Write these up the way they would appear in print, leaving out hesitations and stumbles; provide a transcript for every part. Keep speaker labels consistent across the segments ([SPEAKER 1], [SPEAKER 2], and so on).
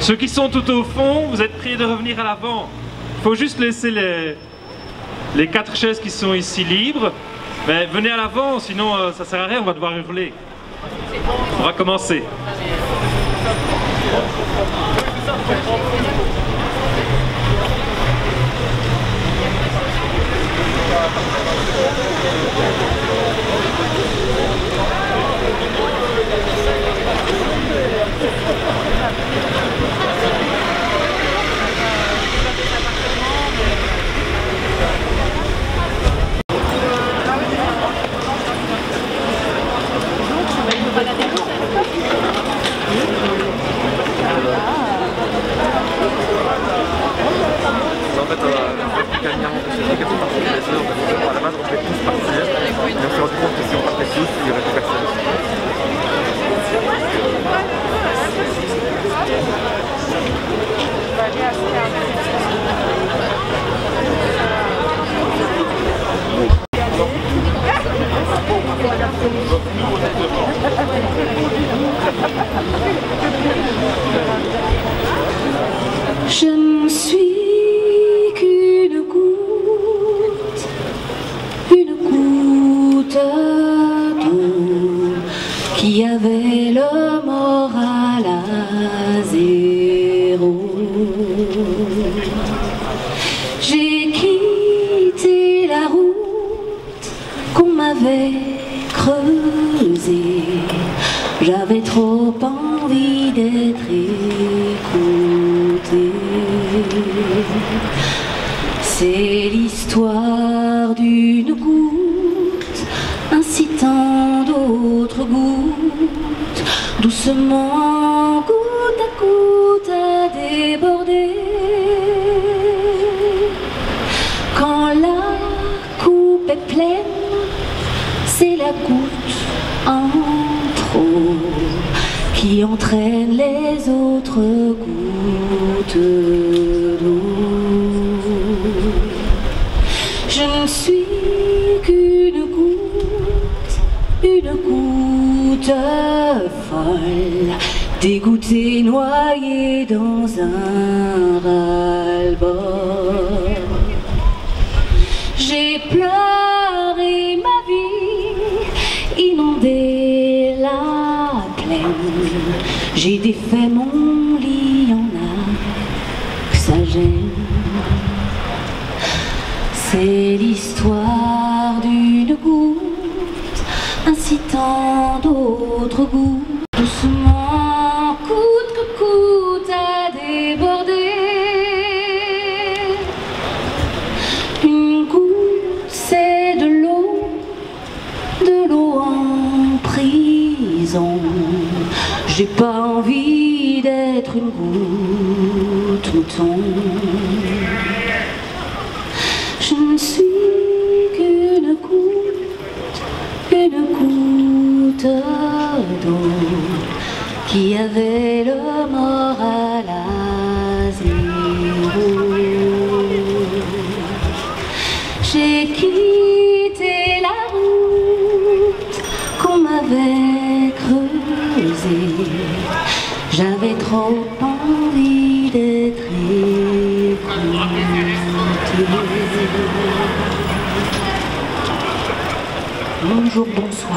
[SPEAKER 1] Ceux qui sont tout au fond, vous êtes priés de revenir à l'avant. Il faut juste laisser les 4 chaises qui sont ici libres. Mais venez à l'avant, sinon ça sert à rien, on va devoir hurler. On va commencer.
[SPEAKER 2] Je ne suis qu'une goutte d'eau qui avait le moral à zéro. J'ai quitté la route qu'on m'avait creusée. J'avais trop envie d'être écoutée. C'est l'histoire d'une goutte incitant d'autres gouttes, doucement, goutte à goutte, à déborder. Quand la coupe est pleine, c'est la goutte en trop qui entraîne les autres gouttes d'eau. Je ne suis qu'une goutte folle, dégoûtée, noyée dans un ras-le-bol. J'ai pleuré ma vie, inondé la plaine. J'ai défait mon lit, y'en a que ça gêne. C'est l'histoire d'une goutte incitant d'autres gouttes, doucement, coûte que coûte, à déborder. Une goutte, c'est de l'eau en prison. J'ai pas envie d'être une goutte mouton. Je ne suis qu'une goutte d'eau qui avait le moral à zéro. J'ai quitté la route qu'on m'avait creusée. J'avais trop envie d'être écoutée. Bonjour, bonsoir.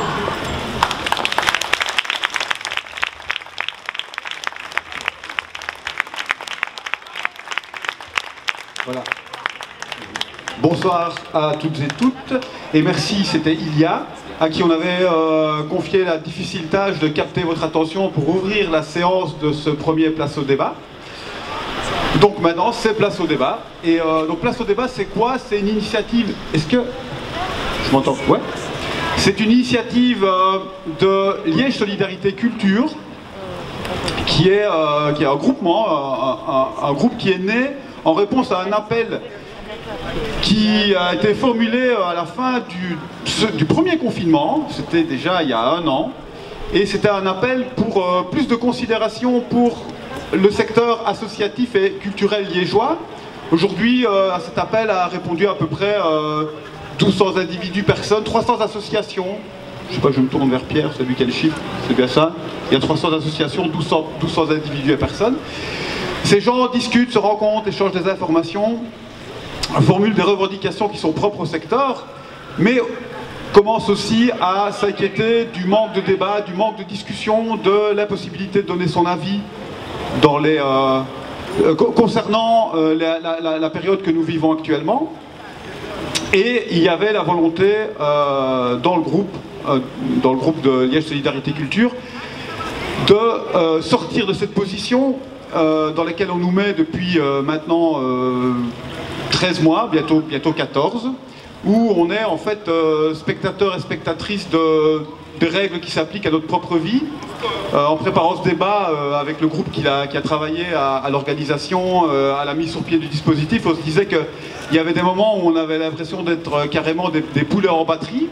[SPEAKER 3] Voilà. Bonsoir à toutes et toutes, et merci, c'était Ilia, à qui on avait confié la difficile tâche de capter votre attention pour ouvrir la séance de ce premier Place au débat. Donc maintenant, c'est Place au débat. Et donc Place au débat, c'est quoi? C'est une initiative... Est-ce que... Je m'entends? Ouais. C'est une initiative de Liège Solidarité Culture, qui est un groupement, un groupe qui est né en réponse à un appel qui a été formulé à la fin du premier confinement. C'était déjà il y a 1 an. Et c'était un appel pour plus de considération pour le secteur associatif et culturel liégeois. Aujourd'hui, à cet appel a répondu à peu près 1200 individus, personnes, 300 associations. Je sais pas, je me tourne vers Pierre, c'est lui qui a le chiffre, c'est bien ça. Il y a 300 associations, 1200 individus et personnes. Ces gens discutent, se rencontrent, échangent des informations, formulent des revendications qui sont propres au secteur, mais commencent aussi à s'inquiéter du manque de débat, du manque de discussion, de l'impossibilité de donner son avis dans les, concernant la période que nous vivons actuellement. Et il y avait la volonté dans le groupe de Liège Solidarité Culture de sortir de cette position dans laquelle on nous met depuis maintenant 13 mois, bientôt 14, où on est en fait spectateur et spectatrice des règles qui s'appliquent à notre propre vie. En préparant ce débat avec le groupe qui a travaillé à l'organisation, à la mise sur pied du dispositif, on se disait qu'il y avait des moments où on avait l'impression d'être carrément des poulets en batterie.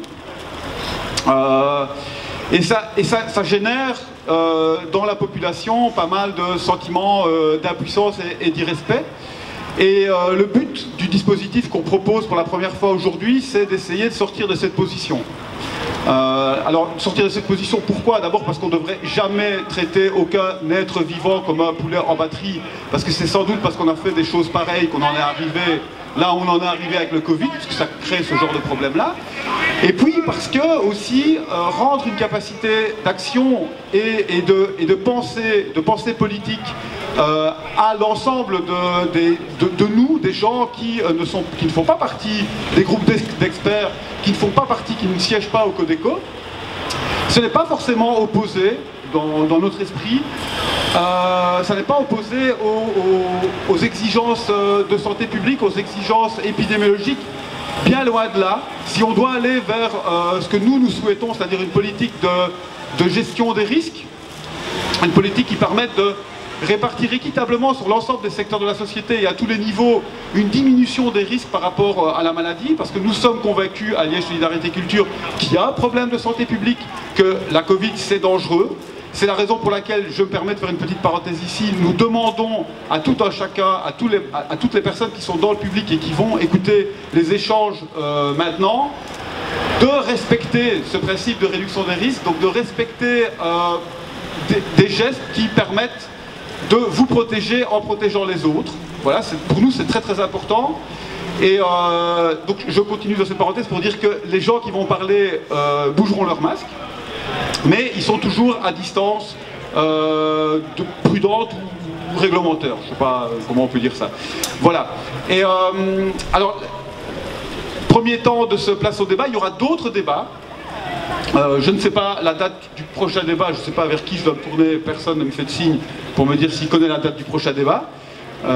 [SPEAKER 3] Et ça génère dans la population pas mal de sentiments d'impuissance et d'irrespect. Et le but du dispositif qu'on propose pour la première fois aujourd'hui, c'est d'essayer de sortir de cette position. Alors, sortir de cette position, pourquoi? D'abord parce qu'on ne devrait jamais traiter aucun être vivant comme un poulet en batterie, parce que c'est sans doute parce qu'on a fait des choses pareilles qu'on en est arrivé là où on en est arrivé avec le Covid, parce que ça crée ce genre de problème-là. Et puis parce que aussi rendre une capacité d'action et de pensée politique à l'ensemble de nous, des gens qui ne font pas partie des groupes d'experts, qui ne font pas partie, qui ne siègent pas au Codeco, ce n'est pas forcément opposé dans notre esprit, ça n'est pas opposé aux exigences de santé publique, aux exigences épidémiologiques, bien loin de là. Si on doit aller vers ce que nous souhaitons, c'est-à-dire une politique de gestion des risques, une politique qui permette de répartir équitablement sur l'ensemble des secteurs de la société et à tous les niveaux une diminution des risques par rapport à la maladie, parce que nous sommes convaincus à Liège Solidarité Culture qu'il y a un problème de santé publique, que la Covid c'est dangereux. C'est la raison pour laquelle je me permets de faire une petite parenthèse ici. Nous demandons à tout un chacun, à toutes les personnes qui sont dans le public et qui vont écouter les échanges maintenant, de respecter ce principe de réduction des risques, donc de respecter des gestes qui permettent de vous protéger en protégeant les autres. Voilà, pour nous c'est très très important. Et donc je continue dans cette parenthèse pour dire que les gens qui vont parler bougeront leur masque, mais ils sont toujours à distance prudente ou réglementaire. Je ne sais pas comment on peut dire ça. Voilà. Et alors, premier temps de ce place au débat, il y aura d'autres débats. Je ne sais pas la date du prochain débat, je ne sais pas vers qui je dois me tourner, personne ne me fait de signe pour me dire s'il connaît la date du prochain débat. Comment ?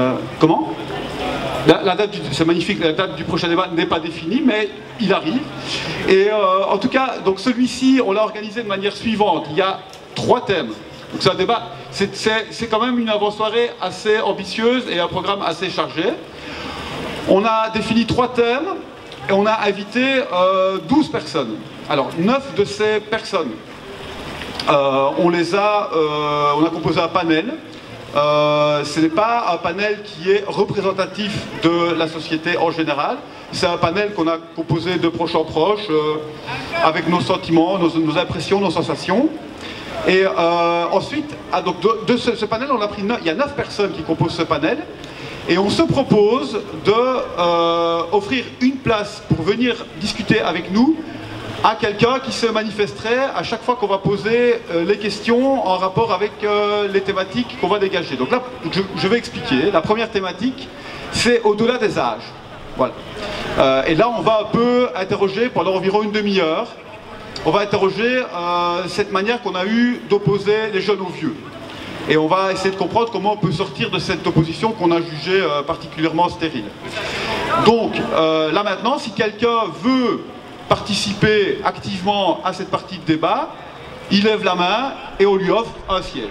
[SPEAKER 3] C'est magnifique, la date du prochain débat n'est pas définie, mais il arrive. Et en tout cas, donc celui-ci, on l'a organisé de manière suivante. Il y a 3 thèmes. Donc c'est un débat, c'est quand même une avant-soirée assez ambitieuse et un programme assez chargé. On a défini 3 thèmes et on a invité 12 personnes. Alors, 9 de ces personnes, on a composé un panel. Ce n'est pas un panel qui est représentatif de la société en général. C'est un panel qu'on a composé de proche en proche, avec nos sentiments, nos impressions, nos sensations. Et ensuite, donc de ce panel, il y a 9 personnes qui composent ce panel. Et on se propose d'offrir une place pour venir discuter avec nous à quelqu'un qui se manifesterait à chaque fois qu'on va poser les questions en rapport avec les thématiques qu'on va dégager. Donc là, je vais expliquer. La première thématique, c'est au-delà des âges. Voilà. Et là, on va un peu interroger pendant environ une demi-heure. On va interroger cette manière qu'on a eue d'opposer les jeunes aux vieux. Et on va essayer de comprendre comment on peut sortir de cette opposition qu'on a jugée particulièrement stérile. Donc, là maintenant, si quelqu'un veut participer activement à cette partie de débat, il lève la main et on lui offre un siège.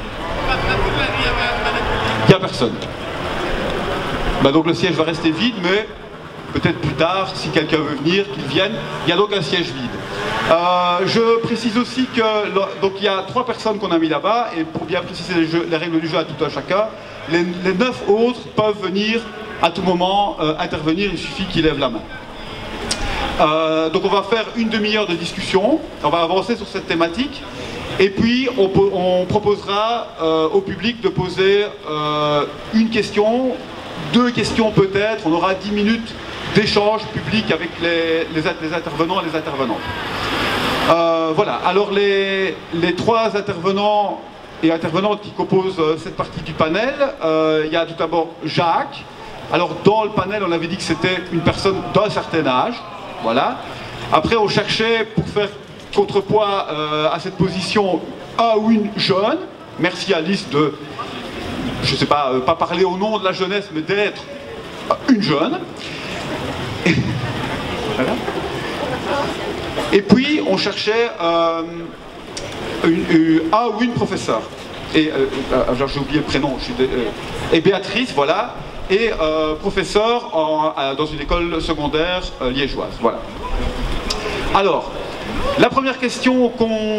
[SPEAKER 3] Il n'y a personne. Donc le siège va rester vide, mais peut-être plus tard, si quelqu'un veut venir, qu'il vienne. Il y a donc un siège vide. Je précise aussi que donc il y a 3 personnes qu'on a mis là-bas, et pour bien préciser les règles du jeu à tout un chacun, les 9 autres peuvent venir à tout moment intervenir, il suffit qu'ils lèvent la main. Donc on va faire une demi-heure de discussion, on va avancer sur cette thématique, Et puis on proposera au public de poser une question, 2 questions peut-être. On aura 10 minutes d'échange public avec les intervenants et les intervenantes. Voilà, alors les 3 intervenants et intervenantes qui composent cette partie du panel, il y a tout d'abord Jacques. Alors dans le panel, on avait dit que c'était une personne d'un certain âge, voilà. Après, on cherchait, pour faire contrepoids à cette position, un ou une jeune. Merci Alice de, je sais pas parler au nom de la jeunesse, mais d'être une jeune. Voilà. Et puis, on cherchait un ou une professeure. Et j'ai oublié le prénom. Et Béatrice, voilà. Et professeur dans une école secondaire liégeoise. Voilà. Alors, la première question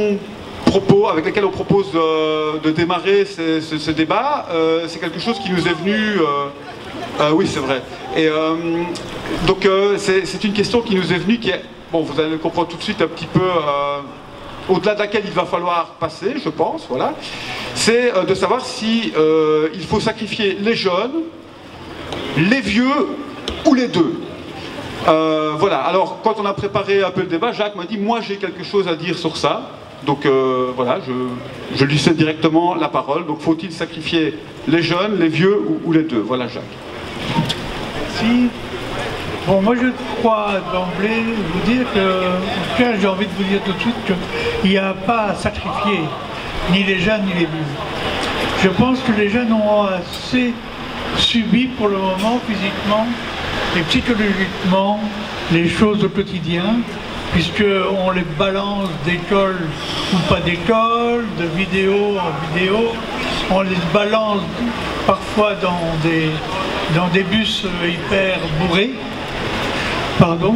[SPEAKER 3] avec laquelle on propose de démarrer ce débat, c'est quelque chose qui nous est venu... oui, c'est vrai. Et donc, c'est une question qui nous est venue, qui est... Bon, vous allez le comprendre tout de suite un petit peu... au-delà de laquelle il va falloir passer, je pense, voilà. C'est de savoir si il faut sacrifier les jeunes, les vieux ou les deux. Voilà, alors quand on a préparé un peu le débat, Jacques m'a dit, moi j'ai quelque chose à dire sur ça. Donc voilà, je lui cède directement la parole. Donc faut-il sacrifier les jeunes, les vieux ou les deux? Voilà Jacques.
[SPEAKER 4] Merci. Bon, moi je crois d'emblée vous dire que, j'ai envie de vous dire tout de suite qu'il n'y a pas à sacrifier ni les jeunes ni les vieux. Je pense que les jeunes ont assez subi pour le moment, physiquement et psychologiquement, les choses au quotidien, puisqu'on les balance d'école ou pas d'école, de vidéo en vidéo, on les balance parfois dans des bus hyper bourrés. Pardon.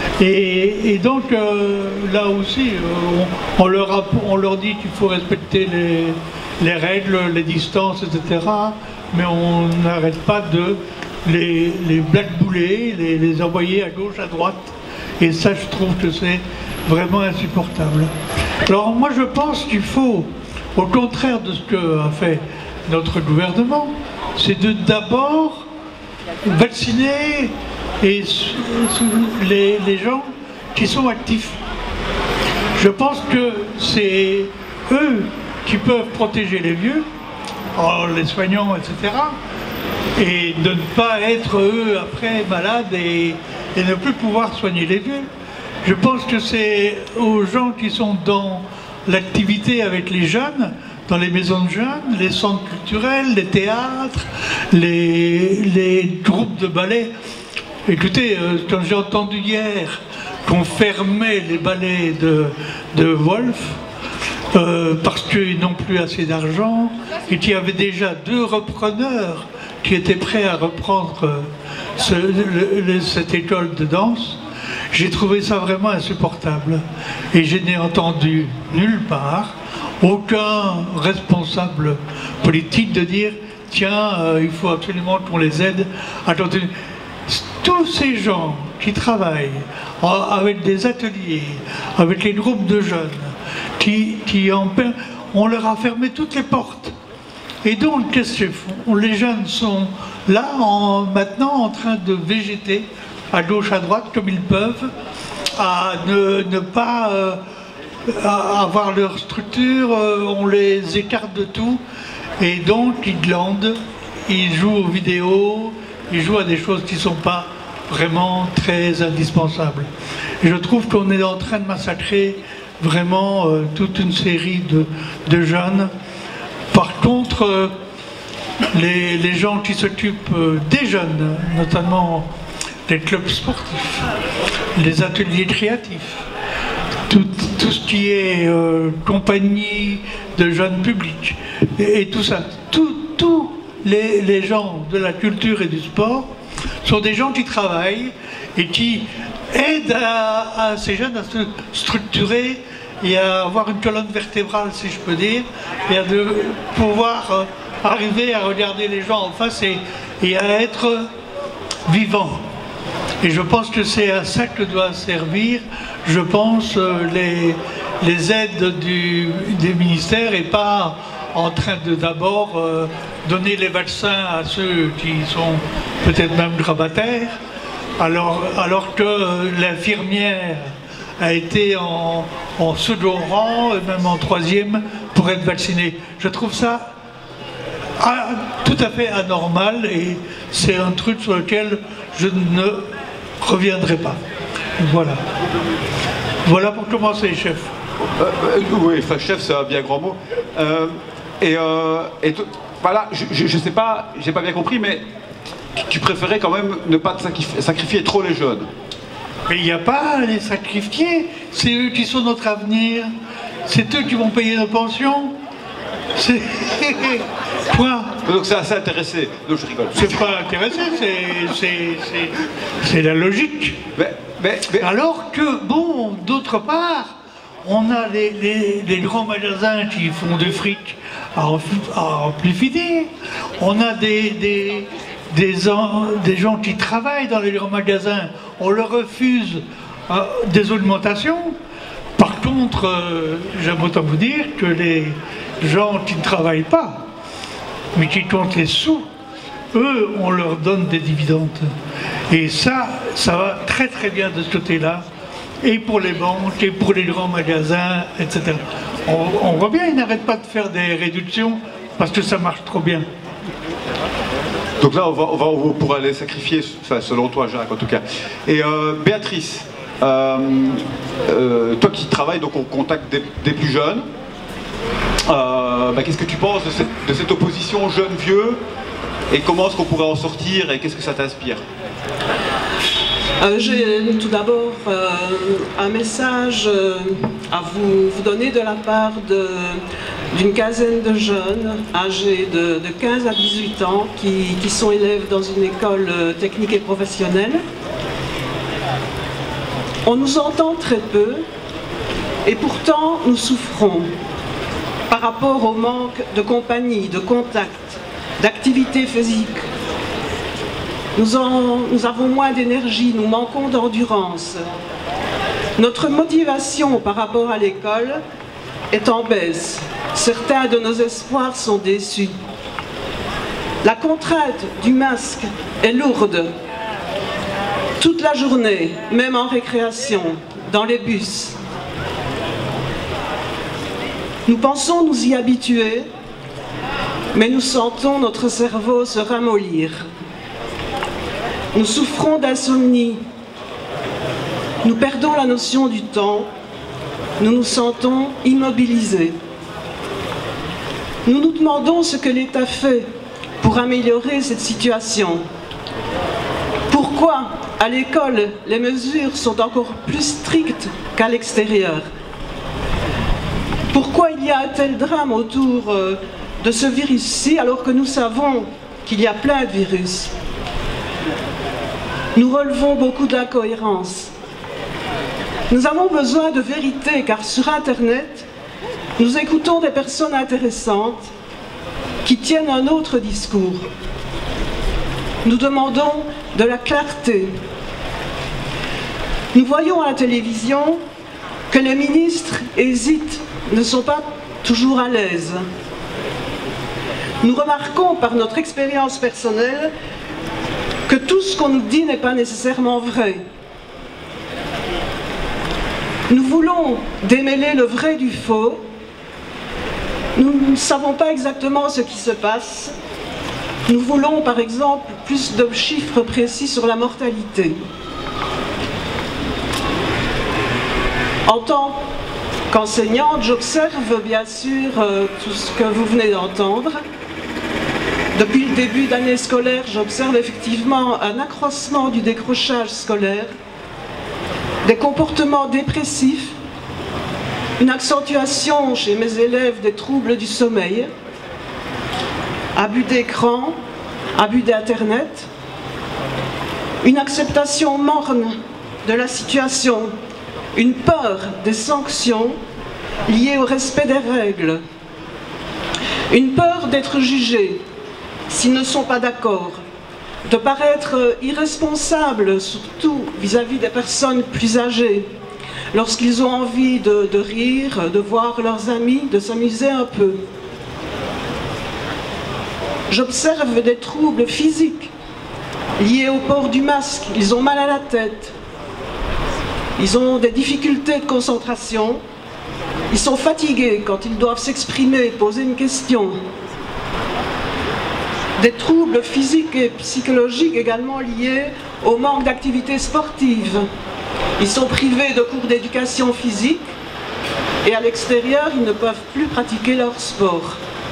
[SPEAKER 4] Et donc là aussi, on leur dit qu'il faut respecter les règles, les distances, etc. Mais on n'arrête pas de les blackbouler, les envoyer à gauche, à droite. Et ça, je trouve que c'est vraiment insupportable. Alors moi, je pense qu'il faut, au contraire de ce qu'a fait notre gouvernement, c'est de d'abord vacciner et les gens qui sont actifs. Je pense que c'est eux qui peuvent protéger les vieux, les soignants, etc. Et de ne pas être eux après malades et ne plus pouvoir soigner les vieux. Je pense que c'est aux gens qui sont dans l'activité avec les jeunes, dans les maisons de jeunes, les centres culturels, les théâtres, les groupes de ballet. Écoutez, quand j'ai entendu hier qu'on fermait les ballets de Wolf, parce qu'ils n'ont plus assez d'argent, et qu'il y avait déjà 2 repreneurs qui étaient prêts à reprendre cette école de danse, j'ai trouvé ça vraiment insupportable. Et je n'ai entendu nulle part aucun responsable politique de dire « Tiens, il faut absolument qu'on les aide à continuer ». Tous ces gens qui travaillent avec des ateliers, avec les groupes de jeunes, on leur a fermé toutes les portes. Et donc, qu'est-ce qu'ils font? Les jeunes sont là, maintenant, en train de végéter à gauche, à droite, comme ils peuvent, à ne pas avoir leur structure, on les écarte de tout, et donc ils glandent, ils jouent aux vidéos, ils jouent à des choses qui ne sont pas vraiment très indispensables. Et je trouve qu'on est en train de massacrer vraiment toute une série de jeunes. Par contre, les gens qui s'occupent des jeunes, notamment les clubs sportifs, les ateliers créatifs, tout ce qui est compagnie de jeunes publics, et tout ça, tous les gens de la culture et du sport sont des gens qui travaillent et qui aident à ces jeunes à se structurer et à avoir une colonne vertébrale, si je peux dire, et à pouvoir arriver à regarder les gens en face et à être vivant. Et je pense que c'est à ça que doit servir, je pense, les aides des ministères et pas en train de d'abord donner les vaccins à ceux qui sont peut-être même grabataires, alors que l'infirmière a été en second rang, et même en troisième, pour être vaccinée. Je trouve ça tout à fait anormal et c'est un truc sur lequel je ne reviendrai pas. Voilà. Voilà pour commencer, chef.
[SPEAKER 3] Oui, enfin, chef, c'est un bien grand mot. Voilà, je sais pas, j'ai pas bien compris, mais tu préférais quand même ne pas sacrifier trop les jeunes.
[SPEAKER 4] Mais il n'y a pas à les sacrifier. C'est eux qui sont notre avenir. C'est eux qui vont payer nos pensions. C'est... Point.
[SPEAKER 3] Donc c'est assez intéressé. Non, je rigole.
[SPEAKER 4] C'est pas intéressé, c'est la logique.
[SPEAKER 3] Mais...
[SPEAKER 4] Alors que, bon, d'autre part, on a les grands magasins qui font du fric à en plus finir. On a des gens qui travaillent dans les grands magasins. On leur refuse des augmentations. Par contre, j'aime autant vous dire que les gens qui ne travaillent pas, mais qui comptent les sous, eux, on leur donne des dividendes. Et ça va très très bien de ce côté-là, et pour les banques, et pour les grands magasins, etc. On voit bien, ils n'arrêtent pas de faire des réductions, parce que ça marche trop bien.
[SPEAKER 3] Donc là, on pourra les sacrifier, enfin, selon toi, Jacques, en tout cas. Et Béatrice, toi qui travailles donc au contact des plus jeunes, qu'est-ce que tu penses de cette opposition jeune-vieux et comment est-ce qu'on pourrait en sortir et qu'est-ce que ça t'inspire?
[SPEAKER 5] J'ai tout d'abord un message à vous donner de la part d'une quinzaine de jeunes âgés de 15 à 18 ans qui sont élèves dans une école technique et professionnelle. On nous entend très peu et pourtant nous souffrons par rapport au manque de compagnie, de contact, d'activité physique. Nous avons moins d'énergie, nous manquons d'endurance. Notre motivation par rapport à l'école est en baisse. Certains de nos espoirs sont déçus. La contrainte du masque est lourde. Toute la journée, même en récréation, dans les bus. Nous pensons nous y habituer, mais nous sentons notre cerveau se ramollir. Nous souffrons d'insomnie. Nous perdons la notion du temps. Nous nous sentons immobilisés. Nous nous demandons ce que l'État fait pour améliorer cette situation. Pourquoi, à l'école, les mesures sont encore plus strictes qu'à l'extérieur? Pourquoi il y a un tel drame autour de ce virus-ci alors que nous savons qu'il y a plein de virus? Nous relevons beaucoup d'incohérences. Nous avons besoin de vérité car sur Internet, nous écoutons des personnes intéressantes qui tiennent un autre discours. Nous demandons de la clarté. Nous voyons à la télévision que les ministres hésitent, ne sont pas toujours à l'aise. Nous remarquons par notre expérience personnelle que tout ce qu'on nous dit n'est pas nécessairement vrai. Nous voulons démêler le vrai du faux. Nous ne savons pas exactement ce qui se passe. Nous voulons, par exemple, plus de chiffres précis sur la mortalité. En tant qu'enseignante, j'observe bien sûr tout ce que vous venez d'entendre. Depuis le début d'année scolaire, j'observe effectivement un accroissement du décrochage scolaire, des comportements dépressifs, une accentuation chez mes élèves des troubles du sommeil, abus d'écran, abus d'Internet, une acceptation morne de la situation, une peur des sanctions liées au respect des règles, une peur d'être jugés s'ils ne sont pas d'accord, de paraître irresponsables, surtout vis-à-vis des personnes plus âgées, lorsqu'ils ont envie de rire, de voir leurs amis, de s'amuser un peu. J'observe des troubles physiques liés au port du masque. Ils ont mal à la tête, ils ont des difficultés de concentration, ils sont fatigués quand ils doivent s'exprimer, poser une question. Des troubles physiques et psychologiques également liés au manque d'activité sportive. Ils sont privés de cours d'éducation physique et à l'extérieur, ils ne peuvent plus pratiquer leur sport.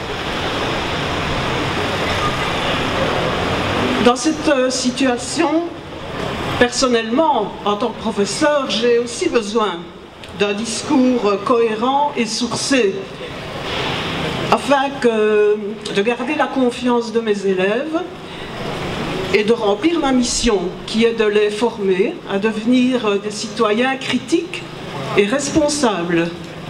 [SPEAKER 5] Dans cette situation, personnellement, en tant que professeur, j'ai aussi besoin d'un discours cohérent et sourcé, afin de garder la confiance de mes élèves et de remplir ma mission, qui est de les former à devenir des citoyens critiques et responsables.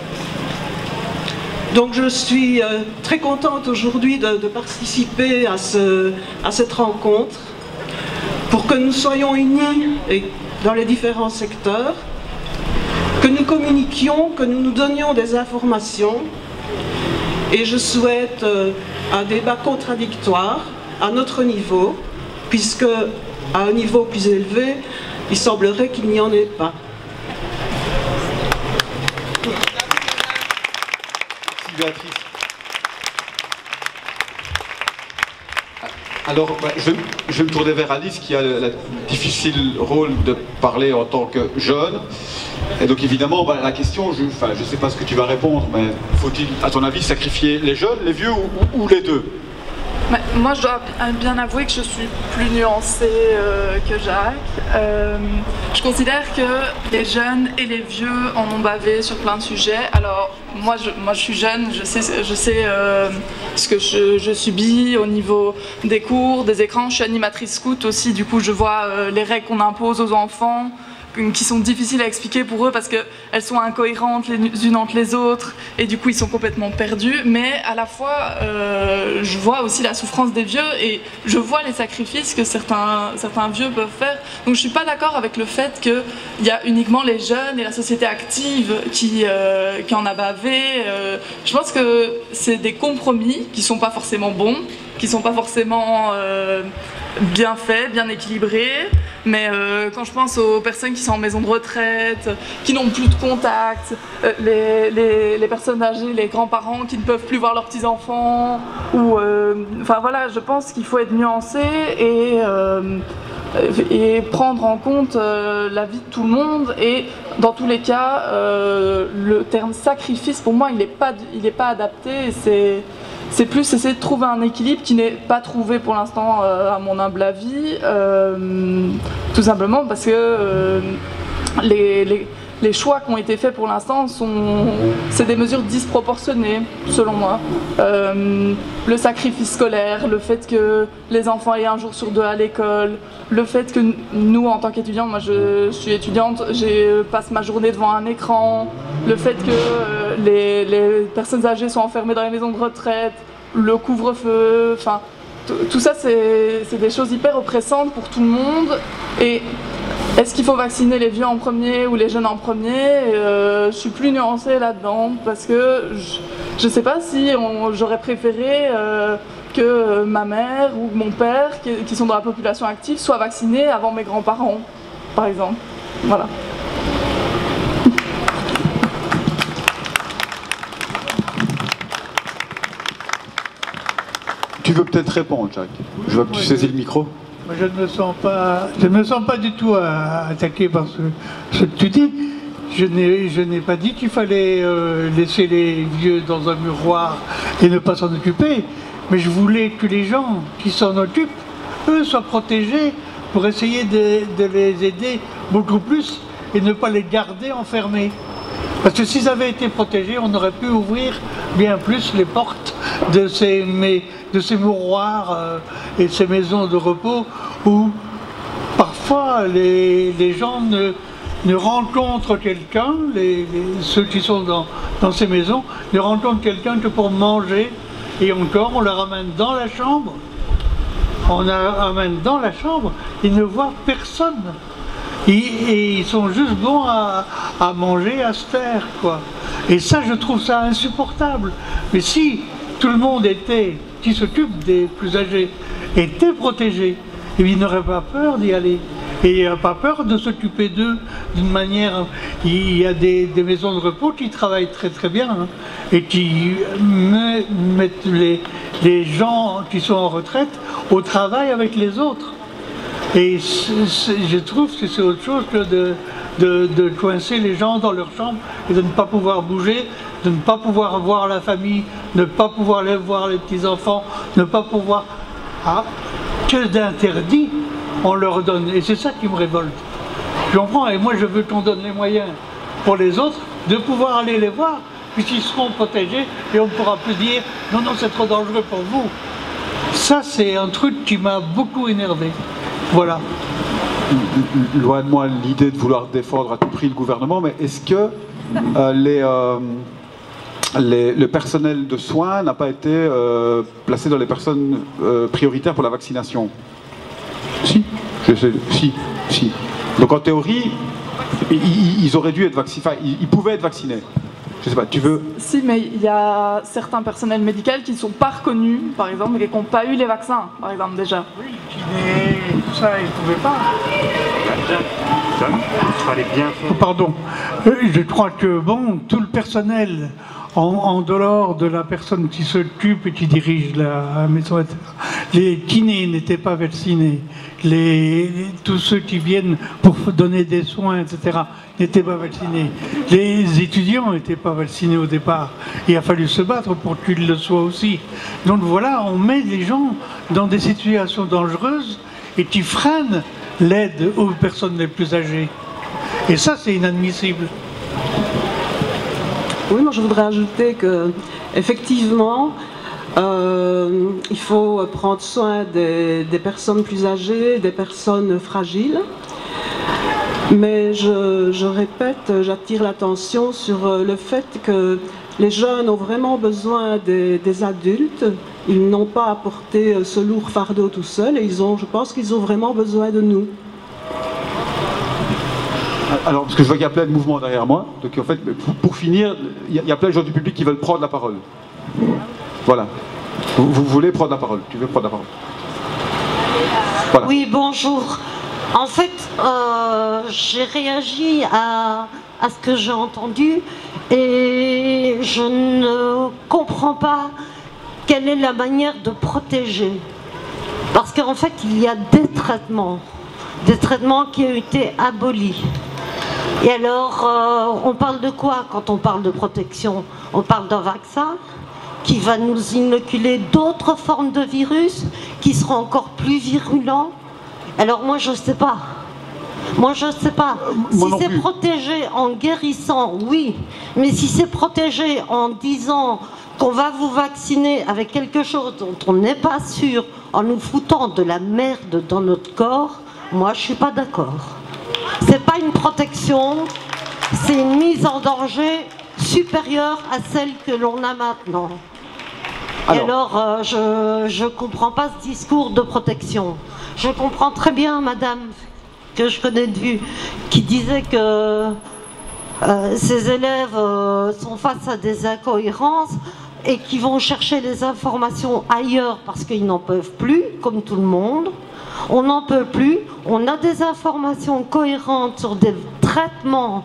[SPEAKER 5] Donc je suis très contente aujourd'hui de participer à cette rencontre pour que nous soyons unis dans les différents secteurs, que nous communiquions, que nous nous donnions des informations. Et je souhaite un débat contradictoire à notre niveau, puisque à un niveau plus élevé, il semblerait qu'il n'y en ait pas.
[SPEAKER 3] Merci Béatrice. Alors, je vais me tourner vers Alice qui a le difficile rôle de parler en tant que jeune. Et donc évidemment, la question, je ne sais pas ce que tu vas répondre, mais faut-il, à ton avis, sacrifier les jeunes, les vieux ou les deux?
[SPEAKER 6] Moi, je dois bien avouer que je suis plus nuancée que Jacques. Je considère que les jeunes et les vieux en ont bavé sur plein de sujets. Alors, moi je suis jeune, je sais ce que je subis au niveau des cours, des écrans. Je suis animatrice scout aussi, du coup je vois les règles qu'on impose aux enfants, qui sont difficiles à expliquer pour eux parce qu'elles sont incohérentes les unes entre les autres et du coup ils sont complètement perdus, mais à la fois je vois aussi la souffrance des vieux et je vois les sacrifices que certains vieux peuvent faire. Donc je suis pas d'accord avec le fait qu'il y a uniquement les jeunes et la société active qui en a bavé. Je pense que c'est des compromis qui sont pas forcément bons, qui sont pas forcément bien faits, bien équilibrés. Mais quand je pense aux personnes qui sont en maison de retraite, qui n'ont plus de contact, les personnes âgées, les grands-parents qui ne peuvent plus voir leurs petits-enfants, ou enfin voilà, je pense qu'il faut être nuancé et prendre en compte la vie de tout le monde. Et dans tous les cas, le terme sacrifice, pour moi, il n'est pas adapté. C'est plus essayer de trouver un équilibre qui n'est pas trouvé pour l'instant à mon humble avis, tout simplement parce que les choix qui ont été faits pour l'instant c'est des mesures disproportionnées selon moi. Le sacrifice scolaire, le fait que les enfants aient un jour sur deux à l'école, le fait que nous en tant qu'étudiants, moi je suis étudiante, je passe ma journée devant un écran, le fait que les personnes âgées sont enfermées dans les maisons de retraite, le couvre-feu, enfin tout ça c'est des choses hyper oppressantes pour tout le monde. Et est-ce qu'il faut vacciner les vieux en premier ou les jeunes en premier? Je suis plus nuancée là-dedans parce que je sais pas si j'aurais préféré que ma mère ou mon père, qui sont dans la population active, soient vaccinés avant mes grands-parents, par exemple. Voilà.
[SPEAKER 3] Tu veux peut-être répondre, Jacques? Je vois que tu saisis le micro.
[SPEAKER 4] Moi, je ne me sens pas du tout attaqué par ce que tu dis. Je n'ai pas dit qu'il fallait laisser les vieux dans un miroir et ne pas s'en occuper. Mais je voulais que les gens qui s'en occupent, eux, soient protégés pour essayer de les aider beaucoup plus et ne pas les garder enfermés. Parce que s'ils avaient été protégés, on aurait pu ouvrir bien plus les portes de ces mouroirs et de ces maisons de repos où parfois les gens ne rencontrent quelqu'un, ceux qui sont dans ces maisons, ne rencontrent quelqu'un que pour manger, et encore on leur amène dans la chambre. On leur amène dans la chambre, ils ne voient personne. Et ils sont juste bons à manger, à se taire, quoi. Et ça, je trouve ça insupportable. Mais si tout le monde qui s'occupe des plus âgés, était protégé, et il n'aurait pas peur d'y aller. Et il n'a pas peur de s'occuper d'eux d'une manière... Il y a des maisons de repos qui travaillent très très bien, hein, et qui mettent les gens qui sont en retraite au travail avec les autres. Et je trouve que c'est autre chose que de coincer les gens dans leur chambre et de ne pas pouvoir bouger, de ne pas pouvoir voir la famille, de ne pas pouvoir aller voir les petits-enfants, de ne pas pouvoir... Ah, que d'interdits on leur donne. Et c'est ça qui me révolte. Je comprends, et moi je veux qu'on donne les moyens pour les autres de pouvoir aller les voir, puisqu'ils seront protégés et on ne pourra plus dire « non, non, c'est trop dangereux pour vous ». Ça, c'est un truc qui m'a beaucoup énervé. Voilà.
[SPEAKER 3] Loin de moi l'idée de vouloir défendre à tout prix le gouvernement, mais est-ce que le personnel de soins n'a pas été placé dans les personnes prioritaires pour la vaccination? Si. Si. Donc en théorie, ils auraient dû être vaccinés, enfin, ils pouvaient être vaccinés. Je sais pas, tu veux...
[SPEAKER 6] Si, mais il y a certains personnels médicaux qui ne sont pas reconnus, par exemple, et qui n'ont pas eu les vaccins, par exemple, déjà.
[SPEAKER 4] Oui, tout ça, ils ne pouvaient pas.
[SPEAKER 1] Il fallait bien faire.
[SPEAKER 4] Pardon. Je crois que, bon, tout le personnel, en dehors de la personne qui s'occupe et qui dirige la maison, les kinés n'étaient pas vaccinés, tous ceux qui viennent pour donner des soins, etc., n'étaient pas vaccinés. Les étudiants n'étaient pas vaccinés au départ. Il a fallu se battre pour qu'ils le soient aussi. Donc voilà, on met les gens dans des situations dangereuses et qui freinent l'aide aux personnes les plus âgées. Et ça, c'est inadmissible.
[SPEAKER 5] Oui, moi je voudrais ajouter que effectivement, il faut prendre soin des personnes plus âgées, des personnes fragiles. Mais je répète, j'attire l'attention sur le fait que les jeunes ont vraiment besoin des adultes. Ils n'ont pas à porter ce lourd fardeau tout seuls et je pense qu'ils ont vraiment besoin de nous.
[SPEAKER 3] Alors, parce que je vois qu'il y a plein de mouvements derrière moi, donc en fait, pour finir, il y a plein de gens du public qui veulent prendre la parole. Voilà. Vous voulez prendre la parole, tu veux prendre la parole. Voilà.
[SPEAKER 7] Oui, bonjour. En fait, j'ai réagi à ce que j'ai entendu et je ne comprends pas quelle est la manière de protéger. Parce qu'en fait, il y a des traitements qui ont été abolis. Et alors, on parle de quoi quand on parle de protection? On parle d'un vaccin qui va nous inoculer d'autres formes de virus qui seront encore plus virulents. Alors moi, je ne sais pas. Moi, je ne sais pas. Si c'est protégé en guérissant, oui. Mais si c'est protégé en disant qu'on va vous vacciner avec quelque chose dont on n'est pas sûr, en nous foutant de la merde dans notre corps, moi, je ne suis pas d'accord. C'est pas une protection, c'est une mise en danger supérieure à celle que l'on a maintenant. Alors, je ne comprends pas ce discours de protection. Je comprends très bien, madame, que je connais de vue, qui disait que ces élèves sont face à des incohérences et qui vont chercher les informations ailleurs parce qu'ils n'en peuvent plus, comme tout le monde. On n'en peut plus, on a des informations cohérentes sur des traitements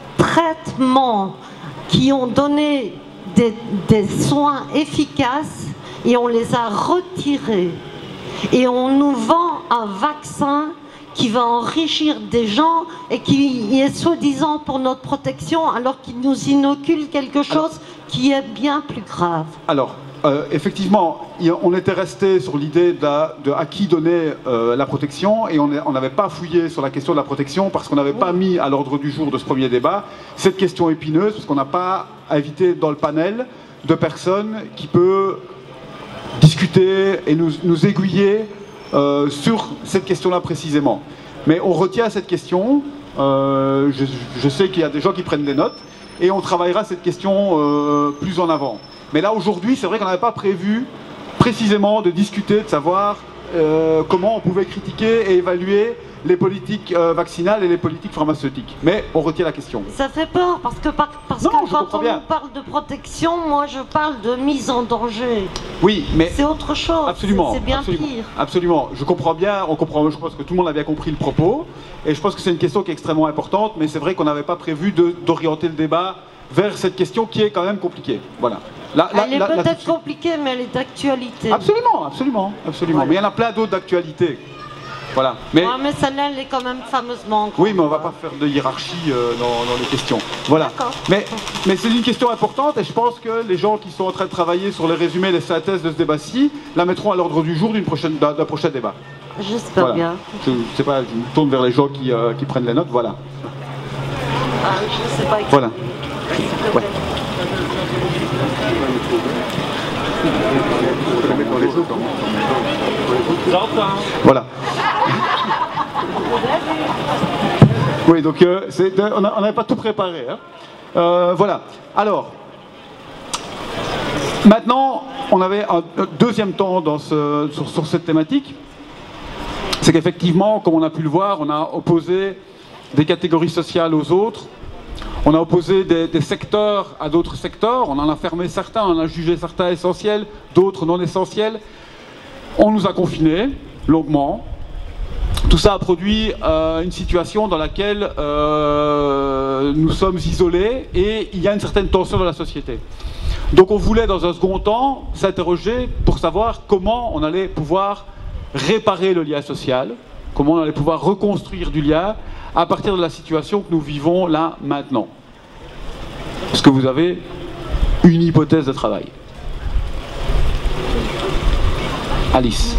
[SPEAKER 7] qui ont donné des soins efficaces et on les a retirés. Et on nous vend un vaccin qui va enrichir des gens et qui est soi-disant pour notre protection alors qu'il nous inocule quelque chose qui est bien plus grave.
[SPEAKER 3] Alors, effectivement, on était resté sur l'idée de à qui donner la protection et on n'avait pas fouillé sur la question de la protection parce qu'on n'avait pas mis à l'ordre du jour de ce premier débat cette question épineuse parce qu'on n'a pas invité dans le panel de personnes qui peuvent discuter et nous aiguiller sur cette question-là précisément. Mais on retient cette question, je sais qu'il y a des gens qui prennent des notes et on travaillera cette question plus en avant. Mais là aujourd'hui, c'est vrai qu'on n'avait pas prévu précisément de discuter, de savoir comment on pouvait critiquer et évaluer les politiques vaccinales et les politiques pharmaceutiques. Mais on retient la question.
[SPEAKER 7] Ça fait peur parce que, quand on nous parle de protection, moi je parle de mise en danger.
[SPEAKER 3] Oui, mais
[SPEAKER 7] c'est autre chose.
[SPEAKER 3] Absolument.
[SPEAKER 7] C'est bien
[SPEAKER 3] absolument,
[SPEAKER 7] pire.
[SPEAKER 3] Absolument. Je comprends bien, je pense que tout le monde a bien compris le propos. Et je pense que c'est une question qui est extrêmement importante, mais c'est vrai qu'on n'avait pas prévu d'orienter le débat vers cette question qui est quand même compliquée. Voilà.
[SPEAKER 7] Elle est peut-être compliquée, mais elle est d'actualité.
[SPEAKER 3] Absolument, absolument, absolument. Voilà. Mais il y en a plein d'autres d'actualité. Voilà. Mais
[SPEAKER 7] celle-là, elle est quand même fameusement.
[SPEAKER 3] Oui, mais on ne va pas faire de hiérarchie dans les questions. Voilà. Mais c'est une question importante et je pense que les gens qui sont en train de travailler sur les résumés, les synthèses de ce débat-ci, la mettront à l'ordre du jour d'un prochain débat.
[SPEAKER 7] J'espère bien.
[SPEAKER 3] Je ne sais pas, je me tourne vers les gens qui prennent les notes. Voilà.
[SPEAKER 7] Je sais pas.
[SPEAKER 3] Voilà. Ouais. Voilà. Oui, donc on n'avait pas tout préparé. Hein. Voilà. Alors, maintenant, on avait un deuxième temps sur cette thématique. C'est qu'effectivement, comme on a pu le voir, on a opposé des catégories sociales aux autres. On a opposé des secteurs à d'autres secteurs. On en a fermé certains, on en a jugé certains essentiels, d'autres non essentiels. On nous a confinés longuement. Tout ça a produit une situation dans laquelle nous sommes isolés et il y a une certaine tension dans la société. Donc on voulait dans un second temps s'interroger pour savoir comment on allait pouvoir réparer le lien social, comment on allait pouvoir reconstruire du lien à partir de la situation que nous vivons là maintenant. Est-ce que vous avez une hypothèse de travail? Alice.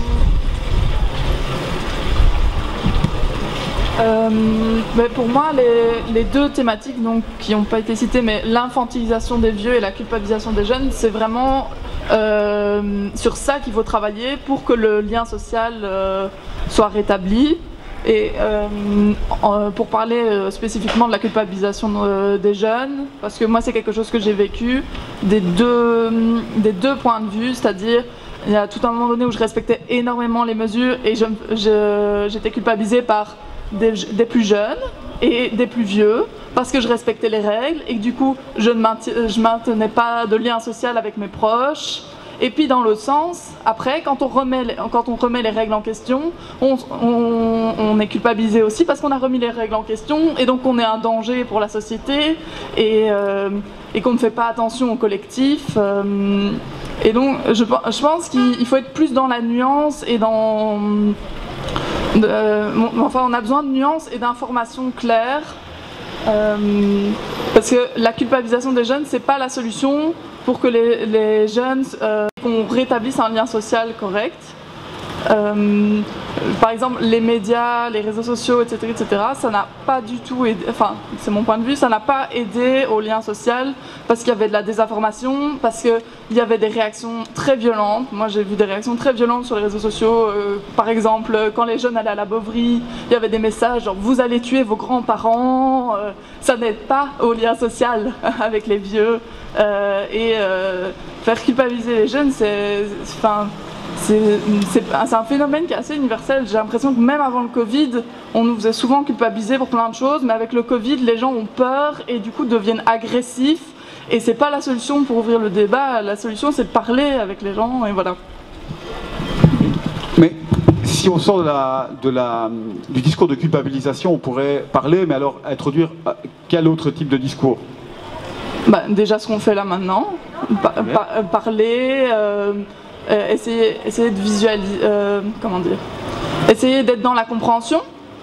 [SPEAKER 6] Mais pour moi, les deux thématiques donc, qui n'ont pas été citées, mais l'infantilisation des vieux et la culpabilisation des jeunes, c'est vraiment sur ça qu'il faut travailler pour que le lien social soit rétabli. Et pour parler spécifiquement de la culpabilisation des jeunes, parce que moi c'est quelque chose que j'ai vécu des deux points de vue, c'est-à-dire il y a tout un moment donné où je respectais énormément les mesures et j'étais culpabilisée par des plus jeunes et des plus vieux parce que je respectais les règles et que du coup je maintenais pas de lien social avec mes proches. Et puis dans l'autre sens, après, quand on remet les règles en question, on est culpabilisé aussi parce qu'on a remis les règles en question et donc on est un danger pour la société et qu'on ne fait pas attention au collectif. Et donc je pense qu'il faut être plus dans la nuance et dans... enfin, on a besoin de nuances et d'informations claires parce que la culpabilisation des jeunes, c'est pas la solution pour que les jeunes qu'on rétablisse un lien social correct. Par exemple, les médias, les réseaux sociaux, etc., ça n'a pas du tout aidé, enfin, c'est mon point de vue, ça n'a pas aidé au lien social parce qu'il y avait de la désinformation, parce qu'il y avait des réactions très violentes. Moi, j'ai vu des réactions très violentes sur les réseaux sociaux. Par exemple, quand les jeunes allaient à la Bovry, il y avait des messages genre « vous allez tuer vos grands-parents », ça n'aide pas au lien social avec les vieux. Faire culpabiliser les jeunes, c'est un phénomène qui est assez universel. J'ai l'impression que même avant le Covid, on nous faisait souvent culpabiliser pour plein de choses, mais avec le Covid, les gens ont peur et du coup deviennent agressifs. Et c'est pas la solution pour ouvrir le débat. La solution, c'est de parler avec les gens et voilà.
[SPEAKER 3] Mais si on sort du discours de culpabilisation, on pourrait parler, mais alors introduire quel autre type de discours?
[SPEAKER 6] Déjà ce qu'on fait là maintenant, parler, essayer de visualiser, comment dire, essayer d'être dans la compréhension,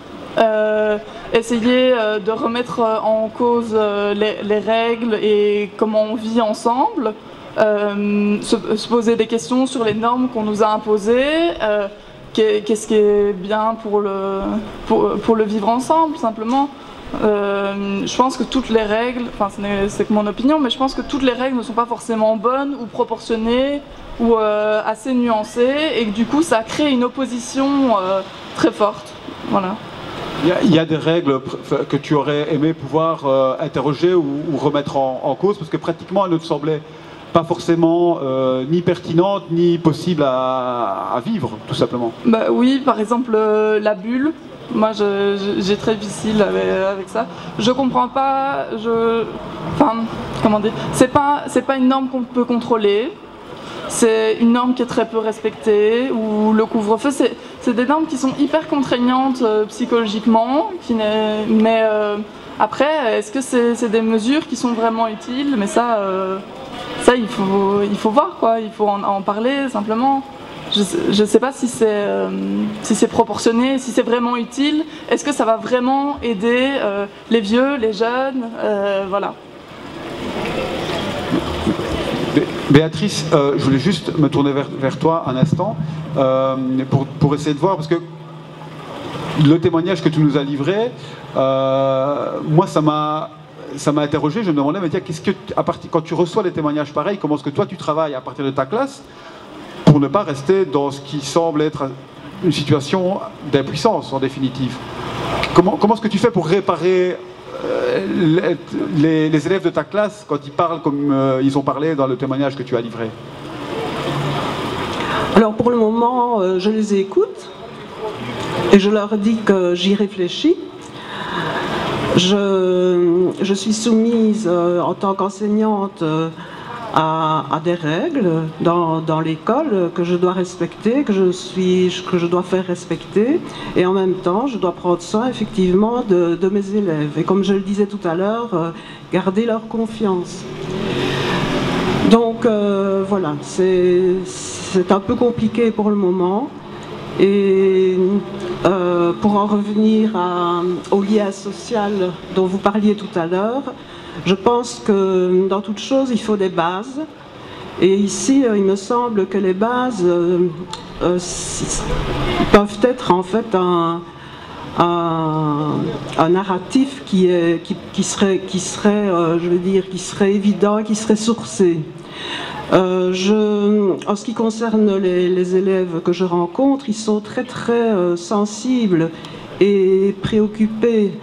[SPEAKER 6] essayer de remettre en cause les règles et comment on vit ensemble, se poser des questions sur les normes qu'on nous a imposées, qu'est-ce qui est bien pour le vivre ensemble simplement. Je pense que toutes les règles, enfin c'est que mon opinion, mais je pense que toutes les règles ne sont pas forcément bonnes ou proportionnées ou assez nuancées et que du coup ça crée une opposition très forte. Voilà.
[SPEAKER 3] Il y a des règles que tu aurais aimé pouvoir interroger ou remettre en cause parce que pratiquement elles ne te semblaient pas forcément ni pertinente ni possible à vivre, tout simplement.
[SPEAKER 6] Bah oui, par exemple la bulle. Moi, j'ai très difficile avec ça. Je comprends pas. Enfin, comment dire. C'est pas une norme qu'on peut contrôler. C'est une norme qui est très peu respectée. Ou le couvre-feu, c'est des normes qui sont hyper contraignantes psychologiquement. Mais après, est-ce que c'est des mesures qui sont vraiment utiles? Mais ça, il faut voir, quoi. Il faut en parler simplement. Je ne sais pas si c'est proportionné, si c'est vraiment utile. Est-ce que ça va vraiment aider les vieux, les jeunes, voilà.
[SPEAKER 3] Béatrice, je voulais juste me tourner vers toi un instant pour essayer de voir, parce que le témoignage que tu nous as livré, moi ça m'a interrogé. Je me demandais, mais tiens, quand tu reçois des témoignages pareils, comment est-ce que toi tu travailles à partir de ta classe pour ne pas rester dans ce qui semble être une situation d'impuissance en définitive? Comment est-ce que tu fais pour réparer les élèves de ta classe quand ils parlent comme ils ont parlé dans le témoignage que tu as livré?
[SPEAKER 5] Alors pour le moment, je les écoute et je leur dis que j'y réfléchis. Je suis soumise en tant qu'enseignante à des règles dans l'école que je dois respecter, que je dois faire respecter, et en même temps je dois prendre soin effectivement de mes élèves, et comme je le disais tout à l'heure, garder leur confiance. Donc voilà, c'est un peu compliqué pour le moment. Et pour en revenir au lien social dont vous parliez tout à l'heure, je pense que dans toute chose, il faut des bases. Et ici, il me semble que les bases peuvent être en fait un narratif qui serait évident, qui serait sourcé. En ce qui concerne les élèves que je rencontre, ils sont très très sensibles et préoccupés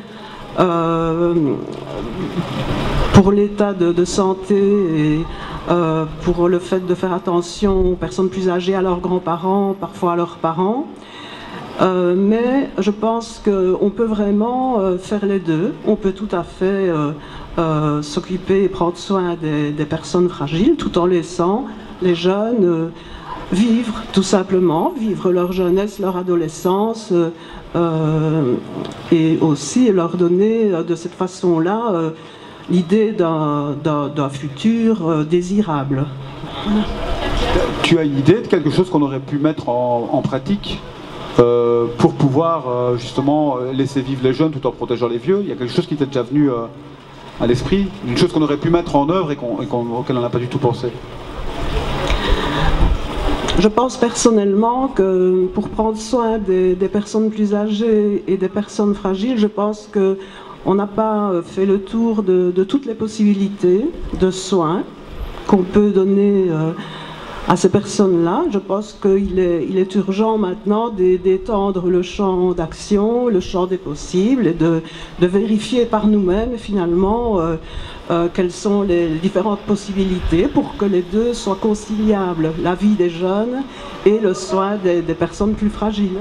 [SPEAKER 5] pour l'état de santé et pour le fait de faire attention aux personnes plus âgées, à leurs grands-parents, parfois à leurs parents. Mais je pense qu'on peut vraiment faire les deux. On peut tout à fait s'occuper et prendre soin des personnes fragiles tout en laissant les jeunes vivre, tout simplement, vivre leur jeunesse, leur adolescence, et aussi leur donner de cette façon-là l'idée d'un futur désirable.
[SPEAKER 3] Tu as une idée de quelque chose qu'on aurait pu mettre en pratique pour pouvoir justement laisser vivre les jeunes tout en protégeant les vieux? Il y a quelque chose qui t'est déjà venu à l'esprit, une chose qu'on aurait pu mettre en œuvre et auquel on n'a pas du tout pensé?
[SPEAKER 5] Je pense personnellement que pour prendre soin des personnes plus âgées et des personnes fragiles, je pense qu'on n'a pas fait le tour de toutes les possibilités de soins qu'on peut donner à ces personnes-là. Je pense qu'il est urgent maintenant d'étendre le champ d'action, le champ des possibles, et de vérifier par nous-mêmes finalement quelles sont les différentes possibilités pour que les deux soient conciliables, la vie des jeunes et le soin des personnes plus fragiles.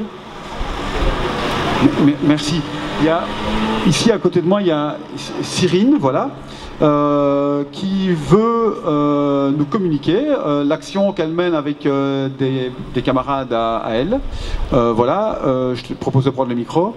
[SPEAKER 3] Merci. Ici à côté de moi, il y a Cyrine, voilà. Qui veut nous communiquer l'action qu'elle mène avec des camarades à elle. Voilà, je te propose de prendre le micro.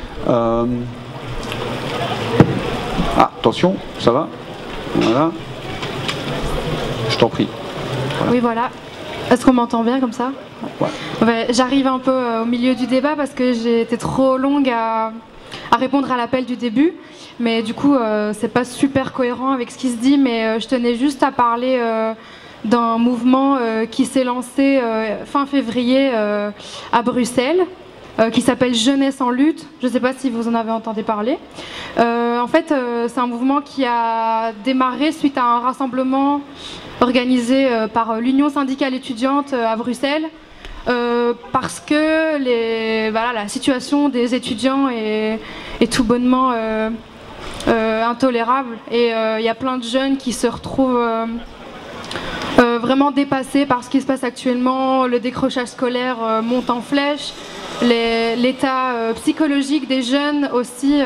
[SPEAKER 3] Attention, ça va? Voilà. Je t'en prie. Voilà.
[SPEAKER 8] Oui, voilà. Est-ce qu'on m'entend bien comme ça? Ouais. J'arrive un peu au milieu du débat parce que j'ai été trop longue à répondre à l'appel du début. Mais du coup, c'est pas super cohérent avec ce qui se dit, mais je tenais juste à parler d'un mouvement qui s'est lancé fin février à Bruxelles, qui s'appelle Jeunesse en lutte. Je ne sais pas si vous en avez entendu parler. En fait, c'est un mouvement qui a démarré suite à un rassemblement organisé par l'Union syndicale étudiante à Bruxelles, parce que la situation des étudiants est tout bonnement intolérable, et il y a plein de jeunes qui se retrouvent vraiment dépassés par ce qui se passe actuellement. Le décrochage scolaire monte en flèche, l'état psychologique des jeunes aussi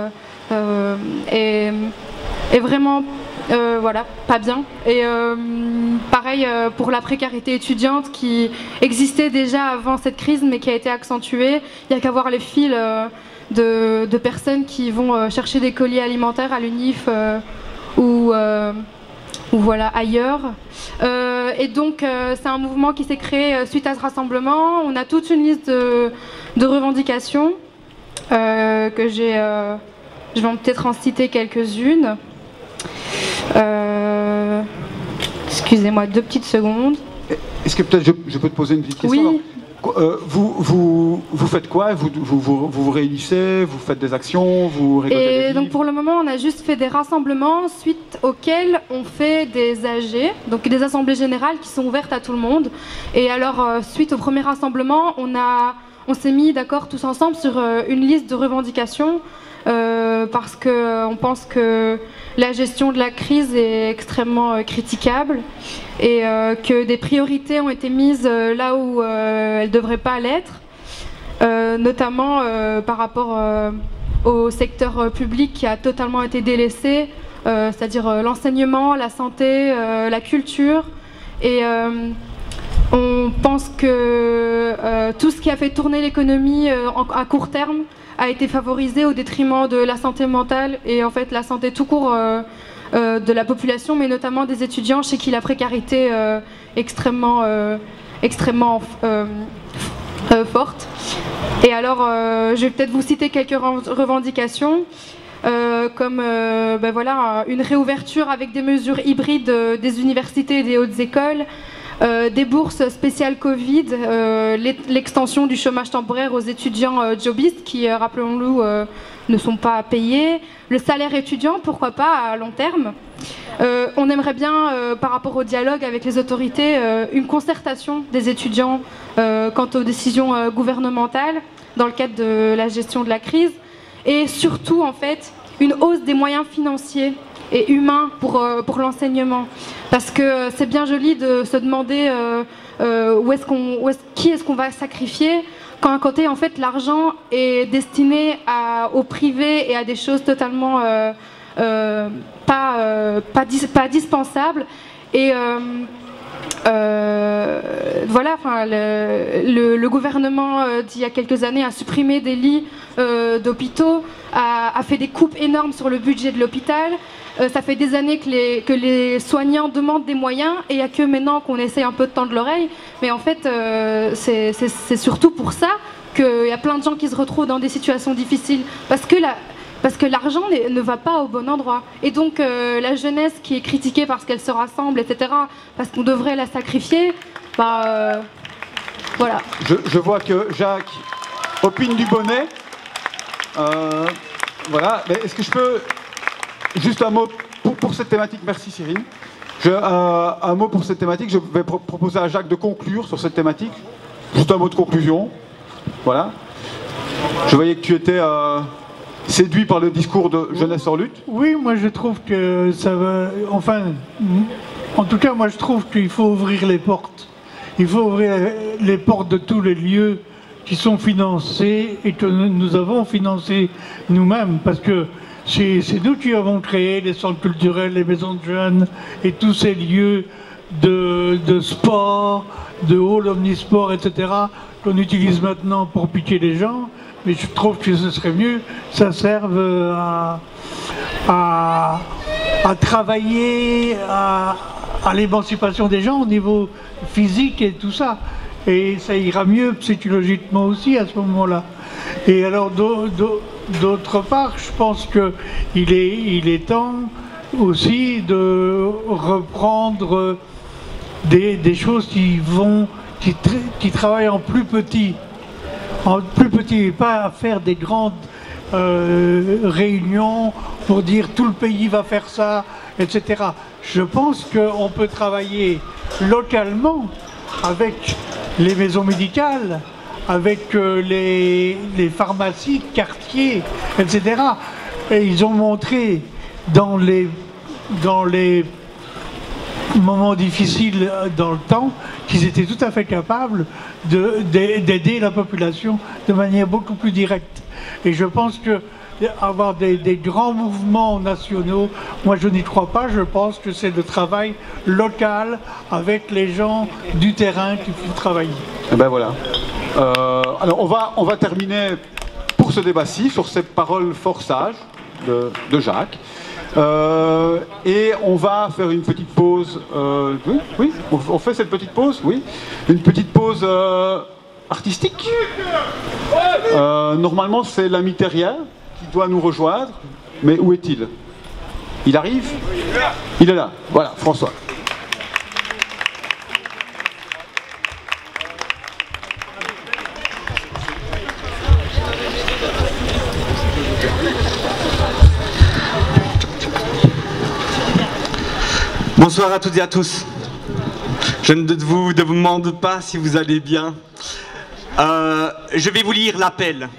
[SPEAKER 8] est vraiment voilà, pas bien. Et pareil pour la précarité étudiante qui existait déjà avant cette crise mais qui a été accentuée. Il n'y a qu'à voir les files de personnes qui vont chercher des colis alimentaires à l'UNIF ou voilà, ailleurs. Et donc c'est un mouvement qui s'est créé suite à ce rassemblement. On a toute une liste de revendications que j'ai... je vais peut-être en citer quelques-unes. Excusez-moi 2 petites secondes.
[SPEAKER 3] Est-ce que peut-être je peux te poser une petite question?
[SPEAKER 8] Oui.
[SPEAKER 3] Vous faites quoi? Vous réunissez, vous faites des actions, vous récoltez des
[SPEAKER 8] Et donc
[SPEAKER 3] livres?
[SPEAKER 8] pour le moment, on a juste fait des rassemblements suite auxquels on fait des AG, donc des assemblées générales qui sont ouvertes à tout le monde. Et alors suite au premier rassemblement, on s'est mis d'accord tous ensemble sur une liste de revendications parce qu'on pense que la gestion de la crise est extrêmement critiquable et que des priorités ont été mises là où elles ne devraient pas l'être, notamment par rapport au secteur public qui a totalement été délaissé, c'est-à-dire l'enseignement, la santé, la culture. Et on pense que tout ce qui a fait tourner l'économie à court terme a été favorisé au détriment de la santé mentale et en fait la santé tout court de la population, mais notamment des étudiants chez qui la précarité est extrêmement forte. Et alors je vais peut-être vous citer quelques revendications comme ben voilà, une réouverture avec des mesures hybrides des universités et des hautes écoles, des bourses spéciales Covid, l'extension du chômage temporaire aux étudiants jobistes qui, rappelons-le, ne sont pas payés, le salaire étudiant, pourquoi pas, à long terme. On aimerait bien, par rapport au dialogue avec les autorités, une concertation des étudiants quant aux décisions gouvernementales dans le cadre de la gestion de la crise et surtout, en fait, une hausse des moyens financiers et humain pour l'enseignement. Parce que c'est bien joli de se demander qui est-ce qu'on va sacrifier quand à côté en fait l'argent est destiné au privé et à des choses totalement pas dispensables. Et voilà, enfin, le gouvernement d'il y a quelques années a supprimé des lits d'hôpitaux, a fait des coupes énormes sur le budget de l'hôpital. Ça fait des années que les soignants demandent des moyens et il n'y a que maintenant qu'on essaye un peu de tendre l'oreille. Mais en fait, c'est surtout pour ça qu'il y a plein de gens qui se retrouvent dans des situations difficiles. Parce que l'argent ne va pas au bon endroit. Et donc la jeunesse qui est critiquée parce qu'elle se rassemble, etc., parce qu'on devrait la sacrifier, bah voilà.
[SPEAKER 3] Je vois que Jacques opine du bonnet. Voilà, mais est-ce que je peux... Juste un mot pour cette thématique, merci Cyril. Un mot pour cette thématique, je vais proposer à Jacques de conclure sur cette thématique. Juste un mot de conclusion. Voilà. Je voyais que tu étais séduit par le discours de Jeunesse en lutte.
[SPEAKER 4] Oui, moi je trouve que ça va... Enfin, en tout cas, moi je trouve qu'il faut ouvrir les portes. Il faut ouvrir les portes de tous les lieux qui sont financés et que nous avons financés nous-mêmes, parce que c'est nous qui avons créé les centres culturels, les maisons de jeunes et tous ces lieux de sport, de hall omnisport, etc., qu'on utilise maintenant pour piquer les gens. Mais je trouve que ce serait mieux que ça serve à travailler à l'émancipation des gens au niveau physique et tout ça. Et ça ira mieux psychologiquement aussi à ce moment-là. Et alors d'autre part, je pense qu'il est temps aussi de reprendre des choses qui travaillent en plus petit, et pas à faire des grandes réunions pour dire tout le pays va faire ça, etc. Je pense qu'on peut travailler localement avec les maisons médicales, avec les pharmacies de quartier, etc. Et ils ont montré dans les moments difficiles dans le temps, qu'ils étaient tout à fait capables d'aider la population de manière beaucoup plus directe. Et je pense que avoir des grands mouvements nationaux, moi je n'y crois pas. Je pense que c'est le travail local avec les gens du terrain qu'il faut travailler.
[SPEAKER 3] Et ben voilà. Alors on va terminer pour ce débat-ci sur ces paroles fort sages de Jacques. Et on va faire une petite pause. Oui, on fait cette petite pause, oui. Une petite pause artistique. Normalement, c'est l'ami Terrien qui doit nous rejoindre. Mais où est-il? Il arrive? Il est là. Voilà, François.
[SPEAKER 9] Bonsoir à toutes et à tous. Je ne vous demande pas si vous allez bien. Je vais vous lire l'appel.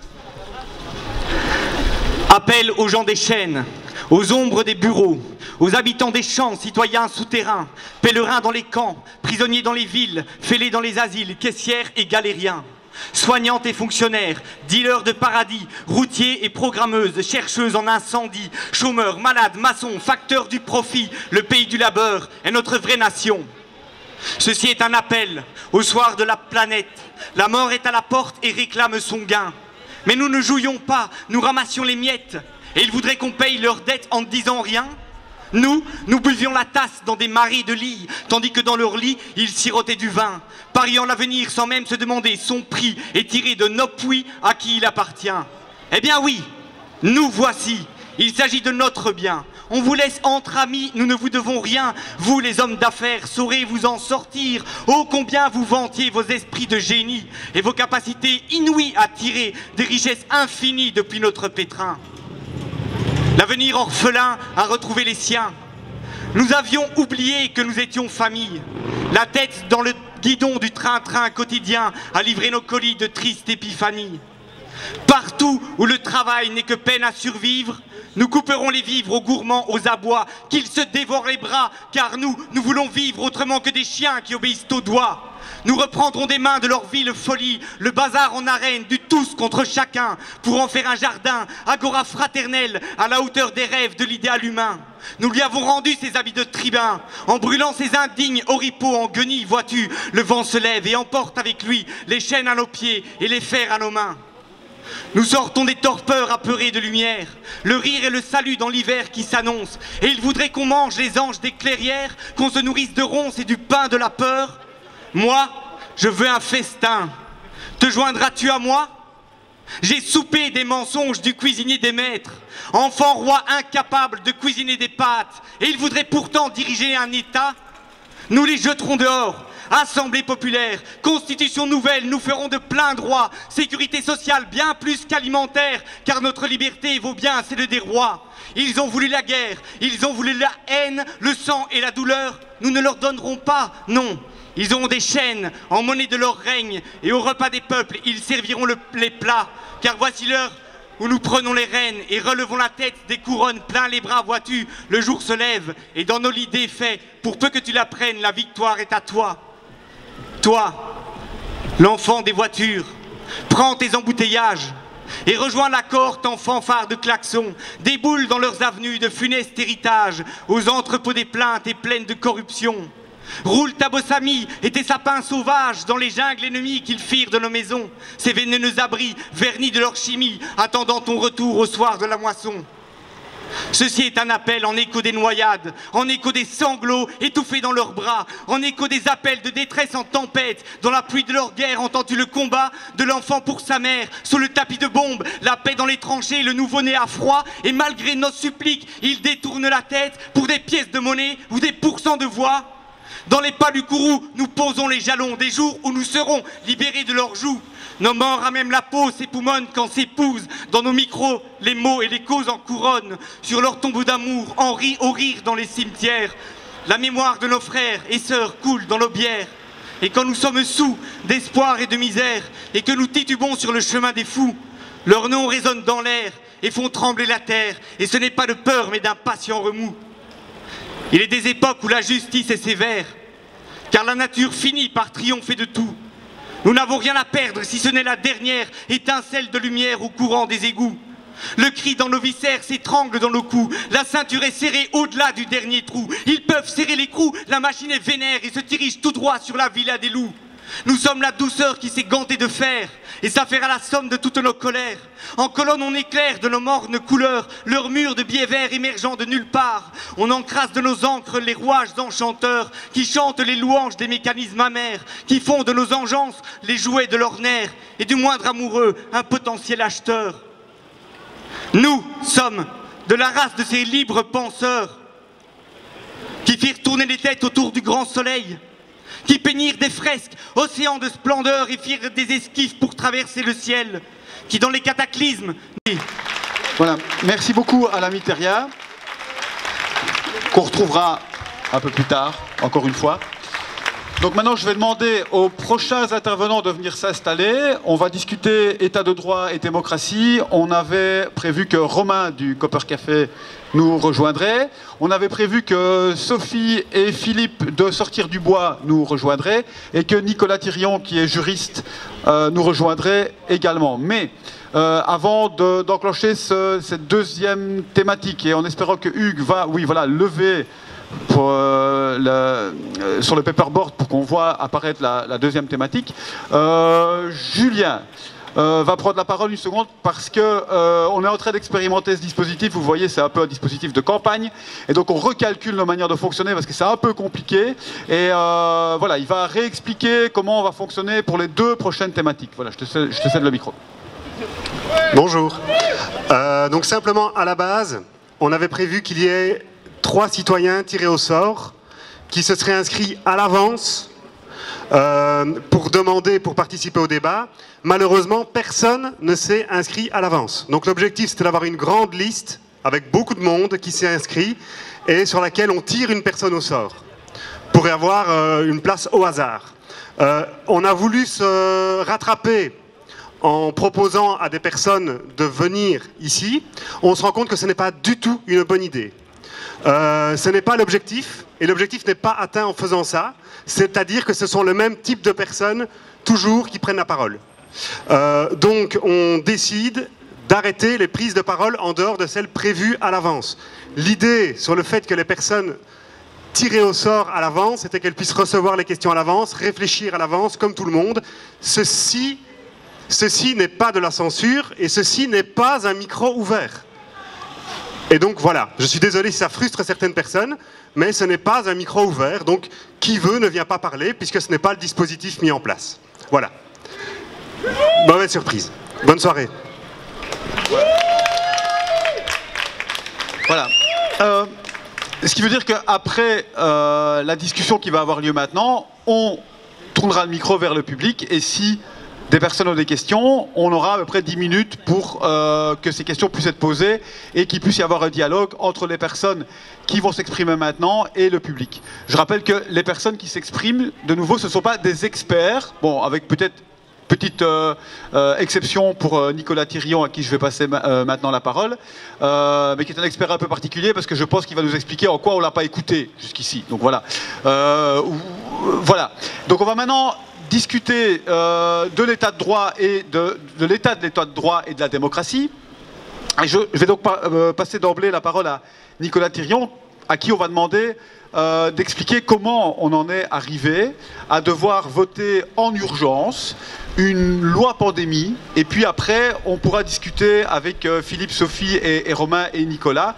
[SPEAKER 9] Appel aux gens des chaînes, aux ombres des bureaux, aux habitants des champs, citoyens souterrains, pèlerins dans les camps, prisonniers dans les villes, fêlés dans les asiles, caissières et galériens. Soignantes et fonctionnaires, dealers de paradis, routiers et programmeuses, chercheuses en incendie, chômeurs, malades, maçons, facteurs du profit, le pays du labeur est notre vraie nation. Ceci est un appel au soir de la planète. La mort est à la porte et réclame son gain. Mais nous ne jouions pas, nous ramassions les miettes. Et ils voudraient qu'on paye leurs dettes en ne disant rien. Nous buvions la tasse dans des marais de lit, tandis que dans leur lit, ils sirotaient du vin, pariant l'avenir sans même se demander son prix et tirer de nos puits à qui il appartient. Eh bien oui, nous voici, il s'agit de notre bien. On vous laisse entre amis, nous ne vous devons rien. Vous, les hommes d'affaires, saurez vous en sortir. Oh, combien vous vantiez vos esprits de génie et vos capacités inouïes à tirer des richesses infinies depuis notre pétrin. L'avenir orphelin a retrouvé les siens. Nous avions oublié que nous étions famille. La tête dans le guidon du train-train quotidien à livrer nos colis de triste épiphanie. Partout où le travail n'est que peine à survivre, nous couperons les vivres aux gourmands, aux abois, qu'ils se dévorent les bras, car nous voulons vivre autrement que des chiens qui obéissent aux doigts. Nous reprendrons des mains de leur ville folie, le bazar en arène, du tous contre chacun, pour en faire un jardin, agora fraternelle, à la hauteur des rêves de l'idéal humain. Nous lui avons rendu ses habits de tribun, en brûlant ses indignes oripeaux en guenilles, vois-tu, le vent se lève et emporte avec lui les chaînes à nos pieds et les fers à nos mains. Nous sortons des torpeurs apeurés de lumière, le rire et le salut dans l'hiver qui s'annonce, et il voudrait qu'on mange les anges des clairières, qu'on se nourrisse de ronces et du pain de la peur. Moi, je veux un festin. Te joindras-tu à moi? J'ai soupé des mensonges du cuisinier des maîtres, enfant roi incapable de cuisiner des pâtes, et il voudrait pourtant diriger un État. Nous les jeterons dehors. Assemblée populaire, constitution nouvelle, nous ferons de plein droit, sécurité sociale bien plus qu'alimentaire, car notre liberté vaut bien celle des rois. Ils ont voulu la guerre, ils ont voulu la haine, le sang et la douleur, nous ne leur donnerons pas, non. Ils auront des chaînes en monnaie de leur règne, et au repas des peuples, ils serviront les plats, car voici l'heure où nous prenons les rênes et relevons la tête des couronnes plein les bras, vois-tu, le jour se lève, et dans nos lits défaits, pour peu que tu la prennes, la victoire est à toi. Toi, l'enfant des voitures, prends tes embouteillages et rejoins la cohorte en fanfare de klaxons, déboule dans leurs avenues de funeste héritage, aux entrepôts des plaintes et pleines de corruption. Roule ta bossamie et tes sapins sauvages dans les jungles ennemies qu'ils firent de nos maisons, ces vénéneux abris vernis de leur chimie, attendant ton retour au soir de la moisson. Ceci est un appel en écho des noyades, en écho des sanglots étouffés dans leurs bras, en écho des appels de détresse en tempête. Dans la pluie de leur guerre, entends-tu le combat de l'enfant pour sa mère, sous le tapis de bombes, la paix dans les tranchées, le nouveau-né à froid, et malgré nos suppliques, ils détournent la tête pour des pièces de monnaie ou des pourcents de voix. Dans les pas du Kourou, nous posons les jalons des jours où nous serons libérés de leurs joues. Nos morts à même la peau s'époumonnent quand s'épousent dans nos micros les mots et les causes en couronne. Sur leur tombeau d'amour, en rit au rire dans les cimetières. La mémoire de nos frères et sœurs coule dans nos bières. Et quand nous sommes sous d'espoir et de misère, et que nous titubons sur le chemin des fous, leurs noms résonnent dans l'air et font trembler la terre. Et ce n'est pas de peur mais d'un patient remous. Il est des époques où la justice est sévère, car la nature finit par triompher de tout. Nous n'avons rien à perdre si ce n'est la dernière étincelle de lumière au courant des égouts. Le cri dans nos viscères s'étrangle dans nos coups. La ceinture est serrée au-delà du dernier trou. Ils peuvent serrer l'écrou, la machine est vénère et se dirige tout droit sur la villa des loups. Nous sommes la douceur qui s'est gantée de fer, et s'affaire à la somme de toutes nos colères. En colonne on éclaire de nos mornes couleurs leurs murs de biais verts émergeant de nulle part. On encrasse de nos encres les rouages enchanteurs qui chantent les louanges des mécanismes amers, qui font de nos engeances les jouets de leurs nerfs, et du moindre amoureux un potentiel acheteur. Nous sommes de la race de ces libres penseurs qui firent tourner les têtes autour du grand soleil, qui peignirent des fresques, océans de splendeur et firent des esquifs pour traverser le ciel, qui dans les cataclysmes...
[SPEAKER 3] Voilà, merci beaucoup à l'ami Teria, qu'on retrouvera un peu plus tard, encore une fois. Donc maintenant, je vais demander aux prochains intervenants de venir s'installer. On va discuter état de droit et démocratie. On avait prévu que Romain du Copper Café nous rejoindrait. On avait prévu que Sophie et Philippe de Sortir du Bois nous rejoindraient et que Nicolas Thirion, qui est juriste, nous rejoindrait également. Mais avant d'enclencher cette deuxième thématique, et en espérant que Hugues va lever pour, sur le paperboard pour qu'on voit apparaître la deuxième thématique, Julien va prendre la parole une seconde parce que on est en train d'expérimenter ce dispositif. Vous voyez, c'est un peu un dispositif de campagne et donc on recalcule nos manières de fonctionner parce que c'est un peu compliqué et voilà, il va réexpliquer comment on va fonctionner pour les deux prochaines thématiques. Voilà, je te cède le micro.
[SPEAKER 10] Bonjour. Donc simplement à la base, on avait prévu qu'il y ait 3 citoyens tirés au sort qui se seraient inscrits à l'avance pour participer au débat. Malheureusement, personne ne s'est inscrit à l'avance. Donc l'objectif, c'était d'avoir une grande liste avec beaucoup de monde qui s'est inscrit et sur laquelle on tire une personne au sort pour avoir une place au hasard. On a voulu se rattraper en proposant à des personnes de venir ici. On se rend compte que ce n'est pas du tout une bonne idée. Ce n'est pas l'objectif, et l'objectif n'est pas atteint en faisant ça, c'est-à-dire que ce sont le même type de personnes, toujours, qui prennent la parole. Donc on décide d'arrêter les prises de parole en dehors de celles prévues à l'avance. L'idée sur le fait que les personnes tirées au sort à l'avance, c'était qu'elles puissent recevoir les questions à l'avance, réfléchir à l'avance, comme tout le monde. Ceci n'est pas de la censure, et ceci n'est pas un micro ouvert. Et donc voilà, je suis désolé si ça frustre certaines personnes, mais ce n'est pas un micro ouvert, donc qui veut ne vient pas parler, puisque ce n'est pas le dispositif mis en place. Voilà. Mauvaise surprise. Bonne soirée.
[SPEAKER 3] Voilà. Ce qui veut dire qu'après la discussion qui va avoir lieu maintenant, on tournera le micro vers le public, et si des personnes ont des questions, on aura à peu près 10 minutes pour que ces questions puissent être posées et qu'il puisse y avoir un dialogue entre les personnes qui vont s'exprimer maintenant et le public. Je rappelle que les personnes qui s'expriment, de nouveau, ce ne sont pas des experts, bon, avec peut-être petite exception pour Nicolas Thirion, à qui je vais passer maintenant la parole, mais qui est un expert un peu particulier parce que je pense qu'il va nous expliquer en quoi on ne l'a pas écouté jusqu'ici. Donc voilà. Voilà. Donc on va maintenant discuter de l'état de droit et de l'état de droit et de la démocratie. Et je vais donc passer d'emblée la parole à Nicolas Thirion, à qui on va demander d'expliquer comment on en est arrivé à devoir voter en urgence une loi pandémie, et puis après on pourra discuter avec Philippe, Sophie et Romain et Nicolas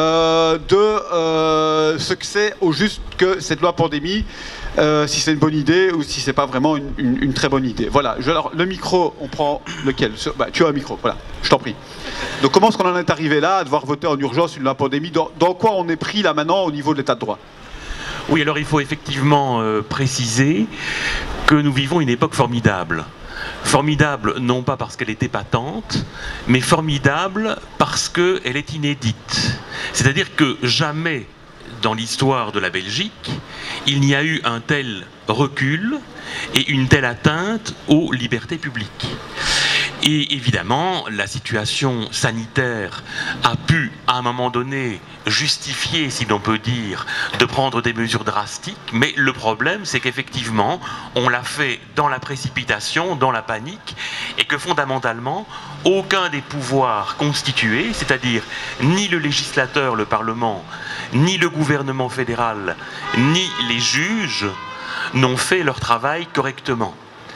[SPEAKER 3] de ce que c'est au juste que cette loi pandémie, si c'est une bonne idée ou si c'est pas vraiment une très bonne idée. Voilà, alors le micro, on prend lequel? Tu as un micro, voilà, je t'en prie. Donc comment est-ce qu'on en est arrivé là à devoir voter en urgence une loi pandémie? Dans quoi on est pris là maintenant au niveau de l'état de droit?
[SPEAKER 11] Oui, alors il faut effectivement préciser que nous vivons une époque formidable. Formidable non pas parce qu'elle était patente, mais formidable parce qu'elle est inédite. C'est-à-dire que jamais dans l'histoire de la Belgique, il n'y a eu un tel recul et une telle atteinte aux libertés publiques. Et évidemment, la situation sanitaire a pu, à un moment donné, justifier, si l'on peut dire, de prendre des mesures drastiques, mais le problème, c'est qu'effectivement, on l'a fait dans la précipitation, dans la panique, et que fondamentalement, aucun des pouvoirs constitués, c'est-à-dire ni le législateur, le Parlement, ni le gouvernement fédéral, ni les juges, n'ont fait leur travail correctement.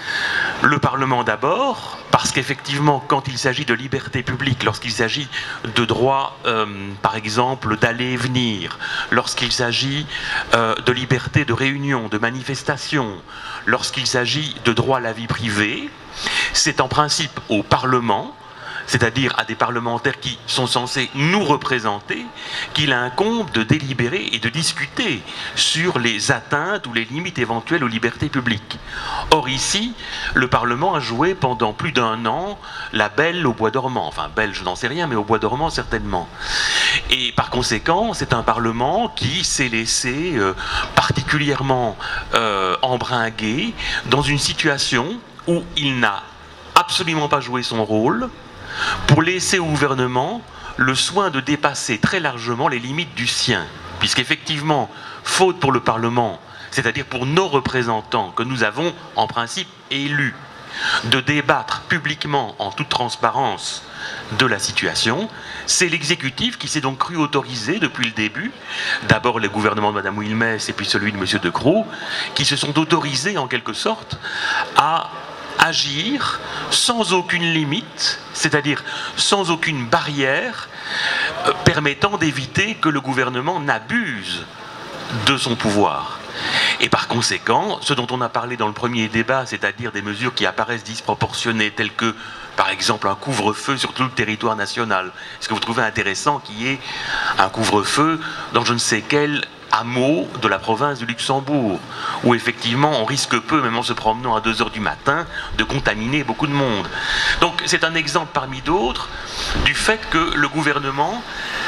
[SPEAKER 11] Le Parlement d'abord, parce qu'effectivement, quand il s'agit de liberté publique, lorsqu'il s'agit de droit, par exemple, d'aller et venir, lorsqu'il s'agit de liberté de réunion, de manifestation, lorsqu'il s'agit de droit à la vie privée, c'est en principe au Parlement, c'est-à-dire à des parlementaires qui sont censés nous représenter, qu'il incombe de délibérer et de discuter sur les atteintes ou les limites éventuelles aux libertés publiques. Or ici, le Parlement a joué pendant plus d'1 an la belle au bois dormant. Enfin, belle, je n'en sais rien, mais au bois dormant, certainement. Et par conséquent, c'est un Parlement qui s'est laissé particulièrement embringuer dans une situation où il n'a absolument pas joué son rôle, pour laisser au gouvernement le soin de dépasser très largement les limites du sien. Puisqu'effectivement, faute pour le Parlement, c'est-à-dire pour nos représentants que nous avons en principe élus, de débattre publiquement en toute transparence de la situation, c'est l'exécutif qui s'est donc cru autorisé depuis le début, d'abord le gouvernement de Mme Wilmès et puis celui de M. De Croo, qui se sont autorisés en quelque sorte à agir sans aucune limite, c'est-à-dire sans aucune barrière permettant d'éviter que le gouvernement n'abuse de son pouvoir. Et par conséquent, ce dont on a parlé dans le premier débat, c'est-à-dire des mesures qui apparaissent disproportionnées, telles que, par exemple, un couvre-feu sur tout le territoire national. Est-ce que vous trouvez intéressant qu'il y ait un couvre-feu dans je ne sais quel hameau de la province du Luxembourg, où effectivement on risque peu, même en se promenant à 2 h du matin, de contaminer beaucoup de monde. Donc c'est un exemple parmi d'autres du fait que le gouvernement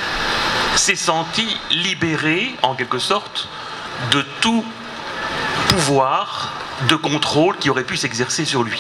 [SPEAKER 11] s'est senti libéré, en quelque sorte, de tout pouvoir de contrôle qui aurait pu s'exercer sur lui.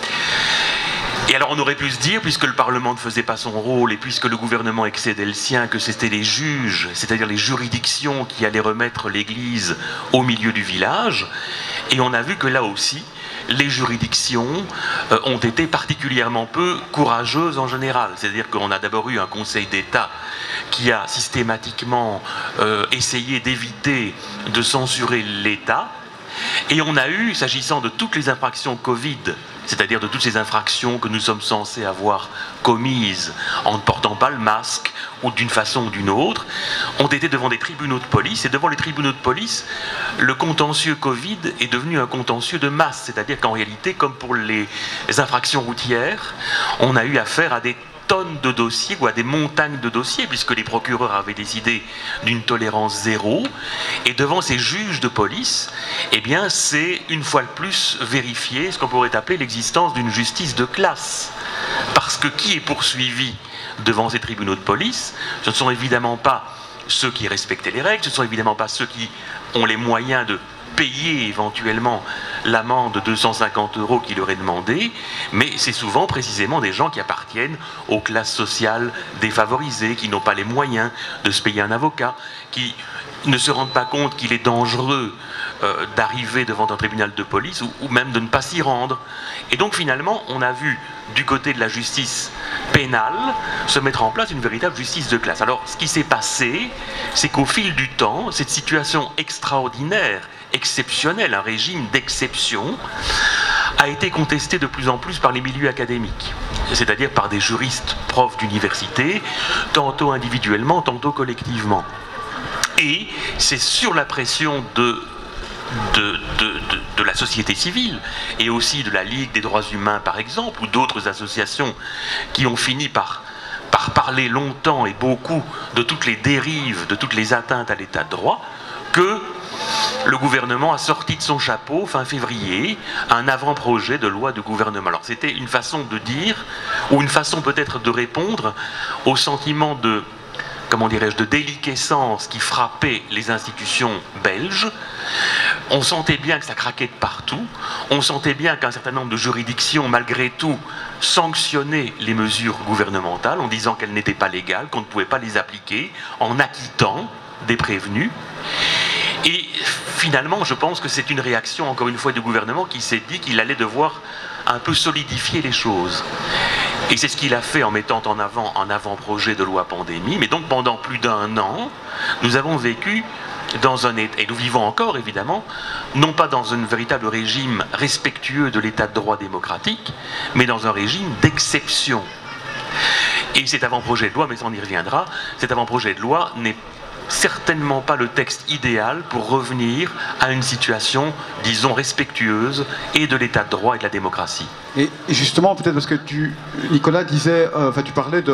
[SPEAKER 11] Et alors on aurait pu se dire, puisque le Parlement ne faisait pas son rôle et puisque le gouvernement excédait le sien, que c'était les juges, c'est-à-dire les juridictions qui allaient remettre l'Église au milieu du village. Et on a vu que là aussi, les juridictions ont été particulièrement peu courageuses en général. C'est-à-dire qu'on a d'abord eu un Conseil d'État qui a systématiquement essayé d'éviter de censurer l'État. Et on a eu, s'agissant de toutes les infractions Covid, c'est-à-dire de toutes ces infractions que nous sommes censés avoir commises en ne portant pas le masque ou d'une façon ou d'une autre, ont été devant des tribunaux de police. Et devant les tribunaux de police, le contentieux Covid est devenu un contentieux de masse. C'est-à-dire qu'en réalité, comme pour les infractions routières, on a eu affaire à des tonnes de dossiers ou à des montagnes de dossiers, puisque les procureurs avaient décidé d'une tolérance zéro. Et devant ces juges de police, eh bien, c'est une fois de plus vérifié ce qu'on pourrait appeler l'existence d'une justice de classe. Parce que qui est poursuivi devant ces tribunaux de police? Ce ne sont évidemment pas ceux qui respectaient les règles, ce ne sont évidemment pas ceux qui ont les moyens de payer éventuellement l'amende de 250 € qui leur est demandée, mais c'est souvent précisément des gens qui appartiennent aux classes sociales défavorisées, qui n'ont pas les moyens de se payer un avocat, qui ne se rendent pas compte qu'il est dangereux d'arriver devant un tribunal de police ou même de ne pas s'y rendre. Et donc finalement, on a vu du côté de la justice pénale se mettre en place une véritable justice de classe. Alors ce qui s'est passé, c'est qu'au fil du temps, cette situation extraordinaire, exceptionnelle, un régime d'exception, a été contestée de plus en plus par les milieux académiques, c'est-à-dire par des juristes profs d'université, tantôt individuellement, tantôt collectivement. Et c'est sur la pression de la société civile et aussi de la Ligue des droits humains par exemple, ou d'autres associations qui ont fini par parler longtemps et beaucoup de toutes les dérives, de toutes les atteintes à l'état de droit, que le gouvernement a sorti de son chapeau, fin février, un avant-projet de loi de gouvernement. Alors c'était une façon de dire, ou une façon peut-être de répondre au sentiment de, comment dirais-je, de déliquescence qui frappait les institutions belges, On sentait bien que ça craquait de partout. On sentait bien qu'un certain nombre de juridictions, malgré tout, sanctionnaient les mesures gouvernementales en disant qu'elles n'étaient pas légales, qu'on ne pouvait pas les appliquer, en acquittant des prévenus. Et finalement, je pense que c'est une réaction, encore une fois, du gouvernement qui s'est dit qu'il allait devoir un peu solidifier les choses. Et c'est ce qu'il a fait en mettant en avant un avant-projet de loi pandémie. Mais donc pendant plus d'1 an, nous avons vécu dans un état, et nous vivons encore évidemment, non pas dans un véritable régime respectueux de l'état de droit démocratique, mais dans un régime d'exception. Et cet avant-projet de loi, mais on y reviendra, cet avant-projet de loi n'est certainement pas le texte idéal pour revenir à une situation, disons, respectueuse et de l'état de droit et de la démocratie.
[SPEAKER 3] Et justement, peut-être parce que Nicolas disait, tu parlais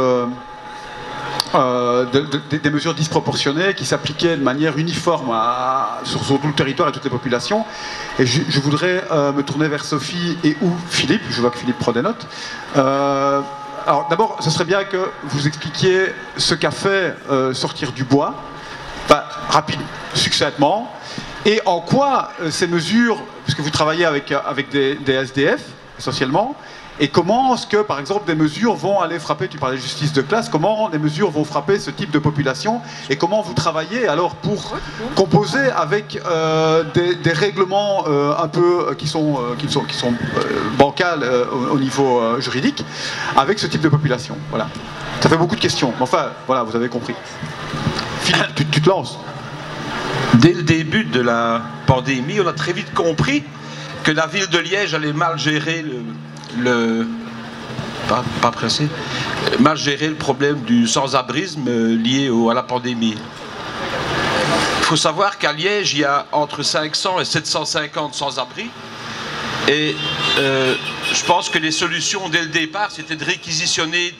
[SPEAKER 3] des mesures disproportionnées qui s'appliquaient de manière uniforme sur tout le territoire et toutes les populations. Et je voudrais me tourner vers Sophie et ou Philippe. Je vois que Philippe prend des notes. Alors d'abord, ce serait bien que vous expliquiez ce qu'a fait Sortir du bois, rapide, succinctement, et en quoi ces mesures, puisque vous travaillez avec des SDF essentiellement, et comment est-ce que, par exemple, des mesures vont aller frapper, tu parlais de justice de classe, comment des mesures vont frapper ce type de population, et comment vous travaillez alors pour composer avec des règlements un peu qui sont bancals au niveau juridique, avec ce type de population. Voilà. Ça fait beaucoup de questions, mais enfin, voilà, vous avez compris. Philippe, tu te lances.
[SPEAKER 12] Dès le début de la pandémie, on a très vite compris que la ville de Liège allait mal gérer mal gérer le problème du sans-abrisme lié à la pandémie. Il faut savoir qu'à Liège, il y a entre 500 et 750 sans-abri. Et je pense que les solutions dès le départ, c'était de réquisitionner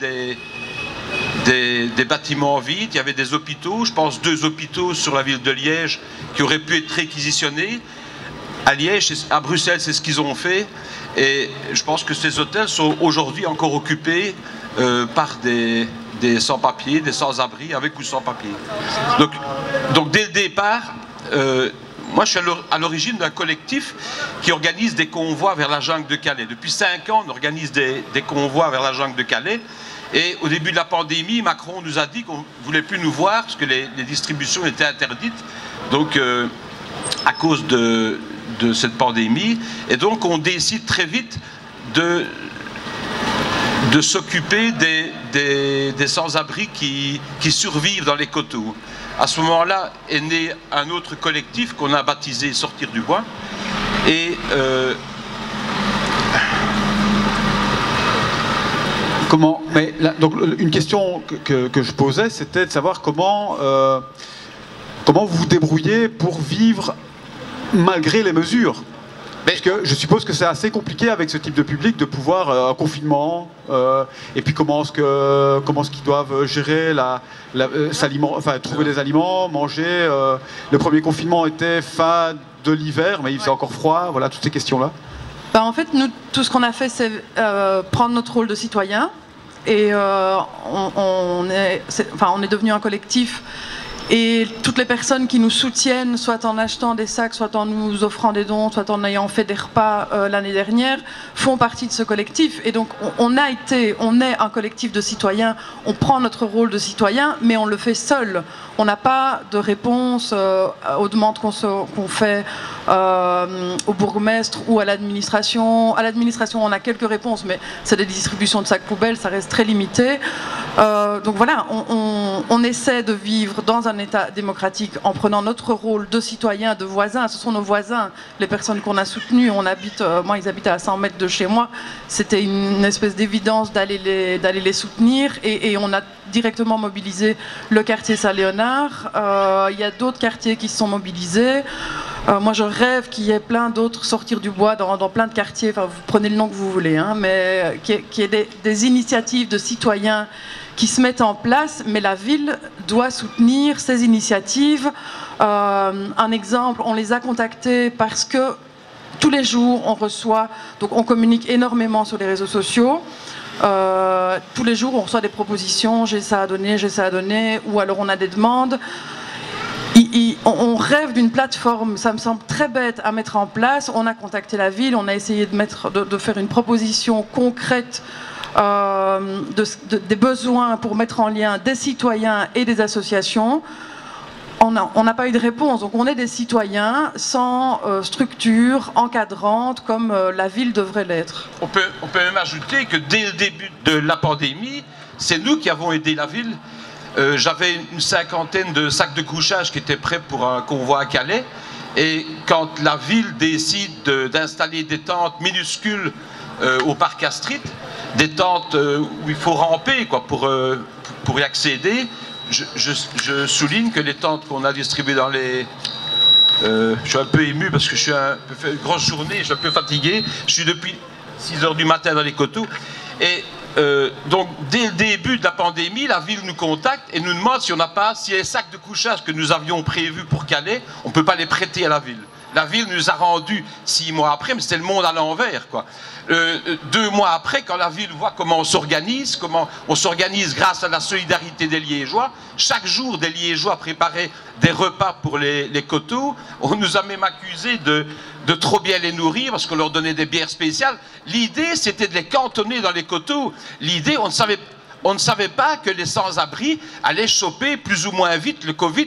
[SPEAKER 12] des bâtiments vides. Il y avait des hôpitaux, je pense 2 hôpitaux sur la ville de Liège qui auraient pu être réquisitionnés. À Liège, à Bruxelles, c'est ce qu'ils ont fait. Et je pense que ces hôtels sont aujourd'hui encore occupés par des sans-papiers, des sans-abri, avec ou sans papier. Donc dès le départ, moi je suis à l'origine d'un collectif qui organise des convois vers la jungle de Calais. Depuis 5 ans, on organise des convois vers la jungle de Calais. Et au début de la pandémie, Macron nous a dit qu'on ne voulait plus nous voir parce que les distributions étaient interdites. Donc à cause de cette pandémie, et donc on décide très vite de s'occuper des sans-abri qui survivent dans les coteaux. À ce moment-là est né un autre collectif qu'on a baptisé Sortir du bois, et
[SPEAKER 3] comment, mais là, donc une question que je posais, c'était de savoir comment vous vous débrouillez pour vivre malgré les mesures. Parce que je suppose que c'est assez compliqué avec ce type de public de pouvoir un confinement, et puis comment est-ce qu'ils doivent gérer trouver des aliments, manger. Le premier confinement était fin de l'hiver, mais il faisait encore froid. Voilà, toutes ces questions-là.
[SPEAKER 6] En fait, nous, tout ce qu'on a fait, c'est prendre notre rôle de citoyen, et on est devenu un collectif. Et toutes les personnes qui nous soutiennent, soit en achetant des sacs, soit en nous offrant des dons, soit en ayant fait des repas l'année dernière, font partie de ce collectif. Et donc on est un collectif de citoyens, on prend notre rôle de citoyen, mais on le fait seul. On n'a pas de réponse aux demandes qu'on fait au bourgmestre ou à l'administration. À l'administration, on a quelques réponses, mais c'est des distributions de sacs poubelles, ça reste très limité. Donc voilà, on essaie de vivre dans un État démocratique en prenant notre rôle de citoyen, de voisin. Ce sont nos voisins, les personnes qu'on a soutenues. Moi, ils habitaient à 100 mètres de chez moi. C'était une espèce d'évidence d'aller les soutenir, et on a directement mobilisé le quartier Saint-Léonard. Il y a d'autres quartiers qui se sont mobilisés. Moi, je rêve qu'il y ait plein d'autres Sortir du bois dans plein de quartiers. Enfin, vous prenez le nom que vous voulez, hein, mais qu'il y ait des initiatives de citoyens qui se mettent en place, mais la ville doit soutenir ces initiatives. Un exemple, on les a contactés parce que tous les jours on reçoit, donc on communique énormément sur les réseaux sociaux. Tous les jours on reçoit des propositions, j'ai ça à donner, ou alors on a des demandes.
[SPEAKER 13] on rêve d'une plateforme, ça me semble très bête à mettre en place. On a contacté la ville, on a essayé de faire une proposition concrète des besoins pour mettre en lien des citoyens et des associations. On n'a pas eu de réponse, donc on est des citoyens sans structure encadrante comme la ville devrait l'être.
[SPEAKER 12] On peut même ajouter que dès le début de la pandémie, c'est nous qui avons aidé la ville. J'avais une 50aine de sacs de couchage qui étaient prêts pour un convoi à Calais. Et quand la ville décide d'installer des tentes minuscules au parc Astrid, des tentes où il faut ramper quoi, pour y accéder, je souligne que les tentes qu'on a distribuées dans les... je suis un peu ému parce que je suis fait une grosse journée, je suis un peu fatigué. Je suis depuis 6 h du matin dans les coteaux. Et donc, dès le début de la pandémie, la ville nous contacte et nous demande si les sacs de couchage que nous avions prévus pour Calais, on ne peut pas les prêter à la ville. La ville nous a rendu 6 mois après, mais c'était le monde à l'envers, quoi. 2 mois après, quand la ville voit comment on s'organise grâce à la solidarité des Liégeois. Chaque jour, des Liégeois préparaient des repas pour les coteaux. On nous a même accusés de trop bien les nourrir parce qu'on leur donnait des bières spéciales. L'idée, c'était de les cantonner dans les coteaux. L'idée, on ne savait pas que les sans-abri allaient choper plus ou moins vite le Covid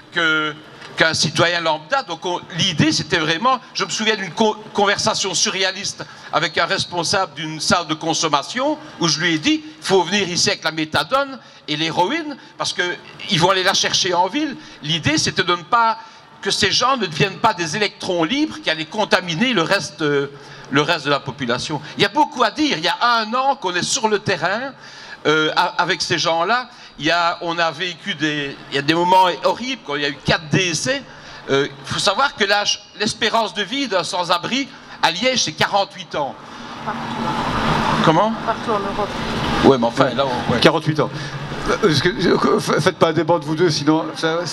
[SPEAKER 12] qu'un citoyen lambda. Donc l'idée, c'était vraiment... Je me souviens d'une conversation surréaliste avec un responsable d'une salle de consommation où je lui ai dit, il faut venir ici avec la méthadone et l'héroïne parce qu'ils vont aller la chercher en ville. L'idée, c'était de ne pas... que ces gens ne deviennent pas des électrons libres qui allaient contaminer le reste de la population. Il y a beaucoup à dire. Il y a 1 an qu'on est sur le terrain avec ces gens-là. On a vécu il y a des moments horribles, quand il y a eu 4 décès. Il faut savoir que l'espérance de vie d'un sans-abri à Liège, c'est 48 ans.
[SPEAKER 13] Partout.
[SPEAKER 3] Comment?
[SPEAKER 13] Partout en Europe.
[SPEAKER 3] Ouais, mais enfin, là... Ouais. 48 ans. Faites pas un débat de vous deux, sinon...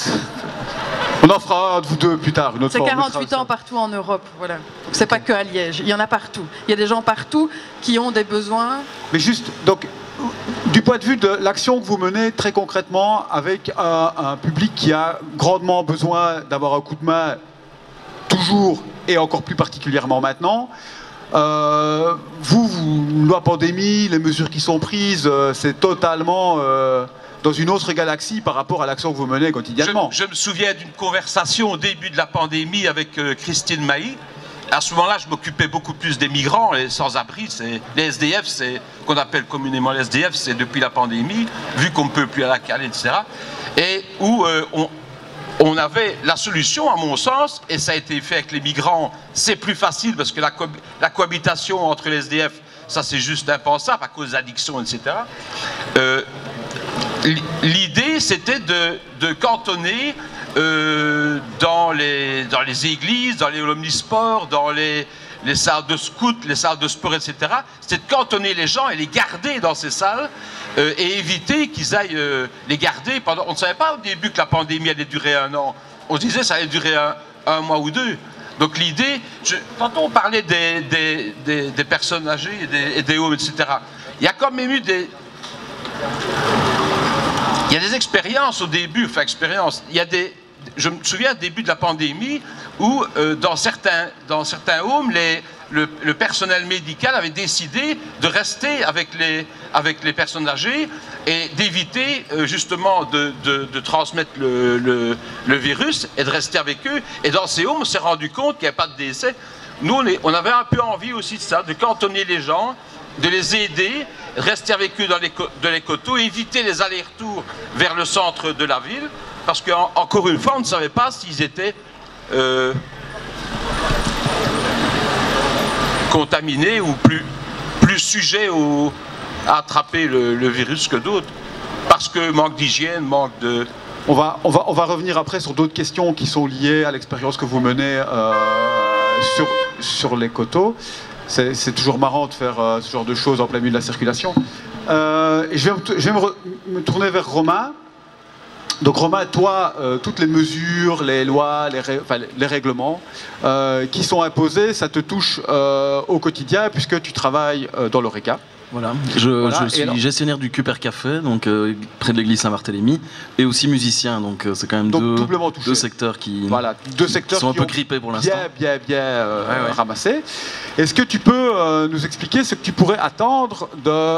[SPEAKER 3] On en fera un de vous deux plus tard, une autre fois.
[SPEAKER 13] C'est 48 ans partout en Europe, voilà. C'est pas que à Liège, il y en a partout. Il y a des gens partout qui ont des besoins.
[SPEAKER 3] Mais juste, donc, du point de vue de l'action que vous menez très concrètement avec un public qui a grandement besoin d'avoir un coup de main toujours et encore plus particulièrement maintenant, la pandémie, les mesures qui sont prises, c'est totalement... dans une autre galaxie par rapport à l'action que vous menez quotidiennement.
[SPEAKER 12] Je me souviens d'une conversation au début de la pandémie avec Christine Mailly. À ce moment-là, je m'occupais beaucoup plus des migrants, les sans-abri, les SDF, c'est qu'on appelle communément les SDF, c'est depuis la pandémie, vu qu'on ne peut plus aller à Calais, etc. Et où on avait la solution, à mon sens, et ça a été fait avec les migrants, c'est plus facile parce que la cohabitation entre les SDF, ça c'est juste impensable à cause d'addictions, etc. L'idée, c'était de cantonner dans les églises, dans les omnisports, dans les salles de scouts, les salles de sport, etc. C'était de cantonner les gens et les garder dans ces salles et éviter qu'ils aillent les garder pendant... On ne savait pas au début que la pandémie allait durer 1 an. On se disait que ça allait durer un mois ou 2. Donc l'idée... Tantôt on parlait des personnes âgées et des hommes, etc. Il y a quand même eu des... Il y a des expériences au début, je me souviens au début de la pandémie où dans certains homes, le personnel médical avait décidé de rester avec les personnes âgées et d'éviter justement de transmettre le virus et de rester avec eux. Et dans ces homes, on s'est rendu compte qu'il n'y avait pas de décès. Nous, on avait un peu envie aussi de ça, de cantonner les gens, de les aider, rester avec eux dans les coteaux, éviter les allers-retours vers le centre de la ville, parce qu'encore une fois, on ne savait pas s'ils étaient contaminés ou plus sujets à attraper le virus que d'autres, parce que manque d'hygiène, manque de...
[SPEAKER 3] On va revenir après sur d'autres questions qui sont liées à l'expérience que vous menez sur les coteaux. C'est toujours marrant de faire ce genre de choses en plein milieu de la circulation. Et je vais me tourner vers Romain. Donc Romain, toi, toutes les mesures, les lois, les règlements qui sont imposés, ça te touche au quotidien puisque tu travailles dans l'ORECA.
[SPEAKER 14] Voilà, je suis
[SPEAKER 3] alors...
[SPEAKER 14] gestionnaire du Cuper Café, donc près de l'église Saint-Barthélemy, et aussi musicien, donc c'est quand même deux secteurs qui, sont un peu grippés pour l'instant.
[SPEAKER 3] Bien ramassés. Est-ce que tu peux nous expliquer ce que tu pourrais attendre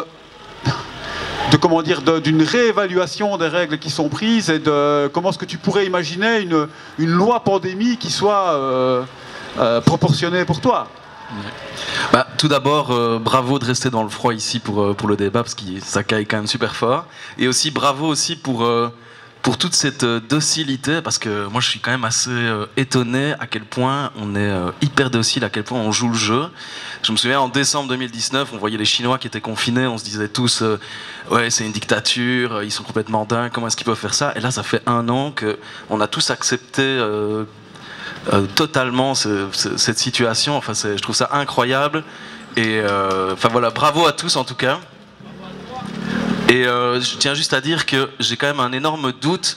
[SPEAKER 3] d'une réévaluation des règles qui sont prises et de comment est-ce que tu pourrais imaginer une loi pandémie qui soit proportionnée pour toi?
[SPEAKER 14] Bah, tout d'abord, bravo de rester dans le froid ici pour le débat, parce que ça caille quand même super fort. Et aussi bravo aussi pour toute cette docilité, parce que moi je suis quand même assez étonné à quel point on est hyper docile, à quel point on joue le jeu. Je me souviens en décembre 2019, on voyait les Chinois qui étaient confinés, on se disait tous ouais, c'est une dictature, ils sont complètement dingues, comment est-ce qu'ils peuvent faire ça? Et là ça fait 1 an qu'on a tous accepté totalement cette situation. Enfin, je trouve ça incroyable. Et enfin voilà, bravo à tous en tout cas. Et je tiens juste à dire que j'ai quand même un énorme doute,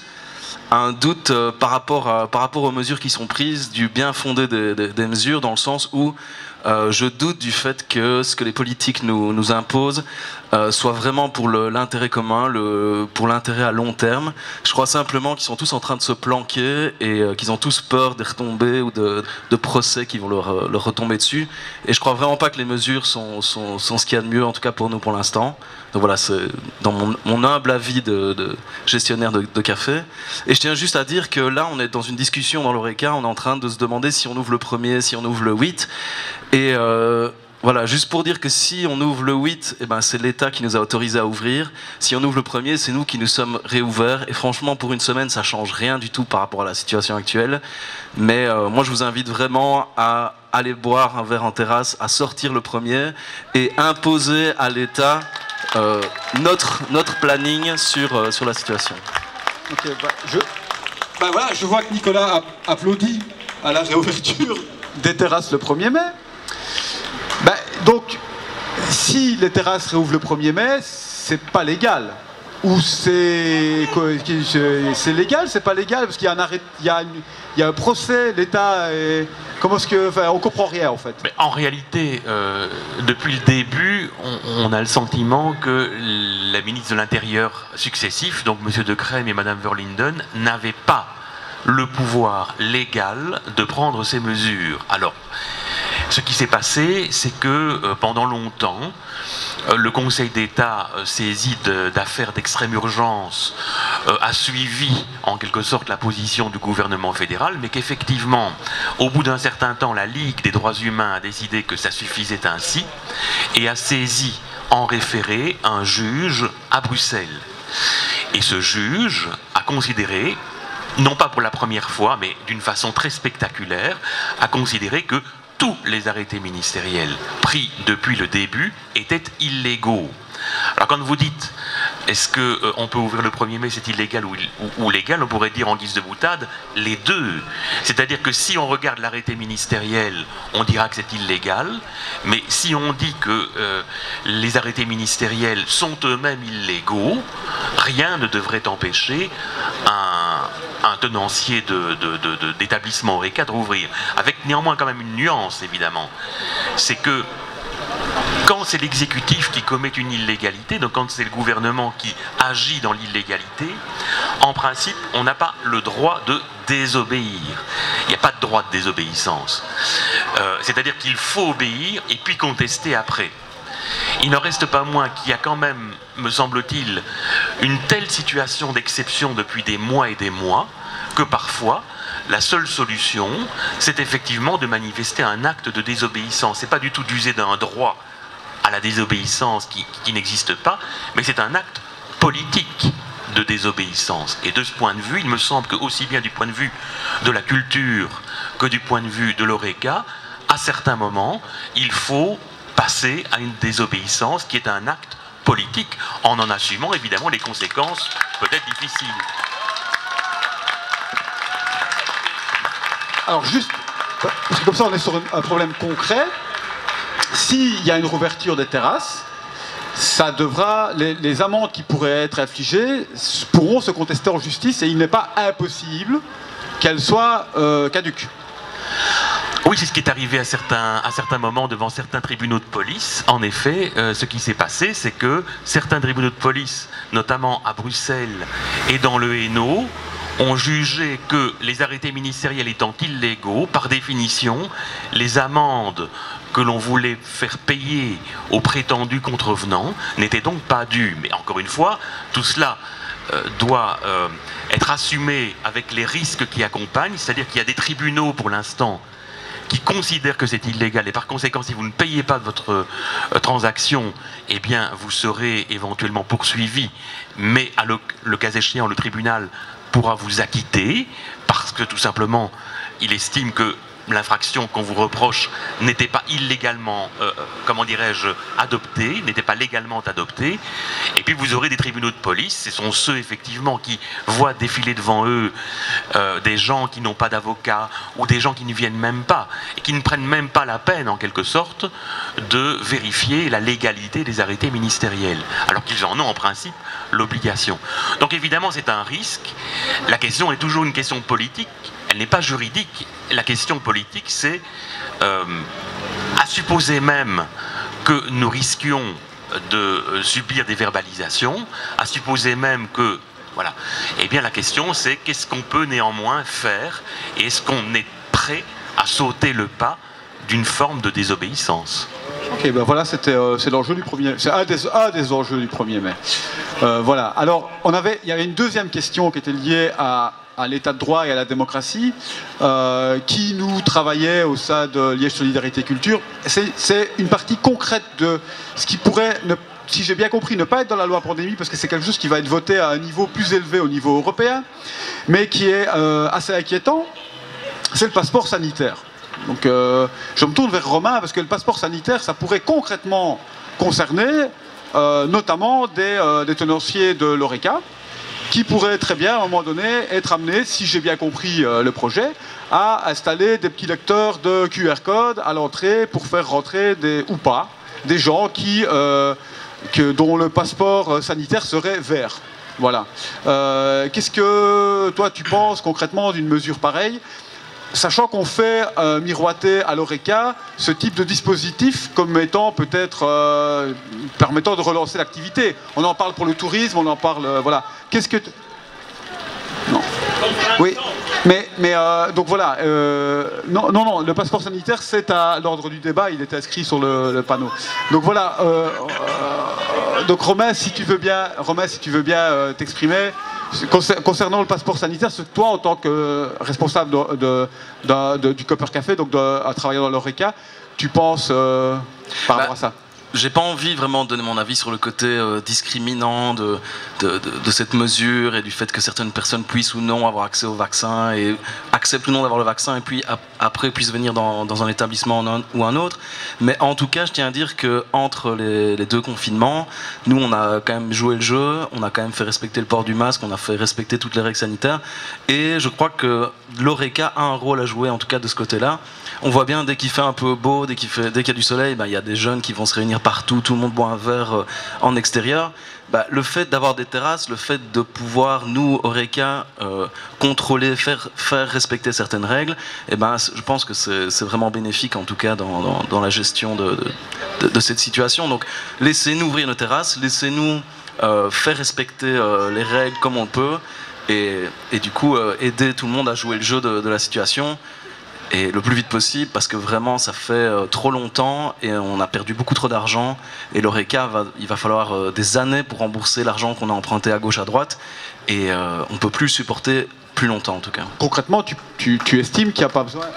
[SPEAKER 14] par rapport aux mesures qui sont prises, du bien fondé des mesures, dans le sens où je doute du fait que ce que les politiques nous imposent soit vraiment pour l'intérêt commun, pour l'intérêt à long terme. Je crois simplement qu'ils sont tous en train de se planquer et qu'ils ont tous peur des retombées ou de procès qui vont leur retomber dessus. Et je crois vraiment pas que les mesures sont ce qu'il y a de mieux, en tout cas pour nous pour l'instant. Donc voilà, c'est dans mon humble avis de gestionnaire de café. Et je tiens juste à dire que là, on est dans une discussion dans l'Oreca, on est en train de se demander si on ouvre le 1er, si on ouvre le 8. Et voilà, juste pour dire que si on ouvre le 8, eh ben, c'est l'État qui nous a autorisé à ouvrir. Si on ouvre le 1er, c'est nous qui nous sommes réouverts. Et franchement, pour une semaine, ça change rien du tout par rapport à la situation actuelle. Mais moi, je vous invite vraiment à aller boire un verre en terrasse, à sortir le 1er et imposer à l'État notre planning sur la situation.
[SPEAKER 3] Ok, voilà, je vois que Nicolas applaudit à la réouverture des terrasses le 1er mai. Donc, si les terrasses réouvrent le 1er mai, c'est pas légal. Ou c'est légal, c'est pas légal, parce qu'il y a un arrêt, il y a un procès, l'État est... Comment est-ce que... Enfin, on comprend rien, en fait.
[SPEAKER 11] Mais en réalité, depuis le début, on a le sentiment que la ministre de l'Intérieur successif, donc M. De Crème et Mme Verlinden, n'avaient pas le pouvoir légal de prendre ces mesures. Alors, ce qui s'est passé, c'est que pendant longtemps, le Conseil d'État saisi d'affaires d'extrême urgence a suivi en quelque sorte la position du gouvernement fédéral, mais qu'effectivement, au bout d'un certain temps, la Ligue des droits humains a décidé que ça suffisait ainsi et a saisi en référé un juge à Bruxelles. Et ce juge a considéré, non pas pour la première fois, mais d'une façon très spectaculaire, a considéré que tous les arrêtés ministériels pris depuis le début étaient illégaux. Alors quand vous dites, est-ce qu'on peut ouvrir le 1er mai, c'est illégal ou légal, on pourrait dire en guise de boutade, les deux. C'est-à-dire que si on regarde l'arrêté ministériel, on dira que c'est illégal, mais si on dit que les arrêtés ministériels sont eux-mêmes illégaux, rien ne devrait empêcher un tenancier d'établissement Oreca de rouvrir. Avec néanmoins quand même une nuance, évidemment. C'est que quand c'est l'exécutif qui commet une illégalité, donc quand c'est le gouvernement qui agit dans l'illégalité, en principe, on n'a pas le droit de désobéir. Il n'y a pas de droit de désobéissance. C'est-à-dire qu'il faut obéir et puis contester après. Il n'en reste pas moins qu'il y a quand même, me semble-t-il, une telle situation d'exception depuis des mois et des mois, que parfois, la seule solution, c'est effectivement de manifester un acte de désobéissance. C'est pas du tout d'user d'un droit à la désobéissance qui n'existe pas, mais c'est un acte politique de désobéissance. Et de ce point de vue, il me semble que aussi bien du point de vue de la culture que du point de vue de l'Oreca, à certains moments, il faut passer à une désobéissance qui est un acte politique, en assumant évidemment les conséquences peut-être difficiles.
[SPEAKER 3] Alors juste, parce que comme ça on est sur un problème concret, s'il y a une rouverture des terrasses, ça devra, les amendes qui pourraient être infligées pourront se contester en justice et il n'est pas impossible qu'elles soient caduques.
[SPEAKER 11] Oui, c'est ce qui est arrivé à certains moments devant certains tribunaux de police. En effet, ce qui s'est passé, c'est que certains tribunaux de police, notamment à Bruxelles et dans le Hainaut, ont jugé que les arrêtés ministériels étant illégaux, par définition, les amendes que l'on voulait faire payer aux prétendus contrevenants n'étaient donc pas dues. Mais encore une fois, tout cela doit être assumé avec les risques qui accompagnent, c'est-à-dire qu'il y a des tribunaux pour l'instant qui considèrent que c'est illégal et par conséquent si vous ne payez pas votre transaction, eh bien vous serez éventuellement poursuivi, mais le cas échéant le tribunal pourra vous acquitter parce que tout simplement il estime que l'infraction qu'on vous reproche n'était pas illégalement, comment dirais-je, adoptée, n'était pas légalement adoptée. Et puis vous aurez des tribunaux de police, ce sont ceux effectivement qui voient défiler devant eux des gens qui n'ont pas d'avocat ou des gens qui ne viennent même pas et qui ne prennent même pas la peine en quelque sorte de vérifier la légalité des arrêtés ministériels, alors qu'ils en ont en principe l'obligation. Donc évidemment c'est un risque. La question est toujours une question politique. Elle n'est pas juridique. La question politique, c'est à supposer même que nous risquions de subir des verbalisations, à supposer même que, voilà, eh bien la question c'est qu'est-ce qu'on peut néanmoins faire et est-ce qu'on est prêt à sauter le pas d'une forme de désobéissance.
[SPEAKER 3] Ok, ben voilà, c'est l'enjeu du 1er, c'est un des enjeux du 1er mai. Voilà, alors il y avait une deuxième question qui était liée à l'état de droit et à la démocratie, qui nous travaillait au sein de Liège Solidarité Culture. C'est une partie concrète de ce qui pourrait, si j'ai bien compris, ne pas être dans la loi pandémie, parce que c'est quelque chose qui va être voté à un niveau plus élevé au niveau européen, mais qui est assez inquiétant, c'est le passeport sanitaire. Donc je me tourne vers Romain, parce que le passeport sanitaire, ça pourrait concrètement concerner notamment des tenanciers de l'ORECA, qui pourrait très bien, à un moment donné, être amené, si j'ai bien compris le projet, à installer des petits lecteurs de QR code à l'entrée pour faire rentrer ou pas des gens dont le passeport sanitaire serait vert. Voilà. Qu'est-ce que toi tu penses concrètement d'une mesure pareille, sachant qu'on fait miroiter à l'ORECA ce type de dispositif comme étant peut-être permettant de relancer l'activité. On en parle pour le tourisme, on en parle... voilà. Qu'est-ce que... Non. Oui, mais donc voilà. Non, le passeport sanitaire, c'est à l'ordre du débat, il est inscrit sur le panneau. Donc voilà. Donc Romain, si tu veux bien t'exprimer... Concernant le passeport sanitaire, c'est toi en tant que responsable du Copper Café, donc à travailler dans l'ORECA, tu penses par rapport à ça?
[SPEAKER 14] J'ai pas envie vraiment de donner mon avis sur le côté discriminant de cette mesure et du fait que certaines personnes puissent ou non avoir accès au vaccin et acceptent ou non d'avoir le vaccin et puis après puissent venir dans un établissement ou un autre. Mais en tout cas, je tiens à dire qu'entre les deux confinements, nous on a quand même joué le jeu, on a quand même fait respecter le port du masque, on a fait respecter toutes les règles sanitaires et je crois que l'ORECA a un rôle à jouer en tout cas de ce côté-là. On voit bien dès qu'il fait un peu beau, dès qu'il y a du soleil, il y a des jeunes qui vont se réunir partout, tout le monde boit un verre en extérieur. Le fait d'avoir des terrasses, le fait de pouvoir, nous, ORECA, contrôler, faire respecter certaines règles, je pense que c'est vraiment bénéfique, en tout cas, dans la gestion de cette situation. Donc, laissez-nous ouvrir nos terrasses, laissez-nous faire respecter les règles comme on peut, et du coup, aider tout le monde à jouer le jeu de la situation. Et le plus vite possible, parce que vraiment ça fait trop longtemps et on a perdu beaucoup trop d'argent et l'ORECA, il va falloir des années pour rembourser l'argent qu'on a emprunté à gauche à droite et on ne peut plus le supporter plus longtemps en tout cas.
[SPEAKER 3] Concrètement, tu estimes qu'il n'y a pas besoin...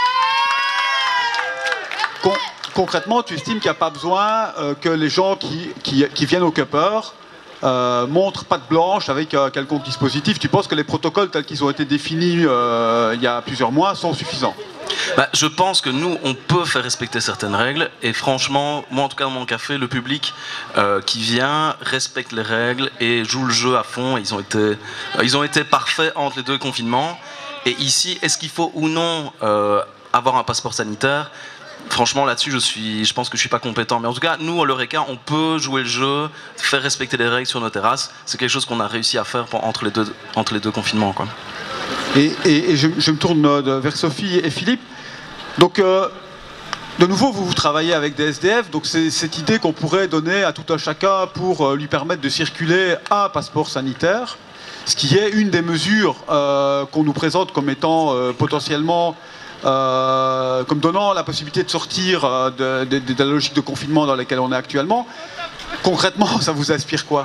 [SPEAKER 3] Concrètement, tu estimes qu'il n'y a pas besoin que les gens qui viennent au Cupper montrent patte blanche avec quelconque dispositif. Tu penses que les protocoles tels qu'ils ont été définis il y a plusieurs mois sont suffisants?
[SPEAKER 14] Je pense que nous, on peut faire respecter certaines règles et franchement, moi en tout cas dans mon café, le public qui vient respecte les règles et joue le jeu à fond. Ils ont été parfaits entre les deux confinements. Et ici, est-ce qu'il faut ou non avoir un passeport sanitaire? Franchement, là-dessus, je pense que je suis pas compétent. Mais en tout cas, nous, à l'ORECA, on peut jouer le jeu, faire respecter les règles sur nos terrasses. C'est quelque chose qu'on a réussi à faire entre les deux confinements, quoi.
[SPEAKER 3] Et je me tourne vers Sophie et Philippe. Donc, de nouveau, vous travaillez avec des SDF, donc c'est cette idée qu'on pourrait donner à tout un chacun pour lui permettre de circuler un passeport sanitaire, ce qui est une des mesures qu'on nous présente comme étant potentiellement, comme donnant la possibilité de sortir de la logique de confinement dans laquelle on est actuellement. Concrètement, ça vous inspire quoi?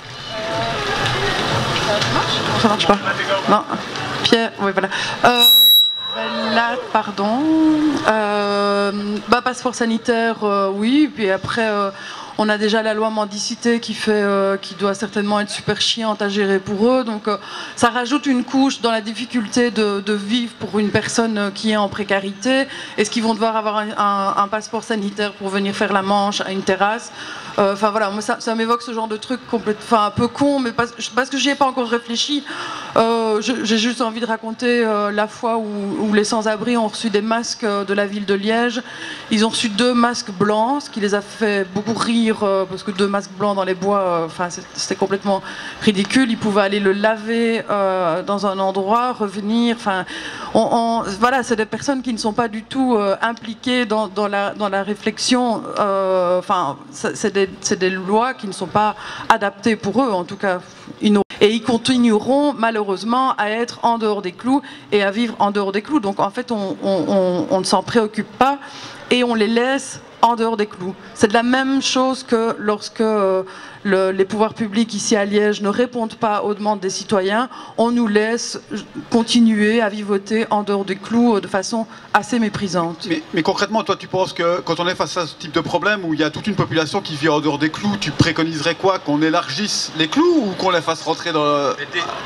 [SPEAKER 13] Ça marche pas. Non. Pierre, oui, voilà. Là, pardon. Passeport sanitaire, oui. Puis après, on a déjà la loi mendicité qui doit certainement être super chiante à gérer pour eux. Donc, ça rajoute une couche dans la difficulté de vivre pour une personne qui est en précarité. Est-ce qu'ils vont devoir avoir un passeport sanitaire pour venir faire la manche à une terrasse? Enfin voilà, moi ça m'évoque ce genre de truc un peu con, mais parce que j'y ai pas encore réfléchi. J'ai juste envie de raconter la fois où les sans-abri ont reçu des masques de la ville de Liège. Ils ont reçu 2 masques blancs, ce qui les a fait beaucoup rire, parce que 2 masques blancs dans les bois, c'était complètement ridicule. Ils pouvaient aller le laver dans un endroit, revenir. Voilà, c'est des personnes qui ne sont pas du tout impliquées dans la réflexion. C'est des lois qui ne sont pas adaptées pour eux, en tout cas. Et ils continueront malheureusement à être en dehors des clous et à vivre en dehors des clous. Donc en fait, on ne s'en préoccupe pas et on les laisse en dehors des clous. C'est de la même chose que lorsque les pouvoirs publics ici à Liège ne répondent pas aux demandes des citoyens, on nous laisse continuer à vivoter en dehors des clous de façon assez méprisante.
[SPEAKER 3] Mais concrètement, toi, tu penses que quand on est face à ce type de problème où il y a toute une population qui vit en dehors des clous, tu préconiserais quoi? Qu'on élargisse les clous ou qu'on les fasse rentrer dans le...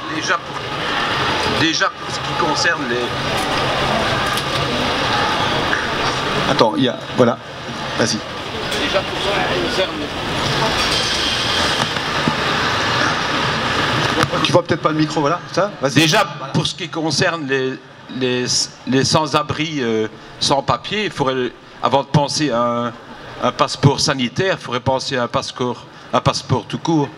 [SPEAKER 12] Déjà pour ce qui concerne les...
[SPEAKER 3] Attends, il y a... Voilà. Vas-y.
[SPEAKER 12] Déjà pour ce qui concerne...
[SPEAKER 3] Tu vois peut-être pas le micro, voilà, ça.
[SPEAKER 12] Déjà, pour ce qui concerne les sans-abri, sans-papiers, il faudrait, avant de penser à un passeport sanitaire, il faudrait penser à un passeport tout court.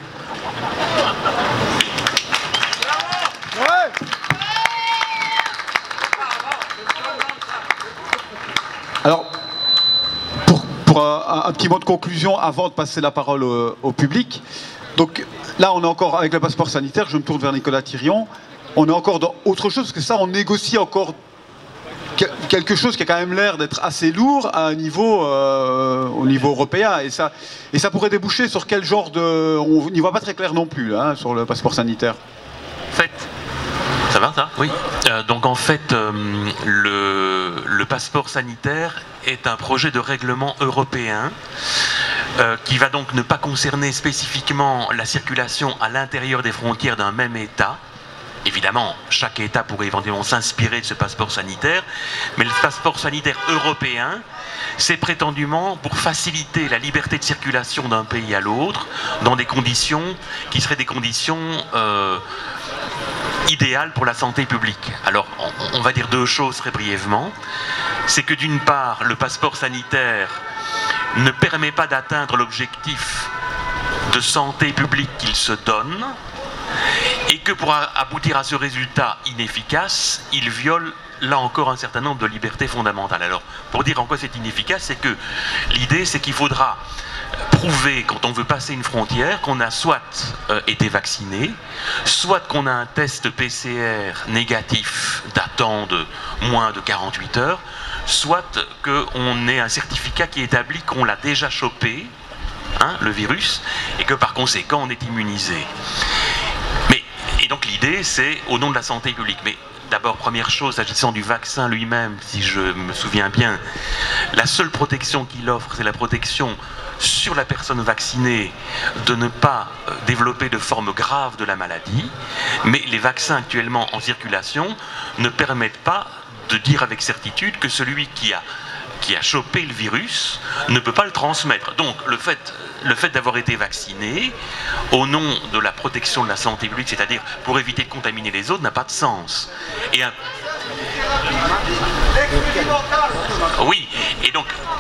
[SPEAKER 3] Alors, pour un petit mot de conclusion avant de passer la parole au public. Donc là, on est encore avec le passeport sanitaire, je me tourne vers Nicolas Thirion, on est encore dans autre chose, parce que ça, on négocie encore quelque chose qui a quand même l'air d'être assez lourd à un niveau, au niveau européen, et ça pourrait déboucher sur quel genre de... On n'y voit pas très clair non plus, hein, sur le passeport sanitaire.
[SPEAKER 11] En fait, ça va ça? Oui. Donc en fait, le passeport sanitaire est un projet de règlement européen qui va donc ne pas concerner spécifiquement la circulation à l'intérieur des frontières d'un même État. Évidemment, chaque État pourrait éventuellement s'inspirer de ce passeport sanitaire, mais le passeport sanitaire européen, c'est prétendument pour faciliter la liberté de circulation d'un pays à l'autre dans des conditions qui seraient des conditions idéales pour la santé publique. Alors, on va dire 2 choses très brièvement. C'est que d'une part, le passeport sanitaire ne permet pas d'atteindre l'objectif de santé publique qu'il se donne, et que pour aboutir à ce résultat inefficace, il viole là encore un certain nombre de libertés fondamentales. Alors, pour dire en quoi c'est inefficace, c'est que l'idée, c'est qu'il faudra prouver, quand on veut passer une frontière, qu'on a soit été vacciné, soit qu'on a un test PCR négatif datant de moins de 48 heures, soit qu'on ait un certificat qui établit qu'on l'a déjà chopé, hein, le virus, et que par conséquent on est immunisé. Et donc l'idée, c'est au nom de la santé publique. Mais d'abord, première chose, s'agissant du vaccin lui-même, si je me souviens bien, la seule protection qu'il offre, c'est la protection sur la personne vaccinée de ne pas développer de forme grave de la maladie. Mais les vaccins actuellement en circulation ne permettent pas de dire avec certitude que celui qui a chopé le virus ne peut pas le transmettre. Donc le fait d'avoir été vacciné au nom de la protection de la santé publique, c'est-à-dire pour éviter de contaminer les autres, n'a pas de sens. Oui, et donc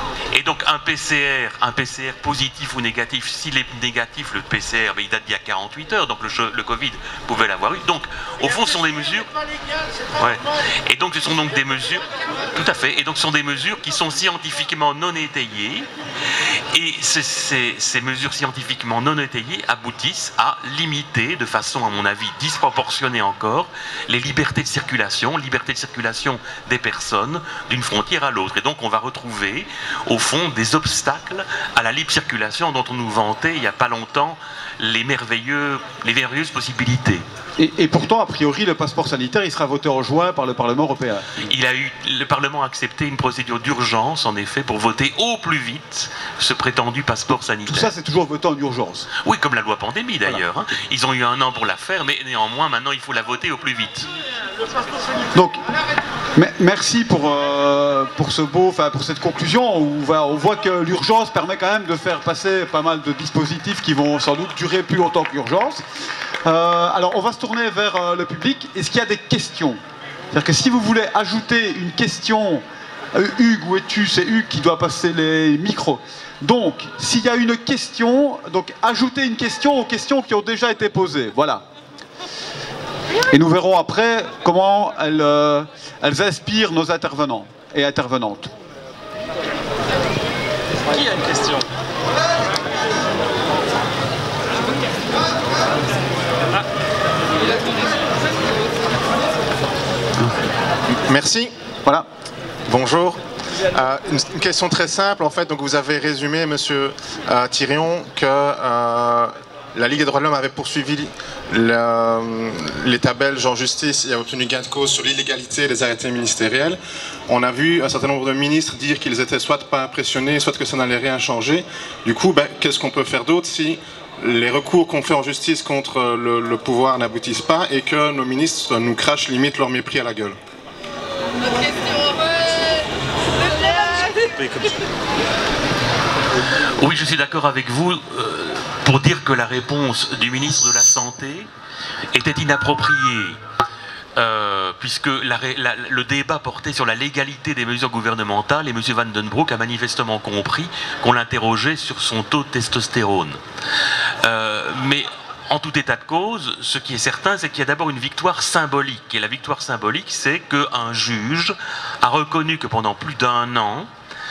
[SPEAKER 11] donc un PCR positif ou négatif, s'il est négatif, le PCR, il date d'il y a 48 heures, donc le Covid pouvait l'avoir eu. Donc, au fond, ce sont des mesures... Ouais. Et donc, ce sont donc des mesures... Tout à fait. Et donc, ce sont des mesures qui sont scientifiquement non étayées. Et ces mesures scientifiquement non étayées aboutissent à limiter, de façon, à mon avis, disproportionnée encore, les libertés de circulation des personnes d'une frontière à l'autre. Et donc, on va retrouver, au fond, des obstacles à la libre circulation dont on nous vantait il n'y a pas longtemps les merveilleuses possibilités.
[SPEAKER 3] Et pourtant, a priori, le passeport sanitaire, il sera voté en juin par le Parlement européen.
[SPEAKER 11] Le Parlement a accepté une procédure d'urgence, en effet, pour voter au plus vite ce prétendu passeport sanitaire.
[SPEAKER 3] Tout ça, c'est toujours voté en urgence.
[SPEAKER 11] Oui, comme la loi pandémie d'ailleurs. Voilà. Ils ont eu 1 an pour la faire, mais néanmoins, maintenant, il faut la voter au plus vite.
[SPEAKER 3] Donc, merci pour cette conclusion où on voit que l'urgence permet quand même de faire passer pas mal de dispositifs qui vont sans doute durer plus longtemps que l'urgence. Alors, on va se tourner vers le public. Est-ce qu'il y a des questions? C'est-à-dire que si vous voulez ajouter une question, Hugues, où es-tu? C'est Hugues qui doit passer les micros. Donc, s'il y a une question, donc ajoutez une question aux questions qui ont déjà été posées. Voilà. Et nous verrons après comment elles inspirent nos intervenants et intervenantes.
[SPEAKER 15] Qui a une question?
[SPEAKER 16] Merci.
[SPEAKER 3] Voilà.
[SPEAKER 16] Bonjour. Une question très simple, en fait. Donc, vous avez résumé, monsieur Thirion, que la Ligue des droits de l'homme avait poursuivi l'État belge en justice et a obtenu gain de cause sur l'illégalité des arrêtés ministériels. On a vu un certain nombre de ministres dire qu'ils étaient soit pas impressionnés, soit que ça n'allait rien changer. Du coup, qu'est-ce qu'on peut faire d'autre si les recours qu'on fait en justice contre le pouvoir n'aboutissent pas et que nos ministres nous crachent limite leur mépris à la gueule?
[SPEAKER 11] Oui, je suis d'accord avec vous pour dire que la réponse du ministre de la Santé était inappropriée, puisque le débat portait sur la légalité des mesures gouvernementales et M. Van den Broek a manifestement compris qu'on l'interrogeait sur son taux de testostérone. Mais en tout état de cause, ce qui est certain, c'est qu'il y a d'abord une victoire symbolique. Et la victoire symbolique, c'est qu'un juge a reconnu que pendant plus d'1 an,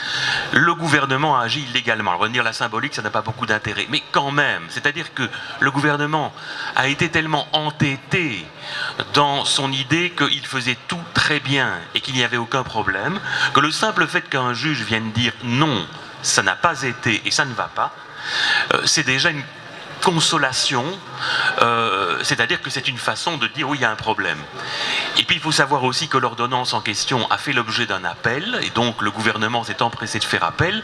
[SPEAKER 11] le gouvernement a agi illégalement. Alors, on va dire la symbolique, ça n'a pas beaucoup d'intérêt. Mais quand même, c'est-à-dire que le gouvernement a été tellement entêté dans son idée qu'il faisait tout très bien et qu'il n'y avait aucun problème, que le simple fait qu'un juge vienne dire non, ça n'a pas été et ça ne va pas, c'est déjà une consolation, c'est-à-dire que c'est une façon de dire oui, il y a un problème. Et puis il faut savoir aussi que l'ordonnance en question a fait l'objet d'un appel, et donc le gouvernement s'est empressé de faire appel,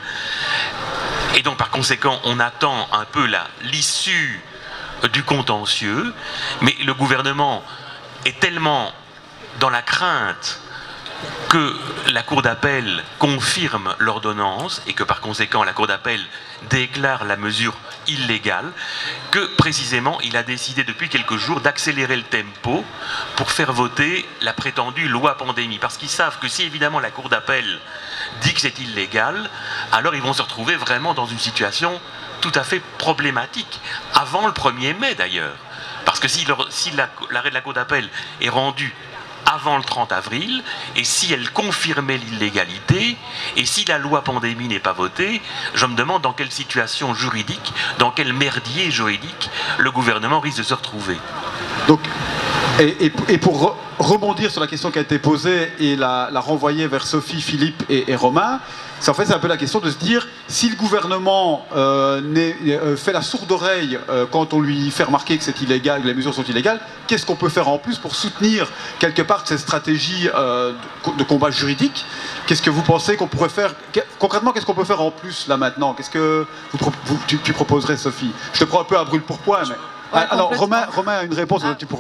[SPEAKER 11] et donc par conséquent on attend un peu l'issue du contentieux, mais le gouvernement est tellement dans la crainte que la Cour d'appel confirme l'ordonnance et que par conséquent la Cour d'appel déclare la mesure illégale, que précisément il a décidé depuis quelques jours d'accélérer le tempo pour faire voter la prétendue loi pandémie. Parce qu'ils savent que si évidemment la Cour d'appel dit que c'est illégal, alors ils vont se retrouver vraiment dans une situation tout à fait problématique, avant le 1er mai d'ailleurs. Parce que si l'arrêt de la Cour d'appel est rendu avant le 30 avril, et si elle confirmait l'illégalité, et si la loi pandémie n'est pas votée, je me demande dans quelle situation juridique, dans quel merdier juridique, le gouvernement risque de se retrouver.
[SPEAKER 3] Donc, et pour rebondir sur la question qui a été posée et la renvoyer vers Sophie, Philippe et Romain, c'est en fait un peu la question de se dire si le gouvernement fait la sourde oreille quand on lui fait remarquer que c'est illégal, que les mesures sont illégales, qu'est-ce qu'on peut faire en plus pour soutenir quelque part cette stratégie de combat juridique? Qu'est-ce que vous pensez qu'on pourrait faire concrètement? Qu'est-ce qu'on peut faire en plus là maintenant? Qu'est-ce que tu proposerais, Sophie? Je te prends un peu à brûle-pourpoint, mais alors Romain a une réponse, tu pourras.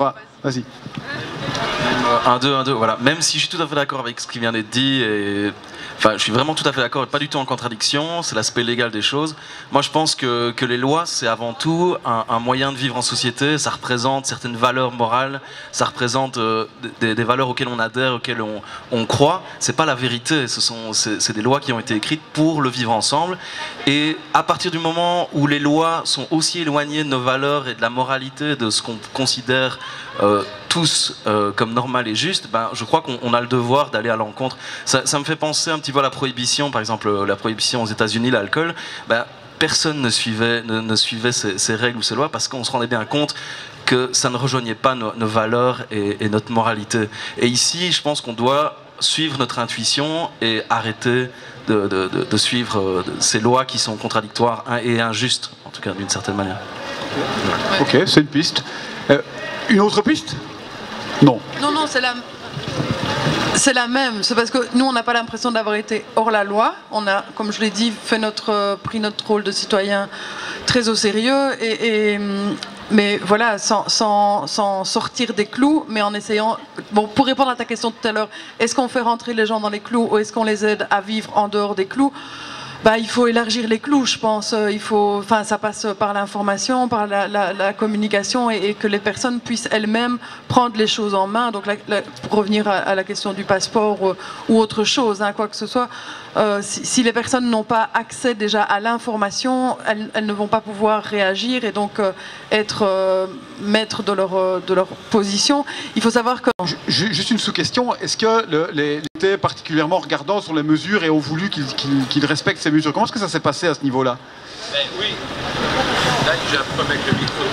[SPEAKER 3] Vas-y.
[SPEAKER 14] 1-2, voilà. Même si je suis tout à fait d'accord avec ce qui vient d'être dit, et enfin, je suis vraiment tout à fait d'accord, pas du tout en contradiction, c'est l'aspect légal des choses. Moi, je pense que les lois, c'est avant tout un moyen de vivre en société, ça représente certaines valeurs morales, ça représente des valeurs auxquelles on adhère, auxquelles on croit. C'est pas la vérité, c'est des lois qui ont été écrites pour le vivre ensemble. Et à partir du moment où les lois sont aussi éloignées de nos valeurs et de la moralité, de ce qu'on considère tous comme normal et juste, ben, je crois qu'on a le devoir d'aller à l'encontre. Ça me fait penser un petit peu à la prohibition, par exemple la prohibition aux États-Unis, l'alcool. Ben, personne ne suivait ces règles ou ces lois parce qu'on se rendait bien compte que ça ne rejoignait pas nos valeurs et notre moralité. Et ici, je pense qu'on doit suivre notre intuition et arrêter de suivre ces lois qui sont contradictoires et injustes, en tout cas d'une certaine manière.
[SPEAKER 3] Ok, c'est une piste. Une autre piste? Non.
[SPEAKER 13] Non, c'est la même. C'est parce que nous, on n'a pas l'impression d'avoir été hors la loi. On a, comme je l'ai dit, pris notre rôle de citoyen très au sérieux. Mais voilà, sans sortir des clous, mais en essayant... Bon, pour répondre à ta question tout à l'heure, est-ce qu'on fait rentrer les gens dans les clous ou est-ce qu'on les aide à vivre en dehors des clous? Bah, il faut élargir les clous, je pense. Ça passe par l'information, par la communication et que les personnes puissent elles-mêmes prendre les choses en main. Donc, pour revenir à la question du passeport ou autre chose, hein, quoi que ce soit, si les personnes n'ont pas accès déjà à l'information, elles ne vont pas pouvoir réagir et donc être maîtres de leur position. Il faut savoir que...
[SPEAKER 3] Juste une sous-question, est-ce que les étaient particulièrement regardants sur les mesures et ont voulu qu'ils respectent ces mesures? Comment est-ce que ça s'est passé à ce niveau-là?
[SPEAKER 12] Ben oui. Là, j'ai un problème avec le micro.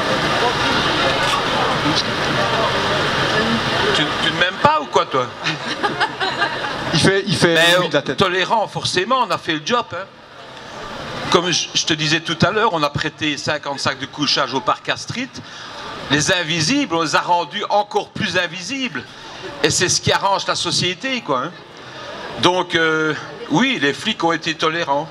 [SPEAKER 12] Tu ne m'aimes pas ou quoi, toi?
[SPEAKER 3] Il fait
[SPEAKER 12] ben,
[SPEAKER 3] de la tête.
[SPEAKER 12] Tolérant, forcément, on a fait le job. Hein. Comme je te disais tout à l'heure, on a prêté 50 sacs de couchage au parc Astrid. Les invisibles, on les a rendus encore plus invisibles. Et c'est ce qui arrange la société, quoi. Hein. Donc, oui, les flics ont été tolérants.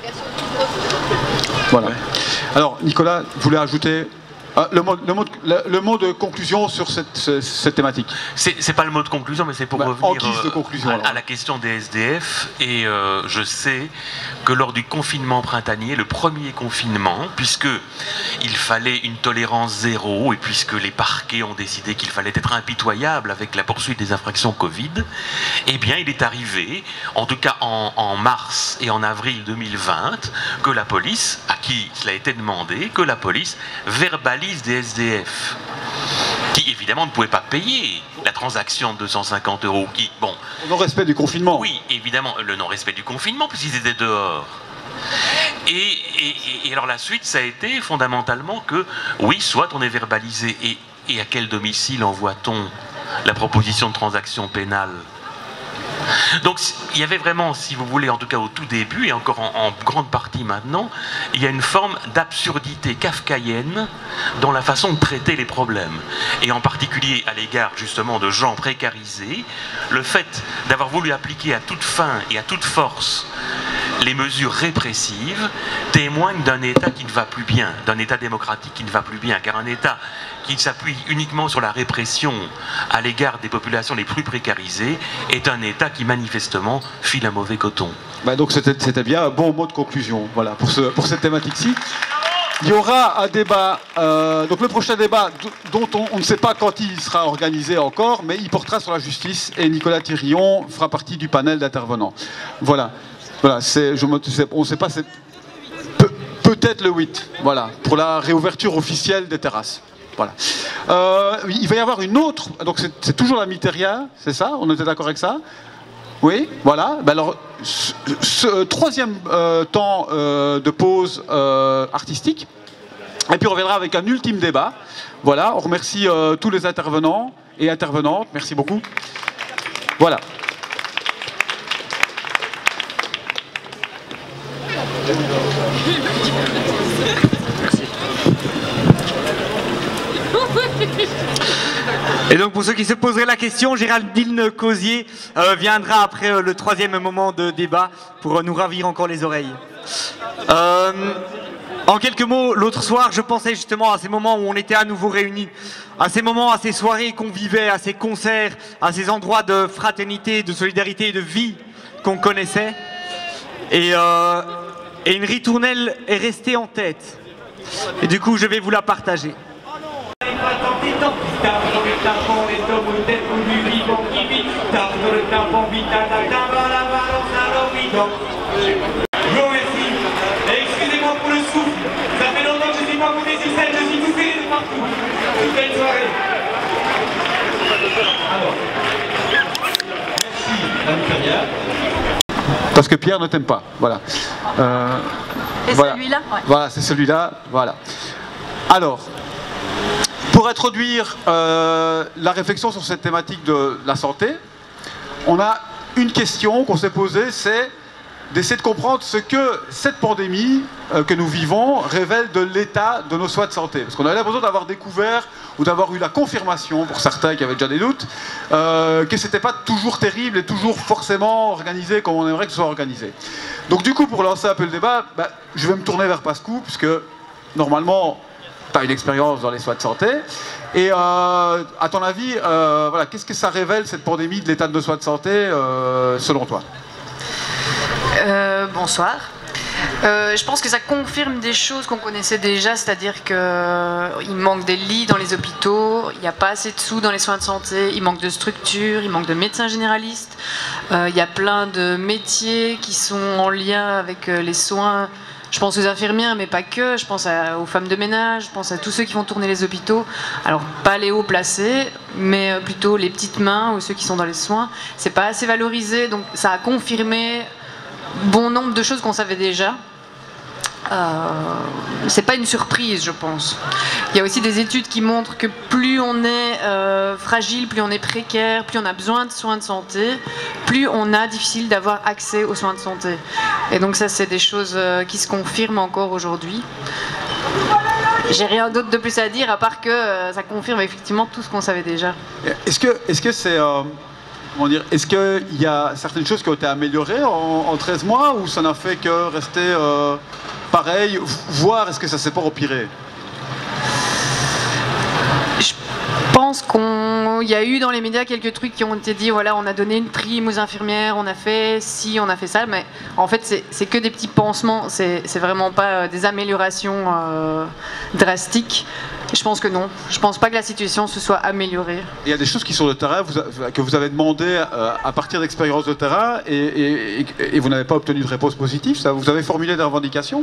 [SPEAKER 3] Voilà. Alors, Nicolas, vous voulez ajouter le mot de conclusion sur cette thématique?
[SPEAKER 11] C'est pas le mot de conclusion, mais c'est pour revenir
[SPEAKER 3] en guise de conclusion,
[SPEAKER 11] à la question des SDF. Et je sais que lors du confinement printanier, le premier confinement, puisque il fallait une tolérance zéro et puisque les parquets ont décidé qu'il fallait être impitoyable avec la poursuite des infractions Covid, eh bien, il est arrivé, en tout cas en mars et en avril 2020, que la police, à qui cela a été demandé, que la police verbalise des SDF qui évidemment ne pouvaient pas payer la transaction de 250 €. Bon,
[SPEAKER 3] le non-respect du confinement.
[SPEAKER 11] Oui, évidemment, le non-respect du confinement, puisqu'ils étaient dehors. Et alors la suite, ça a été fondamentalement que, oui, soit on est verbalisé, et à quel domicile envoie-t-on la proposition de transaction pénale? Donc il y avait vraiment, si vous voulez, en tout cas au tout début, et encore en grande partie maintenant, il y a une forme d'absurdité kafkaïenne dans la façon de traiter les problèmes. Et en particulier à l'égard justement de gens précarisés, le fait d'avoir voulu appliquer à toute fin et à toute force les mesures répressives témoignent d'un État qui ne va plus bien, d'un État démocratique qui ne va plus bien, car un État qui s'appuie uniquement sur la répression à l'égard des populations les plus précarisées est un État qui manifestement file un mauvais coton.
[SPEAKER 3] Bah donc c'était bien un bon mot de conclusion, voilà, pour cette thématique-ci. Il y aura un débat, donc le prochain débat dont on ne sait pas quand il sera organisé encore, mais il portera sur la justice et Nicolas Thirion fera partie du panel d'intervenants. Voilà, on ne sait pas, peut-être le 8, voilà, pour la réouverture officielle des terrasses. Voilà. Il va y avoir une autre, donc c'est toujours la Miteria, c'est ça? On était d'accord avec ça? Oui, voilà. Ben alors, ce troisième temps de pause artistique, et puis on reviendra avec un ultime débat. Voilà, on remercie tous les intervenants et intervenantes, merci beaucoup. Voilà.
[SPEAKER 15] Et donc pour ceux qui se poseraient la question, Géraldine Cosier viendra après le troisième moment de débat pour nous ravir encore les oreilles. En quelques mots, l'autre soir, je pensais justement à ces moments où on était à nouveau réunis, à ces moments, à ces soirées qu'on vivait, à ces concerts, à ces endroits de fraternité, de solidarité et de vie qu'on connaissait. Et une ritournelle est restée en tête. Et du coup, je vais vous la partager.
[SPEAKER 17] Excusez-moi pour le souffle, ça fait longtemps que je ne suis pas monté sur scène, je suis tout fait de partout. Belle soirée. Alors, merci, Pierre.
[SPEAKER 3] Parce que Pierre ne t'aime pas, voilà.
[SPEAKER 18] Et
[SPEAKER 3] voilà.
[SPEAKER 18] celui-là ouais.
[SPEAKER 3] Voilà, c'est celui-là, voilà. Alors, pour introduire la réflexion sur cette thématique de la santé, on a une question qu'on s'est posée, c'est d'essayer de comprendre ce que cette pandémie que nous vivons révèle de l'état de nos soins de santé. Parce qu'on a l'impression d'avoir découvert ou d'avoir eu la confirmation, pour certains qui avaient déjà des doutes, que c'était pas toujours terrible et toujours forcément organisé comme on aimerait que ce soit organisé. Donc du coup, pour lancer un peu le débat, je vais me tourner vers Pascou, puisque normalement, tu as une expérience dans les soins de santé. Et à ton avis, voilà, qu'est-ce que ça révèle, cette pandémie, de l'état de nos soins de santé, selon toi ?
[SPEAKER 18] Bonsoir. Je pense que ça confirme des choses qu'on connaissait déjà, c'est-à-dire qu'il manque des lits dans les hôpitaux, il n'y a pas assez de sous dans les soins de santé, il manque de structures, il manque de médecins généralistes, il y a plein de métiers qui sont en lien avec les soins. Je pense aux infirmières, mais pas que, je pense aux femmes de ménage, je pense à tous ceux qui font tourner les hôpitaux. Alors, pas les hauts placés, mais plutôt les petites mains ou ceux qui sont dans les soins. C'est pas assez valorisé, donc ça a confirmé bon nombre de choses qu'on savait déjà. C'est pas une surprise, je pense. Il y a aussi des études qui montrent que plus on est fragile, plus on est précaire, plus on a besoin de soins de santé, plus on a difficile d'avoir accès aux soins de santé. Et donc ça, c'est des choses qui se confirment encore aujourd'hui. J'ai rien d'autre de plus à dire, à part que ça confirme effectivement tout ce qu'on savait déjà.
[SPEAKER 3] Est-ce que c'est... Est-ce qu'il y a certaines choses qui ont été améliorées en 13 mois, ou ça n'a fait que rester pareil, voire est-ce que ça s'est pas empiré?
[SPEAKER 18] Je pense qu'il y a eu dans les médias quelques trucs qui ont été dit, voilà, on a donné une prime aux infirmières, on a fait ci, on a fait ça, mais en fait c'est que des petits pansements, c'est vraiment pas des améliorations drastiques. Je pense que non. Je pense pas que la situation se soit améliorée.
[SPEAKER 3] Il y a des choses qui sont de terrain que vous avez demandé à partir d'expériences de terrain et vous n'avez pas obtenu de réponse positive. Ça, vous avez formulé des revendications?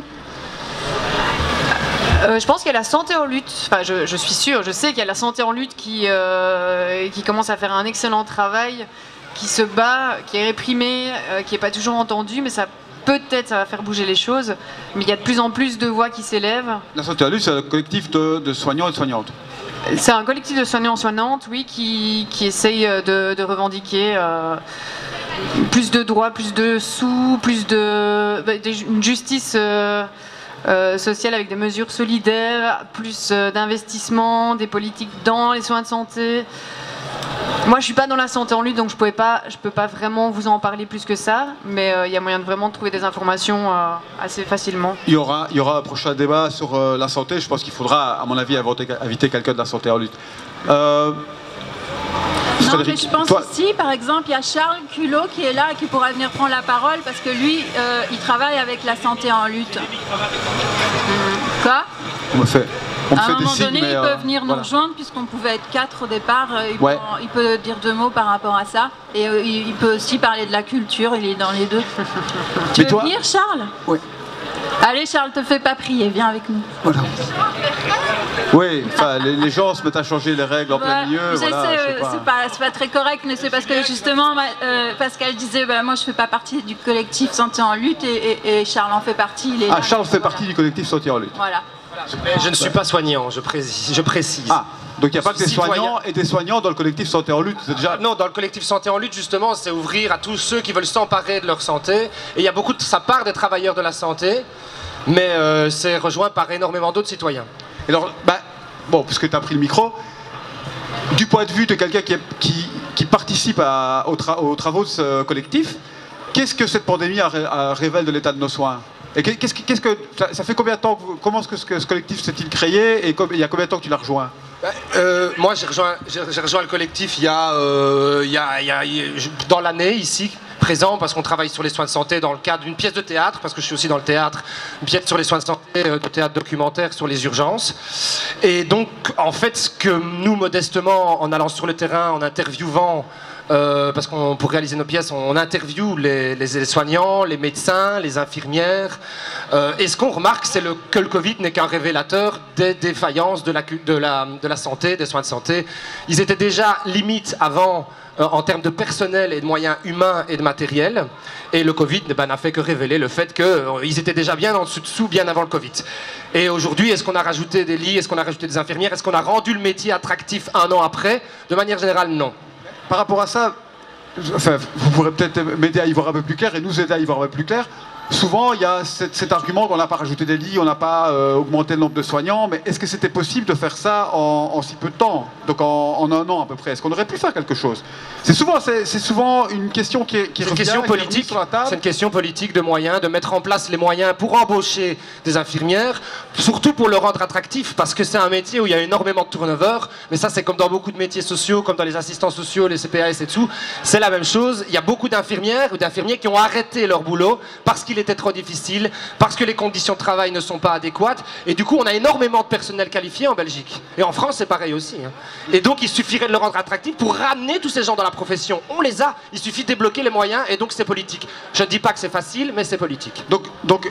[SPEAKER 18] Je pense qu'il y a la santé en lutte. Enfin, je suis sûre. Je sais qu'il y a la santé en lutte qui commence à faire un excellent travail, qui se bat, qui est réprimé, qui n'est pas toujours entendu, mais ça. Peut-être ça va faire bouger les choses, mais il y a de plus en plus de voix qui s'élèvent. La santé en lutte, c'est un collectif de soignants et de soignantes. C'est un collectif de soignants et soignantes, oui, qui essaye de revendiquer plus de droits, plus de sous, plus une justice sociale avec des mesures solidaires, plus d'investissement, des politiques dans les soins de santé. Moi, je suis pas dans la santé en lutte, donc je peux pas vraiment vous en parler plus que ça, mais il y a moyen de vraiment trouver des informations assez facilement. Il y aura un prochain débat sur la santé. Je pense qu'il faudra, à mon avis, inviter quelqu'un de la santé en lutte.
[SPEAKER 19] Non, mais je pense ici, par exemple, il y a Charles Culot qui est là et qui pourra venir prendre la parole parce que lui, il travaille avec la santé en lutte. Quoi ? À un moment donné, il peut venir nous rejoindre puisqu'on pouvait être 4 au départ. Il peut dire 2 mots par rapport à ça. Et il peut aussi parler de la culture, il est dans les deux. Tu veux venir, Charles? Oui. Allez, Charles, te fais pas prier, viens avec nous. Voilà.
[SPEAKER 3] Oui, enfin, les gens se mettent à changer les règles en plein milieu.
[SPEAKER 19] Je sais, c'est pas très correct, mais c'est parce que justement, Pascal disait, moi je fais pas partie du collectif Santé en lutte et Charles en fait partie. Il est
[SPEAKER 3] Charles fait partie du collectif Santé en lutte. Voilà.
[SPEAKER 20] Je ne suis pas soignant, je précise.
[SPEAKER 3] Ah, donc il n'y a pas que des soignants et des soignants dans le collectif Santé en lutte, c'est déjà...
[SPEAKER 20] Non, dans le collectif Santé en lutte, justement, c'est ouvrir à tous ceux qui veulent s'emparer de leur santé. Et il y a beaucoup ça part des travailleurs de la santé, mais c'est rejoint par énormément d'autres citoyens.
[SPEAKER 3] Et alors, bon, puisque tu as pris le micro, du point de vue de quelqu'un qui participe aux travaux de ce collectif, qu'est-ce que cette pandémie révèle de l'état de nos soins ? Et ça fait combien de temps, comment est-ce que ce collectif s'est-il créé et il y a combien de temps que tu l'as rejoint?
[SPEAKER 20] Moi, j'ai rejoint le collectif il y a dans l'année ici, présent, parce qu'on travaille sur les soins de santé dans le cadre d'une pièce de théâtre, parce que je suis aussi dans le théâtre, une pièce sur les soins de santé, de théâtre documentaire sur les urgences. Et donc, en fait, ce que nous, modestement, en allant sur le terrain, en interviewant, parce qu'on pour réaliser nos pièces, on interviewe les soignants, les médecins, les infirmières. Et ce qu'on remarque, c'est que le Covid n'est qu'un révélateur des défaillances de la santé, des soins de santé. Ils étaient déjà limite avant en termes de personnel et de moyens humains et de matériel. Et le Covid n'a fait que révéler le fait qu'ils étaient déjà bien en dessous, bien avant le Covid. Et aujourd'hui, est-ce qu'on a rajouté des lits, est-ce qu'on a rajouté des infirmières, est-ce qu'on a rendu le métier attractif un an après? De manière générale, non.
[SPEAKER 3] Par rapport à ça, enfin, vous pourrez peut-être m'aider à y voir un peu plus clair et nous aider à y voir un peu plus clair. Souvent, il y a cet argument qu'on n'a pas rajouté des lits, on n'a pas augmenté le nombre de soignants, mais est-ce que c'était possible de faire ça en si peu de temps? Donc en un an à peu près. Est-ce qu'on aurait pu faire quelque chose? C'est souvent une question qui revient,
[SPEAKER 20] une question politique sur la table. C'est une question politique de moyens, de mettre en place les moyens pour embaucher des infirmières, surtout pour le rendre attractif, parce que c'est un métier où il y a énormément de turnover, mais ça c'est comme dans beaucoup de métiers sociaux, comme dans les assistants sociaux, les CPAS et tout, c'est la même chose. Il y a beaucoup d'infirmières ou d'infirmiers qui ont arrêté leur boulot parce qu'il était trop difficile, parce que les conditions de travail ne sont pas adéquates, et du coup on a énormément de personnel qualifié en Belgique. Et en France c'est pareil aussi. Et donc il suffirait de le rendre attractif pour ramener tous ces gens dans la profession. On les a, il suffit de débloquer les moyens, et donc c'est politique. Je ne dis pas que c'est facile, mais c'est politique.
[SPEAKER 3] Donc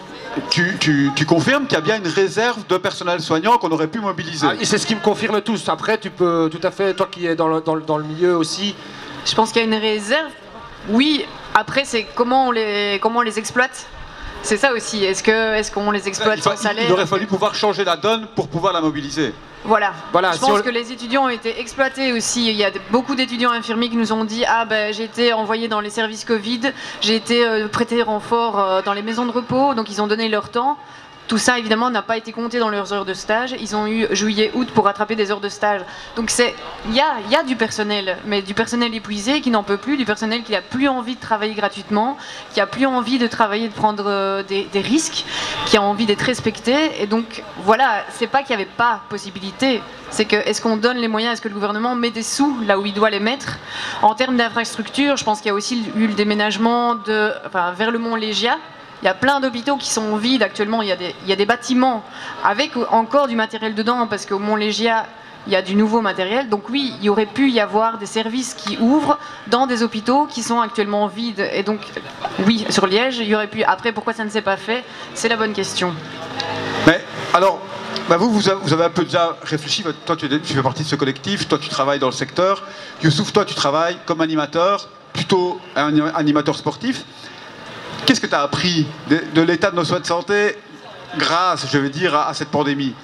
[SPEAKER 3] tu confirmes qu'il y a bien une réserve de personnel soignant qu'on aurait pu mobiliser?
[SPEAKER 20] Et c'est ce qui me confirme tous. Après tu peux tout à fait, toi qui es dans le milieu aussi.
[SPEAKER 18] Je pense qu'il y a une réserve, oui. Après c'est comment on les exploite. C'est ça aussi, est-ce qu'on les exploite sans salaire?
[SPEAKER 3] Il aurait fallu pouvoir changer la donne pour pouvoir la mobiliser.
[SPEAKER 18] Voilà. Je pense que les étudiants ont été exploités aussi. Il y a beaucoup d'étudiants infirmiers qui nous ont dit « Ah ben j'ai été envoyé dans les services Covid, j'ai été prêté renfort dans les maisons de repos », donc ils ont donné leur temps. Tout ça, évidemment, n'a pas été compté dans leurs heures de stage. Ils ont eu juillet, août pour rattraper des heures de stage. Donc il y a du personnel, mais du personnel épuisé qui n'en peut plus, du personnel qui n'a plus envie de travailler gratuitement, qui n'a plus envie de travailler, de prendre des risques, qui a envie d'être respecté. Et donc, voilà, c'est pas qu'il n'y avait pas possibilité, c'est que est-ce qu'on donne les moyens, est-ce que le gouvernement met des sous là où il doit les mettre? En termes d'infrastructure, je pense qu'il y a aussi eu le déménagement vers le Mont Légia. Il y a plein d'hôpitaux qui sont vides actuellement, il y a des bâtiments avec encore du matériel dedans, parce qu'au Mont Légia, il y a du nouveau matériel. Donc oui, il y aurait pu y avoir des services qui ouvrent dans des hôpitaux qui sont actuellement vides. Et donc oui, sur Liège, il y aurait pu. Après, pourquoi ça ne s'est pas fait? C'est la bonne question.
[SPEAKER 3] Mais alors, vous avez un peu déjà réfléchi. Toi, tu fais partie de ce collectif, toi tu travailles dans le secteur. Youssouf, toi tu travailles comme animateur, plutôt un animateur sportif. Qu'est-ce que tu as appris de l'état de nos soins de santé grâce, je veux dire, à cette pandémie?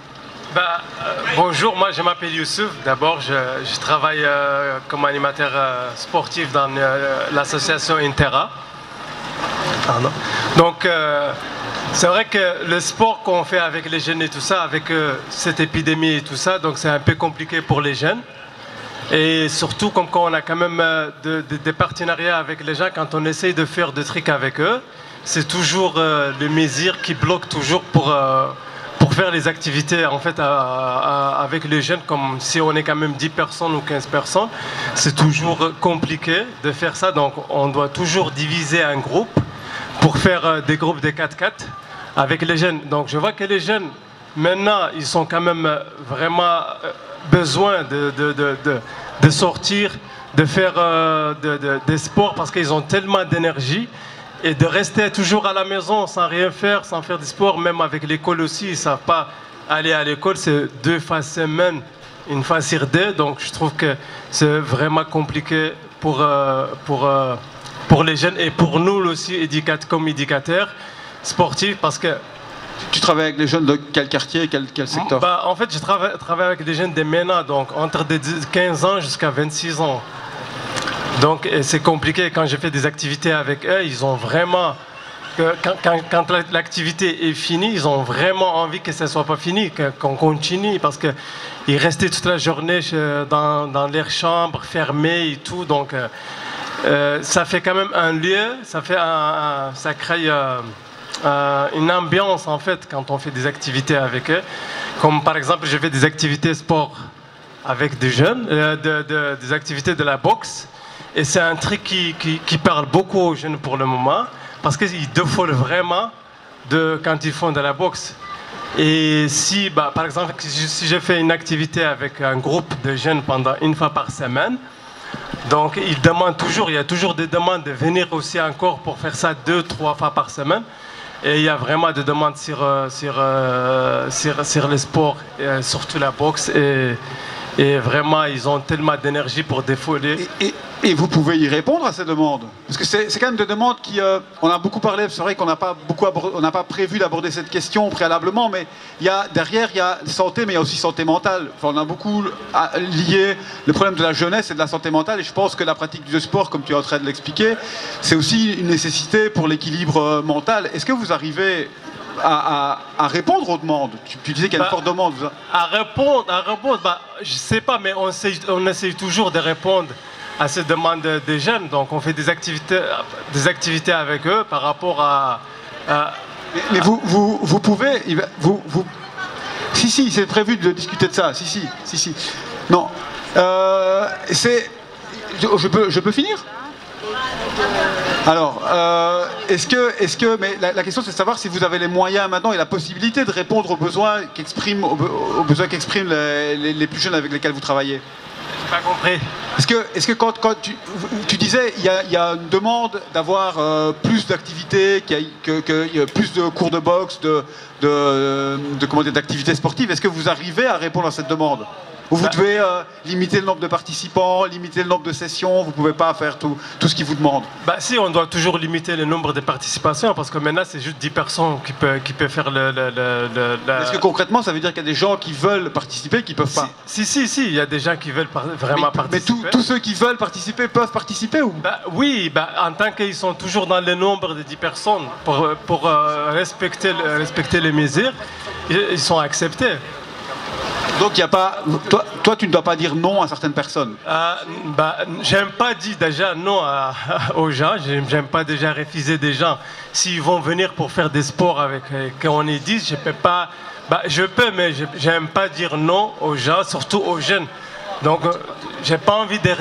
[SPEAKER 21] Bonjour, moi je m'appelle Youssouf. D'abord, je travaille comme animateur sportif dans l'association Intera. Pardon. Donc, c'est vrai que le sport qu'on fait avec les jeunes et tout ça, avec cette épidémie et tout ça, donc c'est un peu compliqué pour les jeunes. Et surtout, comme quand on a quand même des partenariats avec les gens, quand on essaye de faire des trucs avec eux, c'est toujours les mesures qui bloquent toujours pour faire les activités en fait, avec les jeunes, comme si on est quand même 10 personnes ou 15 personnes. C'est toujours compliqué de faire ça, donc on doit toujours diviser un groupe pour faire des groupes de 4-4 avec les jeunes. Donc je vois que les jeunes, maintenant, ils sont quand même vraiment besoin de sortir, de faire des sports parce qu'ils ont tellement d'énergie, et de rester toujours à la maison sans rien faire, sans faire du sport, même avec l'école aussi, ils ne savent pas aller à l'école, c'est 2 fois semaine, une fois sur 2, donc je trouve que c'est vraiment compliqué pour les jeunes et pour nous aussi, comme éducateurs sportifs, parce que...
[SPEAKER 3] Tu travailles avec les jeunes de quel quartier, quel secteur?
[SPEAKER 21] En fait, je travaille avec des jeunes des MENA, donc entre 15 ans jusqu'à 26 ans. Donc c'est compliqué. Quand j'ai fait des activités avec eux, ils ont vraiment... Quand l'activité est finie, ils ont vraiment envie que ça ne soit pas fini, qu'on continue, parce qu'ils restaient toute la journée dans leur chambre, fermées et tout. Donc ça fait quand même un lieu, ça crée... une ambiance en fait quand on fait des activités avec eux. Comme par exemple, je fais des activités sport avec des jeunes, des activités de la boxe. Et c'est un truc qui parle beaucoup aux jeunes pour le moment, parce qu'ils défoulent vraiment quand ils font de la boxe. Et si, par exemple, si je fais une activité avec un groupe de jeunes pendant une fois par semaine, donc ils demandent toujours, il y a toujours des demandes de venir aussi encore pour faire ça 2-3 fois par semaine. Et il y a vraiment des demandes sur les sports, et surtout la boxe. Et vraiment, ils ont tellement d'énergie pour défouler.
[SPEAKER 3] Et vous pouvez y répondre à ces demandes? Parce que c'est quand même des demandes qui... on a beaucoup parlé, c'est vrai qu'on n'a pas prévu d'aborder cette question préalablement, mais derrière, il y a santé, mais il y a aussi santé mentale. Enfin, on a beaucoup lié le problème de la jeunesse et de la santé mentale, et je pense que la pratique du sport, comme tu es en train de l'expliquer, c'est aussi une nécessité pour l'équilibre mental. Est-ce que vous arrivez à répondre aux demandes? Tu disais qu'il y a une forte demande.
[SPEAKER 21] À répondre, je ne sais pas, mais on essaye toujours de répondre à ces demandes des jeunes. Donc on fait des activités avec eux par rapport à...
[SPEAKER 3] Mais vous pouvez... Si, c'est prévu de discuter de ça. Si. Non. Je peux finir? Alors, mais la question c'est de savoir si vous avez les moyens maintenant et la possibilité de répondre aux besoins qu'expriment les plus jeunes avec lesquels vous travaillez.
[SPEAKER 21] J'ai pas compris.
[SPEAKER 3] Est-ce que quand tu disais il y a une demande d'avoir plus d'activités, plus de cours de boxe, d'activités sportives, est-ce que vous arrivez à répondre à cette demande? Ou vous devez limiter le nombre de participants, limiter le nombre de sessions, vous ne pouvez pas faire tout ce qu'ils vous demandent?
[SPEAKER 21] Si, on doit toujours limiter le nombre de participations, parce que maintenant c'est juste 10 personnes qui peuvent faire
[SPEAKER 3] Est-ce que concrètement ça veut dire qu'il y a des gens qui veulent participer, qui ne peuvent pas?
[SPEAKER 21] Si, il y a des gens qui veulent vraiment participer.
[SPEAKER 3] Mais tous ceux qui veulent participer peuvent participer ou?
[SPEAKER 21] Oui, en tant qu'ils sont toujours dans le nombre de 10 personnes, pour respecter les mesures, ils sont acceptés.
[SPEAKER 3] Donc il y a pas... Toi, tu ne dois pas dire non à certaines personnes.
[SPEAKER 21] J'aime pas dire déjà non aux gens. J'aime pas déjà refuser des gens. S'ils vont venir pour faire des sports avec qu'on est 10, je peux pas... je peux, mais j'aime pas dire non aux gens, surtout aux jeunes. Donc j'ai pas envie de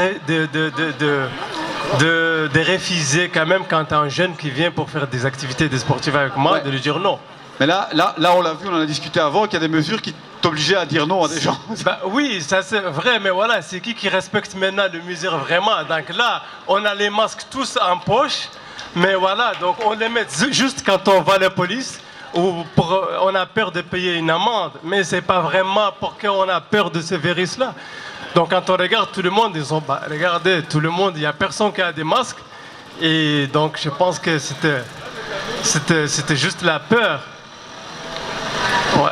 [SPEAKER 21] refuser quand même quand un jeune qui vient pour faire des activités sportives avec moi, de lui dire non.
[SPEAKER 3] Mais là, on l'a vu, on en a discuté avant, qu'il y a des mesures qui t'obligeaient à dire non à des gens.
[SPEAKER 21] Oui, ça c'est vrai, mais voilà, c'est qui respecte maintenant les mesures vraiment? Donc là, on a les masques tous en poche, mais voilà, donc on les met juste quand on va à la police, ou on a peur de payer une amende, mais c'est pas vraiment pour qu'on a peur de ce virus-là. Donc quand on regarde tout le monde, ils ont, regardez, tout le monde, il n'y a personne qui a des masques, et donc je pense que c'était juste la peur. Ouais.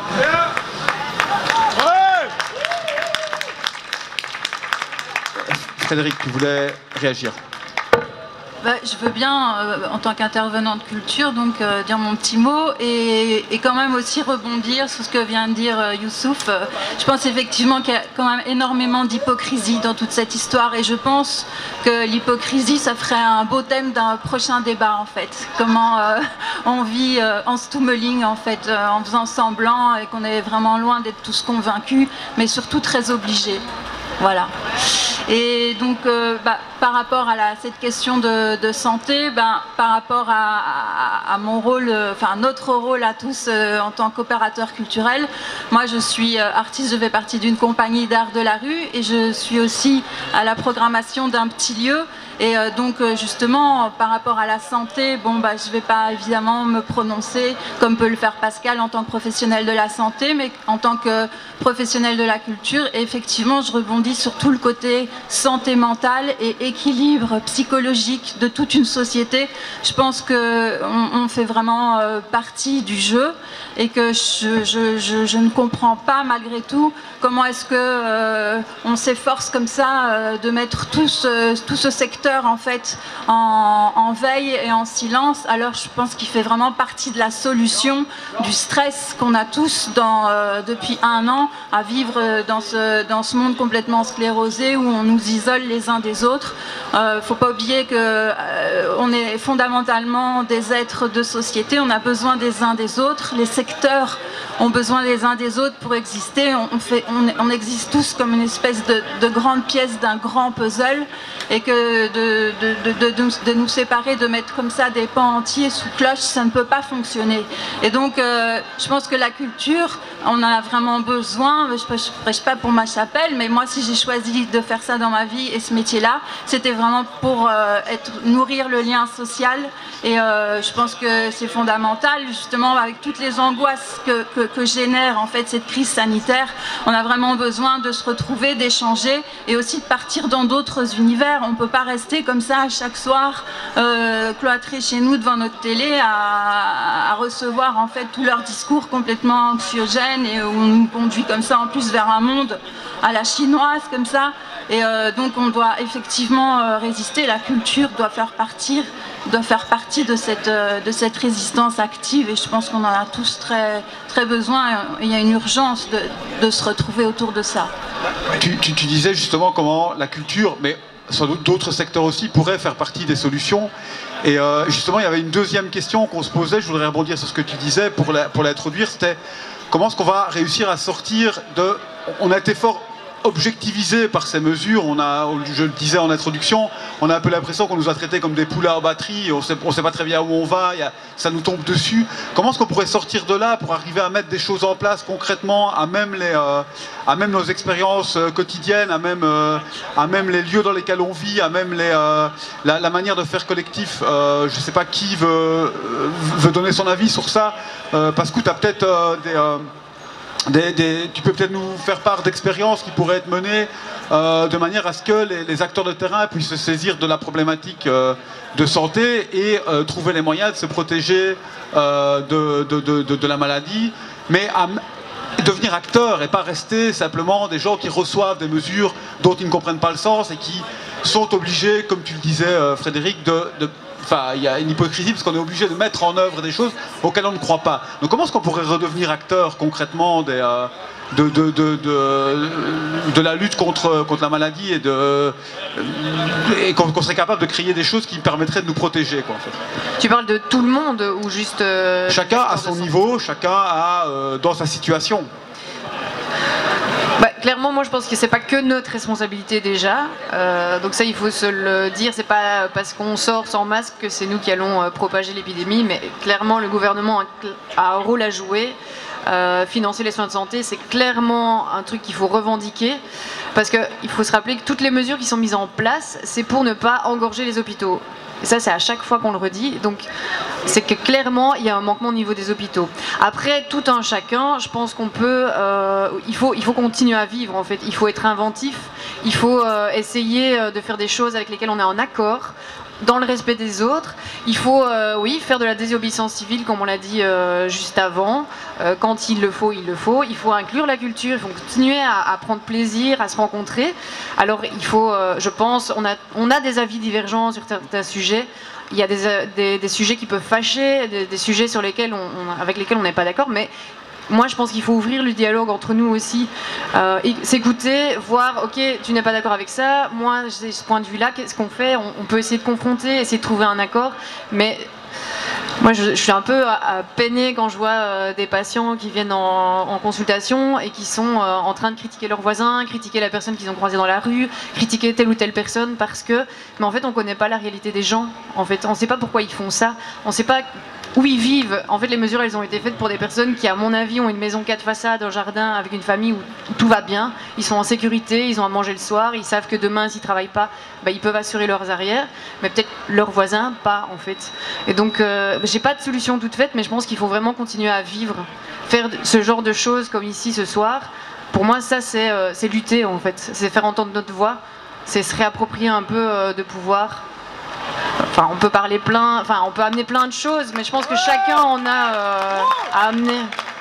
[SPEAKER 3] Frédéric, tu voulais réagir?
[SPEAKER 19] Je veux bien, en tant qu'intervenante culture, donc dire mon petit mot et quand même aussi rebondir sur ce que vient de dire Youssouf. Je pense effectivement qu'il y a quand même énormément d'hypocrisie dans toute cette histoire et je pense que l'hypocrisie, ça ferait un beau thème d'un prochain débat en fait. Comment on vit en stummeling en fait, en faisant semblant et qu'on est vraiment loin d'être tous convaincus, mais surtout très obligés. Voilà. Et donc, par rapport à cette question de santé, par rapport à mon rôle, enfin notre rôle à tous en tant qu'opérateur culturel, moi je suis artiste, je fais partie d'une compagnie d'art de la rue et je suis aussi à la programmation d'un petit lieu. Et donc justement, par rapport à la santé, je ne vais pas évidemment me prononcer comme peut le faire Pascal en tant que professionnel de la santé, mais en tant que professionnel de la culture, et effectivement, je rebondis sur tout le côté santé mentale et équilibre psychologique de toute une société. Je pense qu'on fait vraiment partie du jeu et que je ne comprends pas malgré tout comment est-ce que on s'efforce comme ça de mettre tout ce secteur en fait en veille et en silence. Alors je pense qu'il fait vraiment partie de la solution du stress qu'on a tous depuis 1 an à vivre dans ce monde complètement sclérosé où on nous isole les uns des autres. Faut pas oublier que on est fondamentalement des êtres de société, on a besoin des uns des autres, les secteurs ont besoin des uns des autres pour exister, on existe tous comme une espèce de grande pièce d'un grand puzzle, et que de nous séparer, de mettre comme ça des pans entiers sous cloche, ça ne peut pas fonctionner. Et donc je pense que la culture, on en a vraiment besoin. Je prêche pas pour ma chapelle, mais moi si j'ai choisi de faire ça dans ma vie et ce métier-là, c'était vraiment pour nourrir le lien social, et je pense que c'est fondamental, justement avec toutes les angoisses que génère en fait cette crise sanitaire. On a vraiment besoin de se retrouver, d'échanger, et aussi de partir dans d'autres univers. On ne peut pas rester comme ça chaque soir cloîtré chez nous devant notre télé à recevoir en fait tous leurs discours complètement anxiogènes, et où on nous conduit comme ça en plus vers un monde à la chinoise comme ça. Et donc on doit effectivement résister. La culture doit faire partie de cette résistance active, et je pense qu'on en a tous très, très besoin. Il y a une urgence de se retrouver autour de ça.
[SPEAKER 3] Tu disais justement comment la culture, mais sans doute d'autres secteurs aussi, pourraient faire partie des solutions. Et justement, il y avait une deuxième question qu'on se posait, je voudrais rebondir sur ce que tu disais pour l'introduire, c'était comment est-ce qu'on va réussir à sortir de... On a été fort objectivisé par ces mesures, je le disais en introduction, on a un peu l'impression qu'on nous a traités comme des poules à batterie, on sait pas très bien où on va, ça nous tombe dessus. Comment est-ce qu'on pourrait sortir de là pour arriver à mettre des choses en place concrètement, à même nos expériences quotidiennes, à même les lieux dans lesquels on vit, à même la manière de faire collectif. Je sais pas qui veut donner son avis sur ça. Pascou, tu as peut-être tu peux peut-être nous faire part d'expériences qui pourraient être menées de manière à ce que les acteurs de terrain puissent se saisir de la problématique de santé et trouver les moyens de se protéger de la maladie, mais à devenir acteurs et pas rester simplement des gens qui reçoivent des mesures dont ils ne comprennent pas le sens et qui sont obligés, comme tu le disais Frédéric, Enfin, il y a une hypocrisie parce qu'on est obligé de mettre en œuvre des choses auxquelles on ne croit pas. Donc comment est-ce qu'on pourrait redevenir acteur concrètement de la lutte contre la maladie et qu'on serait capable de créer des choses qui permettraient de nous protéger, quoi, en fait.
[SPEAKER 18] Tu parles de tout le monde ou juste...
[SPEAKER 3] chacun à son niveau, chacun dans sa situation.
[SPEAKER 18] Bah, clairement, moi je pense que c'est pas que notre responsabilité déjà, donc ça il faut se le dire, c'est pas parce qu'on sort sans masque que c'est nous qui allons propager l'épidémie, mais clairement le gouvernement a un rôle à jouer. Financer les soins de santé, c'est clairement un truc qu'il faut revendiquer, parce qu'il faut se rappeler que toutes les mesures qui sont mises en place, c'est pour ne pas engorger les hôpitaux. Et ça, c'est à chaque fois qu'on le redit. Donc, c'est que clairement, il y a un manquement au niveau des hôpitaux. Après, tout un chacun, je pense qu'on peut... il faut continuer à vivre, en fait. Il faut être inventif. Il faut essayer de faire des choses avec lesquelles on est en accord, dans le respect des autres. Il faut, oui, faire de la désobéissance civile, comme on l'a dit juste avant. Quand il le faut, il le faut. Il faut inclure la culture, il faut continuer à prendre plaisir, à se rencontrer. Alors, il faut, je pense, on a des avis divergents sur certains sujets. Il y a des sujets qui peuvent fâcher, des sujets sur lesquels avec lesquels on n'est pas d'accord, mais moi, je pense qu'il faut ouvrir le dialogue entre nous aussi, s'écouter, voir, ok, tu n'es pas d'accord avec ça, moi j'ai ce point de vue-là, qu'est-ce qu'on fait? On peut essayer de confronter, essayer de trouver un accord, mais moi je suis un peu peinée quand je vois des patients qui viennent en consultation et qui sont en train de critiquer leurs voisins, critiquer la personne qu'ils ont croisée dans la rue, critiquer telle ou telle personne mais en fait on ne connaît pas la réalité des gens, en fait on ne sait pas pourquoi ils font ça, on ne sait pas où ils vivent. En fait, les mesures, elles ont été faites pour des personnes qui, à mon avis, ont une maison 4 façades, un jardin, avec une famille où tout va bien. Ils sont en sécurité, ils ont à manger le soir, ils savent que demain, s'ils ne travaillent pas, ils peuvent assurer leurs arrières, mais peut-être leurs voisins, pas, en fait. Et donc, j'ai pas de solution toute faite, mais je pense qu'il faut vraiment continuer à vivre. Faire ce genre de choses, comme ici, ce soir, pour moi, ça, c'est lutter, en fait. C'est faire entendre notre voix, c'est se réapproprier un peu de pouvoir. Enfin, on peut on peut amener plein de choses, mais je pense que chacun en a à amener.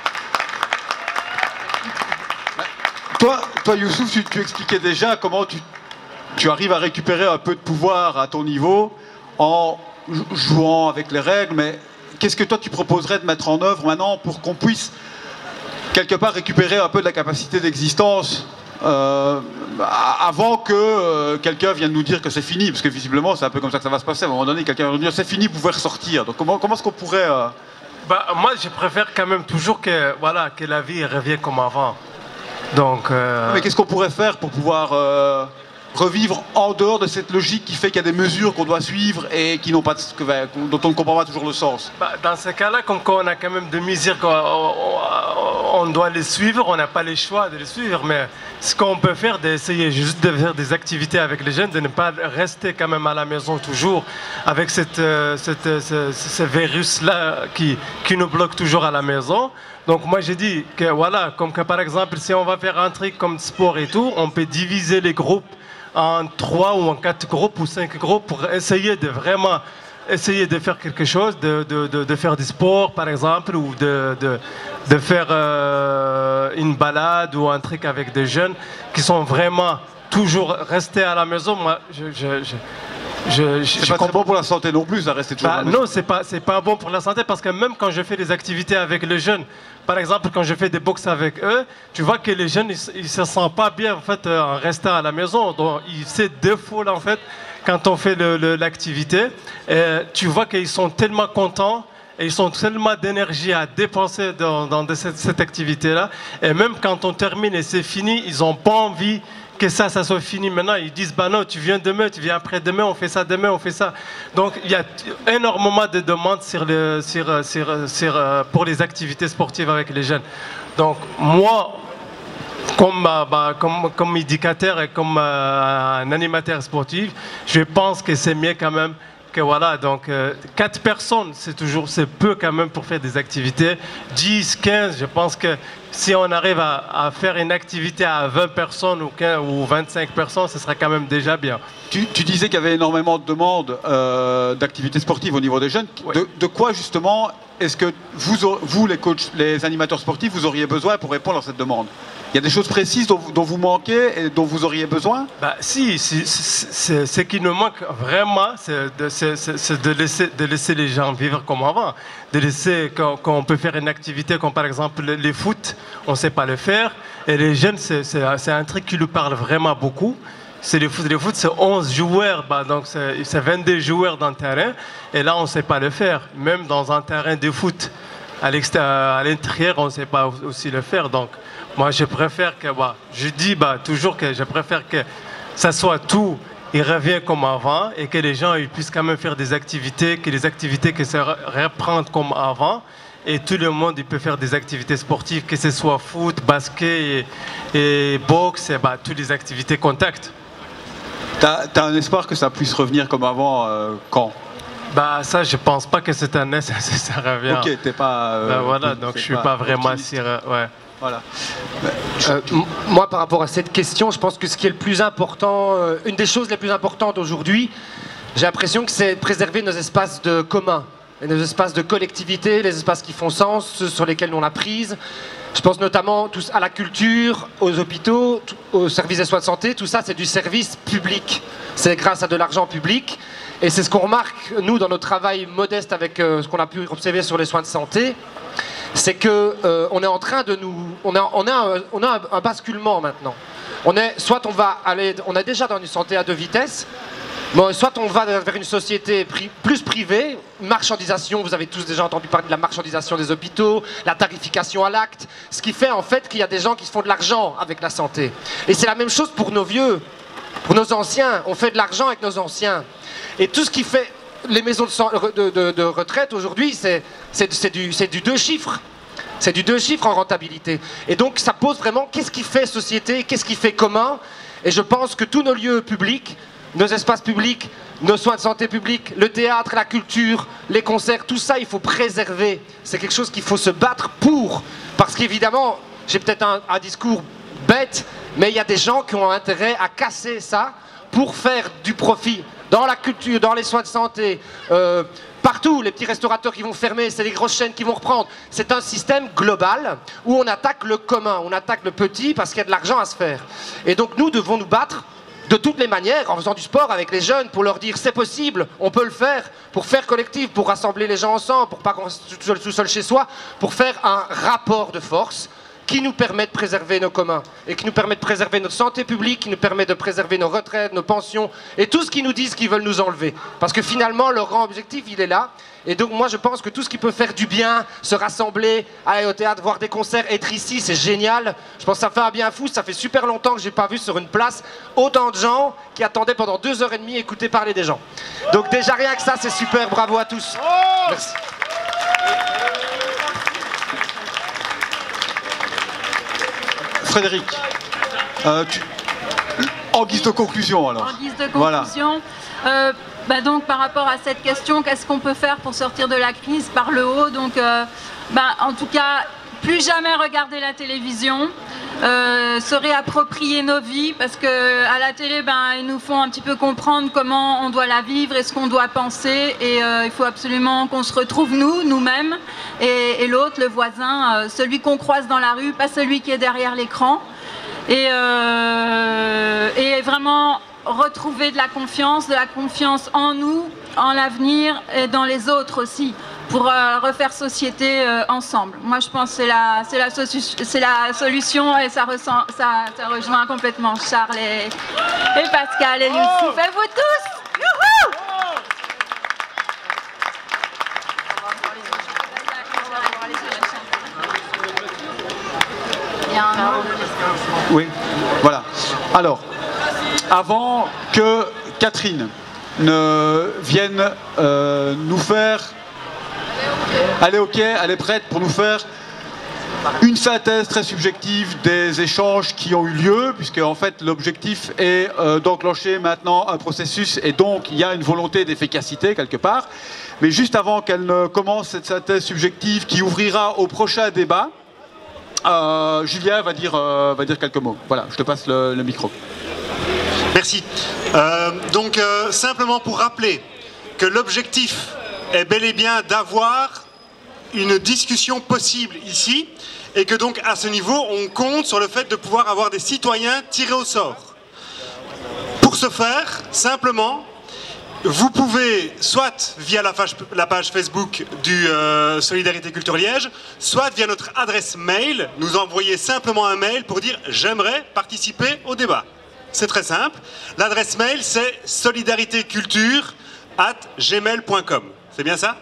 [SPEAKER 3] Toi Youssouf, tu expliquais déjà comment tu arrives à récupérer un peu de pouvoir à ton niveau en jouant avec les règles, mais qu'est-ce que toi tu proposerais de mettre en œuvre maintenant pour qu'on puisse quelque part récupérer un peu de la capacité d'existence avant que quelqu'un vienne nous dire que c'est fini, parce que visiblement c'est un peu comme ça que ça va se passer. À un moment donné, quelqu'un va nous dire c'est fini, vous pouvez ressortir. Donc comment est-ce qu'on pourrait...
[SPEAKER 21] Bah, moi, je préfère quand même toujours que la vie revienne comme avant. Donc,
[SPEAKER 3] mais qu'est-ce qu'on pourrait faire pour pouvoir revivre en dehors de cette logique qui fait qu'il y a des mesures qu'on doit suivre et qui n'ont pas dont on ne comprend pas toujours le sens?
[SPEAKER 21] Dans ce cas-là, comme on a quand même des mesures qu'on doit les suivre, on n'a pas le choix de les suivre, mais ce qu'on peut faire, d'essayer juste de faire des activités avec les jeunes, de ne pas rester quand même à la maison toujours avec ce virus-là qui nous bloque toujours à la maison. Donc moi j'ai dit que voilà, comme que par exemple si on va faire un truc comme sport et tout, on peut diviser les groupes en 3 ou en 4 groupes ou 5 groupes pour essayer de vraiment essayer de faire quelque chose, de faire du sport par exemple, ou de faire une balade ou un truc avec des jeunes qui sont vraiment toujours restés à la maison. Moi,
[SPEAKER 3] c'est pas très bon pour la santé non plus, ça reste toujours à la maison.
[SPEAKER 21] Non, c'est pas bon pour la santé parce que même quand je fais des activités avec les jeunes, par exemple quand je fais des box avec eux, tu vois que les jeunes ils se sentent pas bien en fait en restant à la maison. Donc ils se défoulent en fait quand on fait l'activité. Tu vois qu'ils sont tellement contents. Et ils ont tellement d'énergie à dépenser dans cette activité-là. Et même quand on termine et c'est fini, ils n'ont pas envie que ça soit fini maintenant. Ils disent, bah non, tu viens demain, tu viens après-demain, on fait ça demain, on fait ça. Donc il y a énormément de demandes pour les activités sportives avec les jeunes. Donc moi, comme éducateur et comme un animateur sportif, je pense que c'est mieux quand même que voilà, donc 4 personnes, c'est peu quand même pour faire des activités. 10, 15, je pense que si on arrive à faire une activité à 20 personnes ou 25 personnes, ce sera quand même déjà bien.
[SPEAKER 3] Tu disais qu'il y avait énormément de demandes d'activités sportives au niveau des jeunes. Ouais. De quoi justement est-ce que vous les coachs, les animateurs sportifs, vous auriez besoin pour répondre à cette demande? Il y a des choses précises dont vous manquez et dont vous auriez besoin?
[SPEAKER 21] Si, ce qui nous manque vraiment, c'est de laisser les gens vivre comme avant. De laisser, quand on peut faire une activité comme par exemple les foot, on ne sait pas le faire. Et les jeunes, c'est un truc qui nous parle vraiment beaucoup. C'est le foot, c'est 11 joueurs, donc c'est 22 joueurs dans le terrain. Et là, on ne sait pas le faire. Même dans un terrain de foot, à l'intérieur, on ne sait pas aussi le faire. Donc, moi, je préfère que, je dis toujours que je préfère que ça soit tout, il revient comme avant et que les gens ils puissent quand même faire des activités, que les activités que ça reprendre comme avant. Et tout le monde il peut faire des activités sportives, que ce soit foot, basket et boxe, et toutes les activités contact.
[SPEAKER 3] T'as un espoir que ça puisse revenir comme avant quand?
[SPEAKER 21] Ça, je pense pas que cette année ça revient.
[SPEAKER 3] Ok, t'es pas.
[SPEAKER 21] Voilà, donc je suis pas vraiment sûr. Ouais.
[SPEAKER 3] Voilà.
[SPEAKER 20] Moi, par rapport à cette question, je pense que ce qui est le plus important, une des choses les plus importantes aujourd'hui, j'ai l'impression que c'est préserver nos espaces de commun, et nos espaces de collectivité, les espaces qui font sens, ceux sur lesquels on a prise. Je pense notamment à la culture, aux hôpitaux, aux services de soins de santé. Tout ça, c'est du service public. C'est grâce à de l'argent public. Et c'est ce qu'on remarque, nous, dans notre travail modeste avec ce qu'on a pu observer sur les soins de santé. C'est qu'on est en train de on a un basculement maintenant. On est déjà dans une santé à 2 vitesses. Bon, soit on va vers une société plus privée, marchandisation, vous avez tous déjà entendu parler de la marchandisation des hôpitaux, la tarification à l'acte, ce qui fait en fait qu'il y a des gens qui se font de l'argent avec la santé. Et c'est la même chose pour nos vieux, pour nos anciens, on fait de l'argent avec nos anciens. Et tout ce qui fait les maisons de retraite aujourd'hui, c'est du 2 chiffres. C'est du 2 chiffres en rentabilité. Et donc ça pose vraiment qu'est-ce qui fait société, qu'est-ce qui fait commun. Et je pense que tous nos lieux publics, nos espaces publics, nos soins de santé publics, le théâtre, la culture, les concerts, tout ça, il faut préserver. C'est quelque chose qu'il faut se battre pour. Parce qu'évidemment, j'ai peut-être un discours bête, mais il y a des gens qui ont intérêt à casser ça pour faire du profit. Dans la culture, dans les soins de santé, partout, les petits restaurateurs qui vont fermer, c'est les grosses chaînes qui vont reprendre. C'est un système global où on attaque le commun, on attaque le petit parce qu'il y a de l'argent à se faire. Et donc nous devons nous battre de toutes les manières, en faisant du sport avec les jeunes, pour leur dire c'est possible, on peut le faire, pour faire collectif, pour rassembler les gens ensemble, pour pas qu'on reste tout seul chez soi, pour faire un rapport de force qui nous permet de préserver nos communs et qui nous permet de préserver notre santé publique, qui nous permet de préserver nos retraites, nos pensions et tout ce qu'ils nous disent qu'ils veulent nous enlever. Parce que finalement, leur grand objectif, il est là. Et donc moi, je pense que tout ce qui peut faire du bien, se rassembler, aller au théâtre, voir des concerts, être ici, c'est génial. Je pense que ça fait un bien fou. Ça fait super longtemps que j'ai pas vu sur une place autant de gens qui attendaient pendant 2h30 écouter parler des gens. Donc déjà rien que ça, c'est super. Bravo à tous. Merci.
[SPEAKER 3] Frédéric, en guise de conclusion alors.
[SPEAKER 19] En guise de conclusion, donc par rapport à cette question, qu'est-ce qu'on peut faire pour sortir de la crise par le haut? Donc, en tout cas, plus jamais regarder la télévision, se réapproprier nos vies, parce que à la télé, ils nous font un petit peu comprendre comment on doit la vivre et ce qu'on doit penser, et il faut absolument qu'on se retrouve nous-mêmes, et l'autre, le voisin, celui qu'on croise dans la rue, pas celui qui est derrière l'écran, et vraiment retrouver de la confiance en nous, en l'avenir et dans les autres aussi, pour refaire société ensemble. Moi, je pense que c'est la solution, et ça rejoint complètement Charles et Pascal et Lucie. Et vous tous, youhou!
[SPEAKER 3] Oui, voilà. Alors, avant que Catherine ne vienne nous faire... Elle est OK, elle est prête pour nous faire une synthèse très subjective des échanges qui ont eu lieu, puisque en fait l'objectif est d'enclencher maintenant un processus, et donc il y a une volonté d'efficacité quelque part. Mais juste avant qu'elle ne commence cette synthèse subjective qui ouvrira au prochain débat, Julien va dire quelques mots. Voilà, je te passe le micro.
[SPEAKER 10] Merci. Simplement pour rappeler que l'objectif est bel et bien d'avoir une discussion possible ici, et que donc à ce niveau on compte sur le fait de pouvoir avoir des citoyens tirés au sort. Pour ce faire, simplement, vous pouvez, soit via la page Facebook du Solidarité Culture Liège, soit via notre adresse mail, nous envoyer simplement un mail pour dire « j'aimerais participer au débat ». C'est très simple. L'adresse mail, c'est solidaritéculture@gmail.com. C'est bien ça?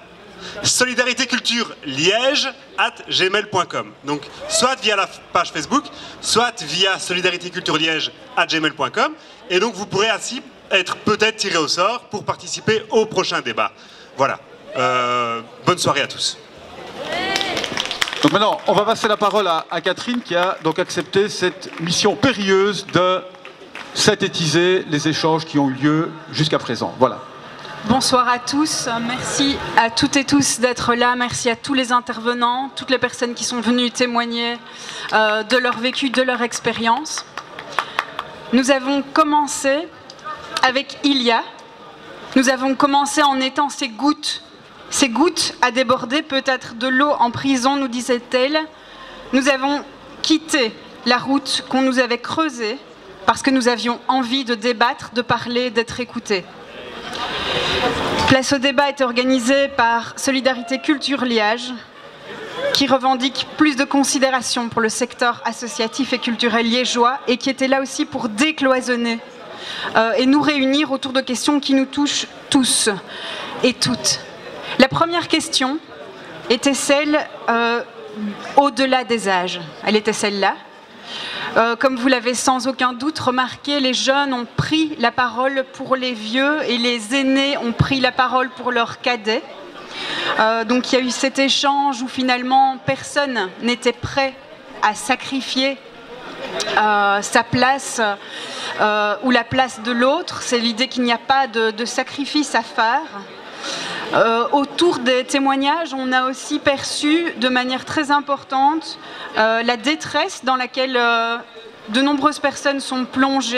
[SPEAKER 10] solidaritécultureliège@gmail.com. Donc, soit via la page Facebook, soit via solidaritécultureliège@gmail.com. Et donc, vous pourrez ainsi être peut-être tiré au sort pour participer au prochain débat. Voilà. Bonne soirée à tous.
[SPEAKER 3] Donc maintenant, on va passer la parole à Catherine, qui a donc accepté cette mission périlleuse de synthétiser les échanges qui ont eu lieu jusqu'à présent. Voilà.
[SPEAKER 19] Bonsoir à tous, merci à toutes et tous d'être là, merci à tous les intervenants, toutes les personnes qui sont venues témoigner de leur vécu, de leur expérience. Nous avons commencé avec Ilia, nous avons commencé en étant ces gouttes à déborder, peut-être de l'eau en prison, nous disait-elle. Nous avons quitté la route qu'on nous avait creusée parce que nous avions envie de débattre, de parler, d'être écoutés. Place au débat est organisée par Solidarité Culture Liège, qui revendique plus de considération pour le secteur associatif et culturel liégeois, et qui était là aussi pour décloisonner et nous réunir autour de questions qui nous touchent tous et toutes. La première question était celle au-delà des âges. Elle était celle-là. Comme vous l'avez sans aucun doute remarqué, les jeunes ont pris la parole pour les vieux et les aînés ont pris la parole pour leurs cadets. Donc il y a eu cet échange où finalement personne n'était prêt à sacrifier sa place ou la place de l'autre. C'est l'idée qu'il n'y a pas de sacrifice à faire. Autour des témoignages, on a aussi perçu de manière très importante la détresse dans laquelle de nombreuses personnes sont plongées,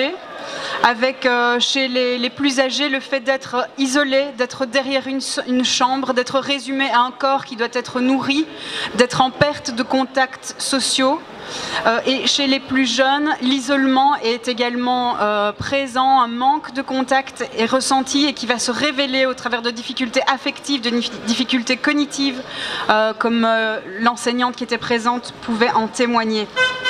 [SPEAKER 19] avec chez les plus âgés le fait d'être isolé, d'être derrière une chambre, d'être résumé à un corps qui doit être nourri, d'être en perte de contacts sociaux. Et chez les plus jeunes, l'isolement est également présent, un manque de contact est ressenti et qui va se révéler au travers de difficultés affectives, de difficultés cognitives, comme l'enseignante qui était présente pouvait en témoigner.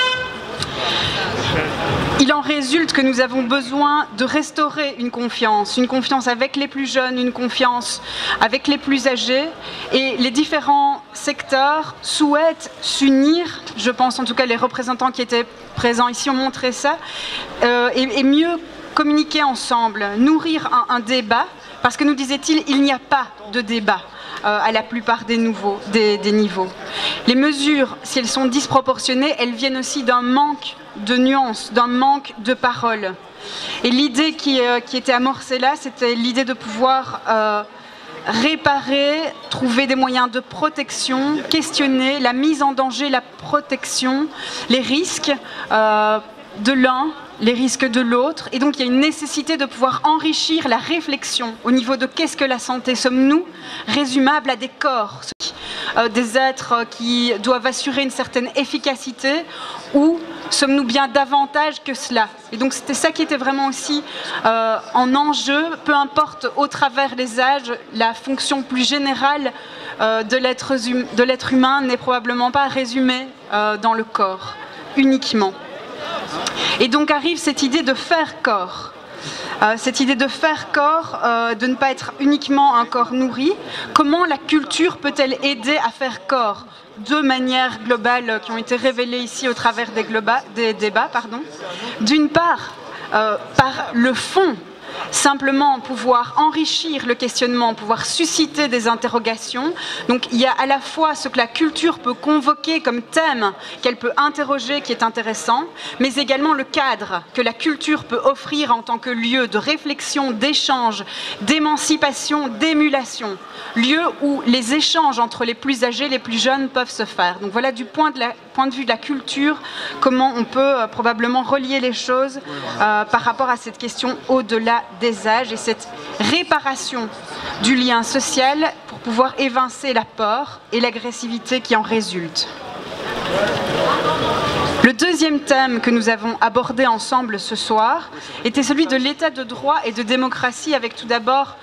[SPEAKER 19] Il en résulte que nous avons besoin de restaurer une confiance avec les plus jeunes, une confiance avec les plus âgés, et les différents secteurs souhaitent s'unir, je pense en tout cas les représentants qui étaient présents ici ont montré ça, et mieux communiquer ensemble, nourrir un débat, parce que nous disait-il, il n'y a pas de débat à la plupart des niveaux. Les mesures, si elles sont disproportionnées, elles viennent aussi d'un manque de nuances, d'un manque de paroles. Et l'idée qui était amorcée là, c'était l'idée de pouvoir réparer, trouver des moyens de protection, questionner la mise en danger, la protection, les risques de l'un, les risques de l'autre, et donc il y a une nécessité de pouvoir enrichir la réflexion au niveau de qu'est-ce que la santé. Sommes-nous résumables à des corps, des êtres qui doivent assurer une certaine efficacité, ou sommes-nous bien davantage que cela? Et donc c'était ça qui était vraiment aussi en enjeu, peu importe au travers des âges, la fonction plus générale de l'être humain n'est probablement pas résumée dans le corps uniquement. Et donc arrive cette idée de faire corps. De ne pas être uniquement un corps nourri. Comment la culture peut-elle aider à faire corps? Deux manières globales qui ont été révélées ici au travers des débats. D'une part, par le fond, simplement pouvoir enrichir le questionnement, pouvoir susciter des interrogations. Donc il y a à la fois ce que la culture peut convoquer comme thème, qu'elle peut interroger, qui est intéressant, mais également le cadre que la culture peut offrir en tant que lieu de réflexion, d'échange, d'émancipation, d'émulation, lieu où les échanges entre les plus âgés et les plus jeunes peuvent se faire. Donc voilà du point de vue de la culture, comment on peut probablement relier les choses par rapport à cette question au-delà des âges et cette réparation du lien social pour pouvoir évincer la peur et l'agressivité qui en résulte. Le deuxième thème que nous avons abordé ensemble ce soir était celui de l'état de droit et de démocratie, avec tout d'abord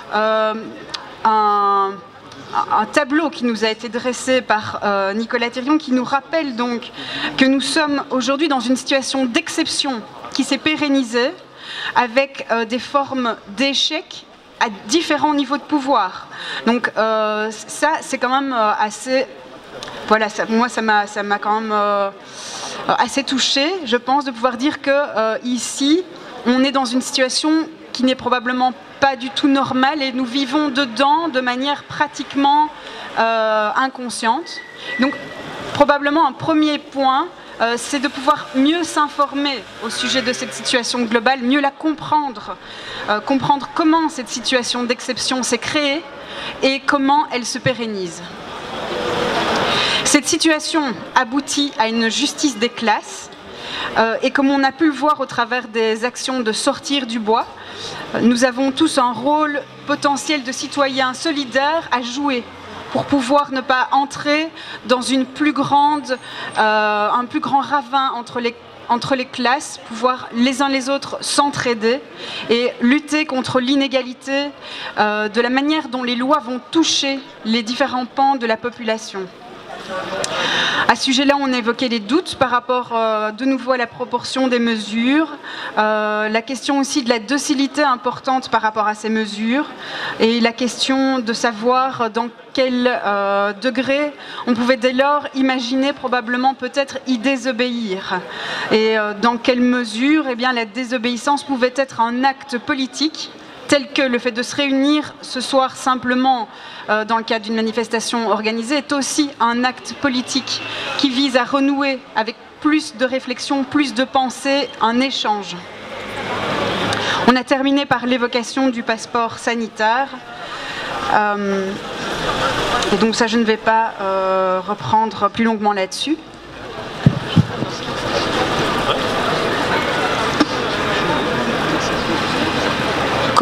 [SPEAKER 19] un tableau qui nous a été dressé par Nicolas Thirion, qui nous rappelle donc que nous sommes aujourd'hui dans une situation d'exception qui s'est pérennisée avec des formes d'échec à différents niveaux de pouvoir. Donc ça, c'est quand même assez... Voilà, moi, ça m'a quand même assez touchée, je pense, de pouvoir dire que ici, on est dans une situation qui n'est probablement pas du tout normale et nous vivons dedans de manière pratiquement inconsciente. Donc, probablement un premier point, c'est de pouvoir mieux s'informer au sujet de cette situation globale, mieux la comprendre, comprendre comment cette situation d'exception s'est créée et comment elle se pérennise. Cette situation aboutit à une justice des classes et comme on a pu le voir au travers des actions de sortir du bois, nous avons tous un rôle potentiel de citoyens solidaires à jouer pour pouvoir ne pas entrer dans un plus grand ravin entre les classes, pouvoir les uns les autres s'entraider et lutter contre l'inégalité de la manière dont les lois vont toucher les différents pans de la population. À ce sujet-là, on évoquait les doutes par rapport de nouveau à la proportion des mesures, la question aussi de la docilité importante par rapport à ces mesures et la question de savoir dans quel degré on pouvait dès lors imaginer probablement peut-être y désobéir et dans quelle mesure eh bien, la désobéissance pouvait être un acte politique tel que le fait de se réunir ce soir simplement dans le cadre d'une manifestation organisée est aussi un acte politique qui vise à renouer avec plus de réflexion, plus de pensée, un échange. On a terminé par l'évocation du passeport sanitaire. Et donc ça, je ne vais pas reprendre plus longuement là-dessus.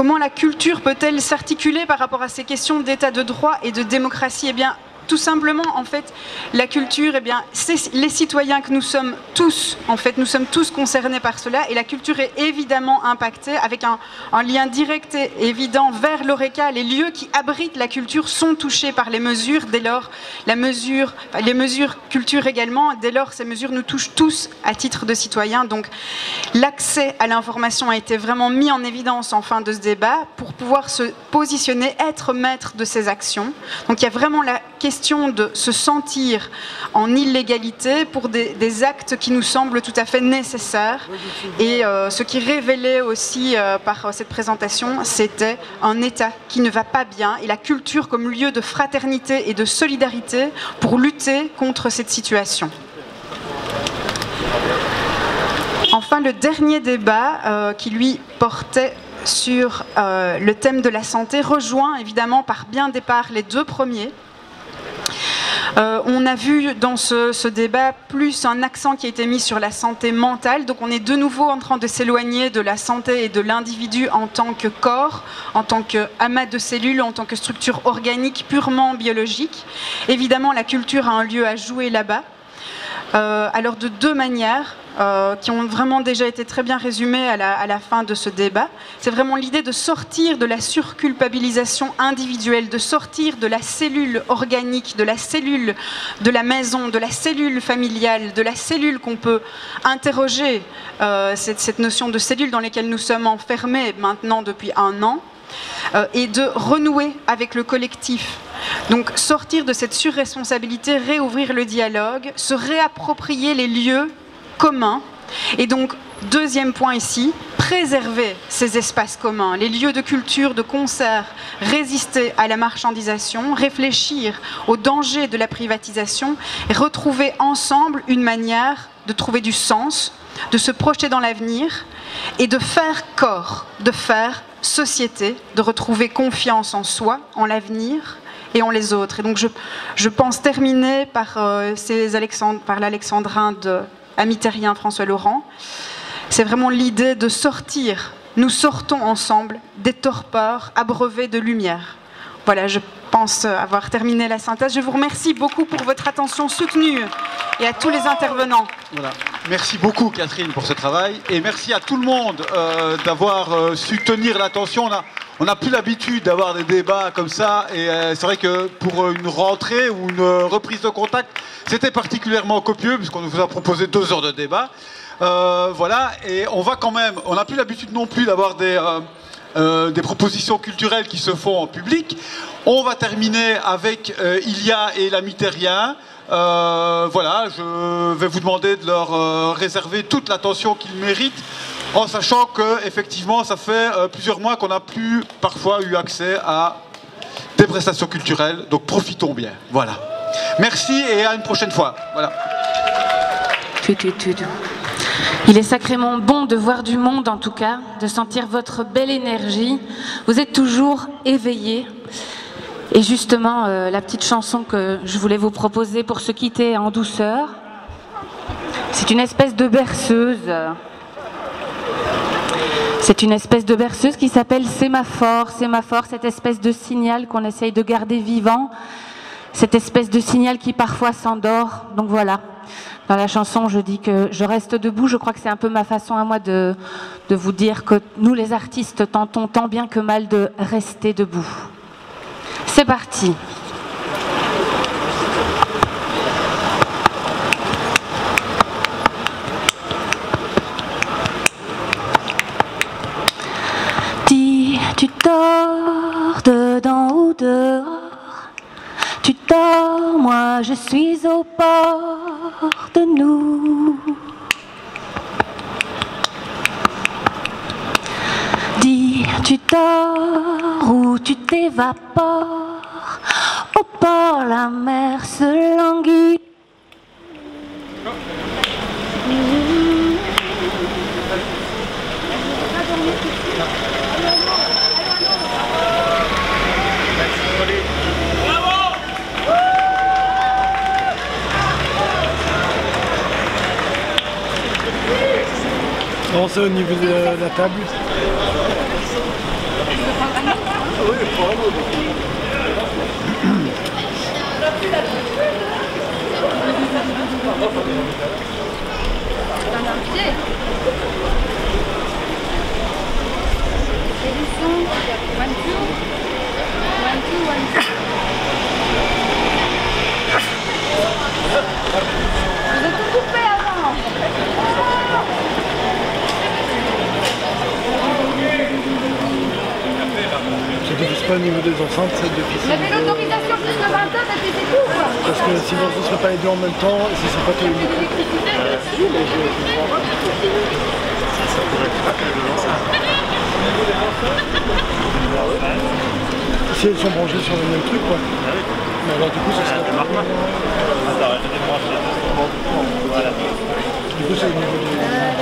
[SPEAKER 2] Comment la culture peut-elle s'articuler par rapport à ces questions d'état de droit et de démocratie? Eh bien, tout simplement, en fait, la culture, eh bien, c'est les citoyens que nous sommes tous. En fait, nous sommes tous concernés par cela, et la culture est évidemment impactée avec un lien direct et évident vers l'ORECA. Les lieux qui abritent la culture sont touchés par les mesures. Dès lors, les mesures culture également. Dès lors, ces mesures nous touchent tous à titre de citoyens. Donc, l'accès à l'information a été vraiment mis en évidence en fin de ce débat pour pouvoir se positionner, être maître de ces actions. Donc, il y a vraiment la question de se sentir en illégalité pour des actes qui nous semblent tout à fait nécessaires. Et ce qui révélait aussi par cette présentation, c'était un État qui ne va pas bien, et la culture comme lieu de fraternité et de solidarité pour lutter contre cette situation. Enfin, le dernier débat qui lui portait sur le thème de la santé rejoint évidemment par bien des parts les deux premiers. On a vu dans ce débat plus un accent qui a été mis sur la santé mentale. Donc on est de nouveau en train de s'éloigner de la santé et de l'individu en tant que corps, en tant qu'amas de cellules, en tant que structure organique purement biologique. Évidemment, la culture a un lieu à jouer là-bas. Alors de deux manières qui ont vraiment déjà été très bien résumées à la fin de ce débat. C'est vraiment l'idée de sortir de la surculpabilisation individuelle, de sortir de la cellule organique, de la cellule de la maison, de la cellule familiale, de la cellule qu'on peut interroger, cette notion de cellule dans laquelle nous sommes enfermés maintenant depuis 1 an, et de renouer avec le collectif. Donc sortir de cette surresponsabilité, réouvrir le dialogue, se réapproprier les lieux communs. Et donc, deuxième point ici, préserver ces espaces communs, les lieux de culture, de concert, résister à la marchandisation, réfléchir aux dangers de la privatisation et retrouver ensemble une manière de trouver du sens, de se projeter dans l'avenir et de faire corps, de faire société, de retrouver confiance en soi, en l'avenir et en les autres. Et donc je pense terminer par l'alexandrin de Amitérien François Laurent. C'est vraiment l'idée de sortir, nous sortons ensemble des torpeurs abreuvées de lumière. Voilà, je pense avoir terminé la synthèse. Je vous remercie beaucoup pour votre attention soutenue et à tous les intervenants.
[SPEAKER 3] Voilà. Merci beaucoup Catherine pour ce travail et merci à tout le monde d'avoir su tenir l'attention. On n'a plus l'habitude d'avoir des débats comme ça et c'est vrai que pour une rentrée ou une reprise de contact, c'était particulièrement copieux puisqu'on vous a proposé 2 heures de débat. Voilà, et on va quand même, on n'a plus l'habitude non plus d'avoir des propositions culturelles qui se font en public. On va terminer avec Ilia et l'Amitérien. Voilà, je vais vous demander de leur réserver toute l'attention qu'ils méritent, en sachant que effectivement, ça fait plusieurs mois qu'on n'a plus parfois eu accès à des prestations culturelles, donc profitons bien. Voilà. Merci et à une prochaine fois. Voilà.
[SPEAKER 22] Il est sacrément bon de voir du monde, en tout cas, de sentir votre belle énergie. Vous êtes toujours éveillés. Et justement, la petite chanson que je voulais vous proposer pour se quitter en douceur, c'est une espèce de berceuse. C'est une espèce de berceuse qui s'appelle Sémaphore. Sémaphore, cette espèce de signal qu'on essaye de garder vivant, cette espèce de signal qui parfois s'endort. Donc voilà. Dans la chanson, je dis que je reste debout. Je crois que c'est un peu ma façon à moi de vous dire que nous, les artistes, tentons tant bien que mal de rester debout. C'est parti. Dis, tu dors dedans ou dehors? Tu dors, moi je suis au bord de nous. Dis, tu dors ou tu t'évapores? Au port la mer se languit.
[SPEAKER 21] Avancez au niveau de la table.
[SPEAKER 1] Vous êtes tout coupé avant.
[SPEAKER 7] Ça ne diffuse pas au niveau des enceintes, ça diffuse.
[SPEAKER 1] Vous avez l'autorisation plus de 20 ans, et puis c'est tout quoi.
[SPEAKER 7] Parce que sinon ce ne serait pas les deux en même temps, et ce ne serait pas tous les micros.
[SPEAKER 1] Ça pourrait être pas que les enceintes.
[SPEAKER 7] Si elles sont branchées sur le même truc, quoi. Mais alors du coup, ça serait...
[SPEAKER 1] Attends, je vais débrancher. Voilà.
[SPEAKER 7] Du coup, c'est au niveau du...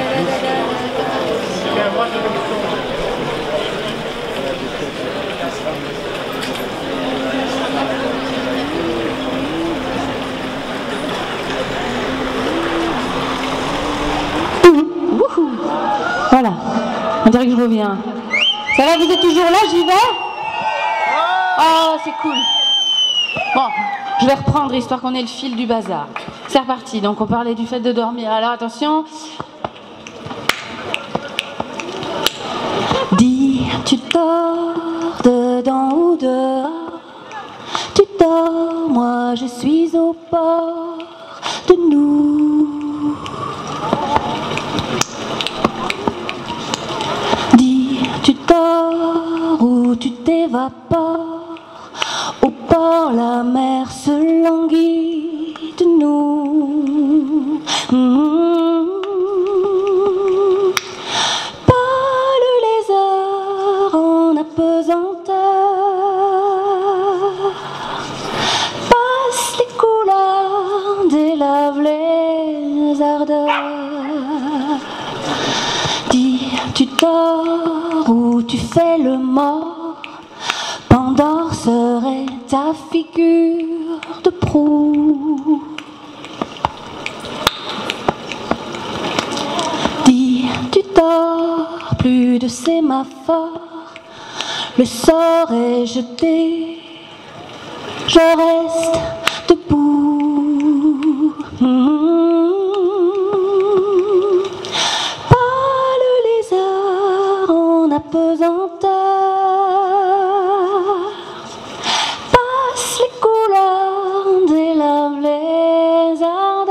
[SPEAKER 22] Voilà, on dirait que je reviens. Ça va, vous êtes toujours là, j'y vais? Oh, c'est cool. Bon, je vais reprendre, histoire qu'on ait le fil du bazar. C'est reparti, donc on parlait du fait de dormir. Alors attention. Dis, tu dors dedans ou dehors? Tu dors, moi je suis au bord de nous. Dis, tu dors ou tu t'évapores? Au port, la mer se languit de nous. Parle les heures en apesanteur. Passe les couleurs, délave les ardeurs. Dis, tu dors ou tu fais le mort? Pandore serait ta figure de proue. Dis, tu dors, plus de sémaphore. Le sort est jeté, je reste debout. Parle les heures en apesanteur. Passe les couleurs, délave les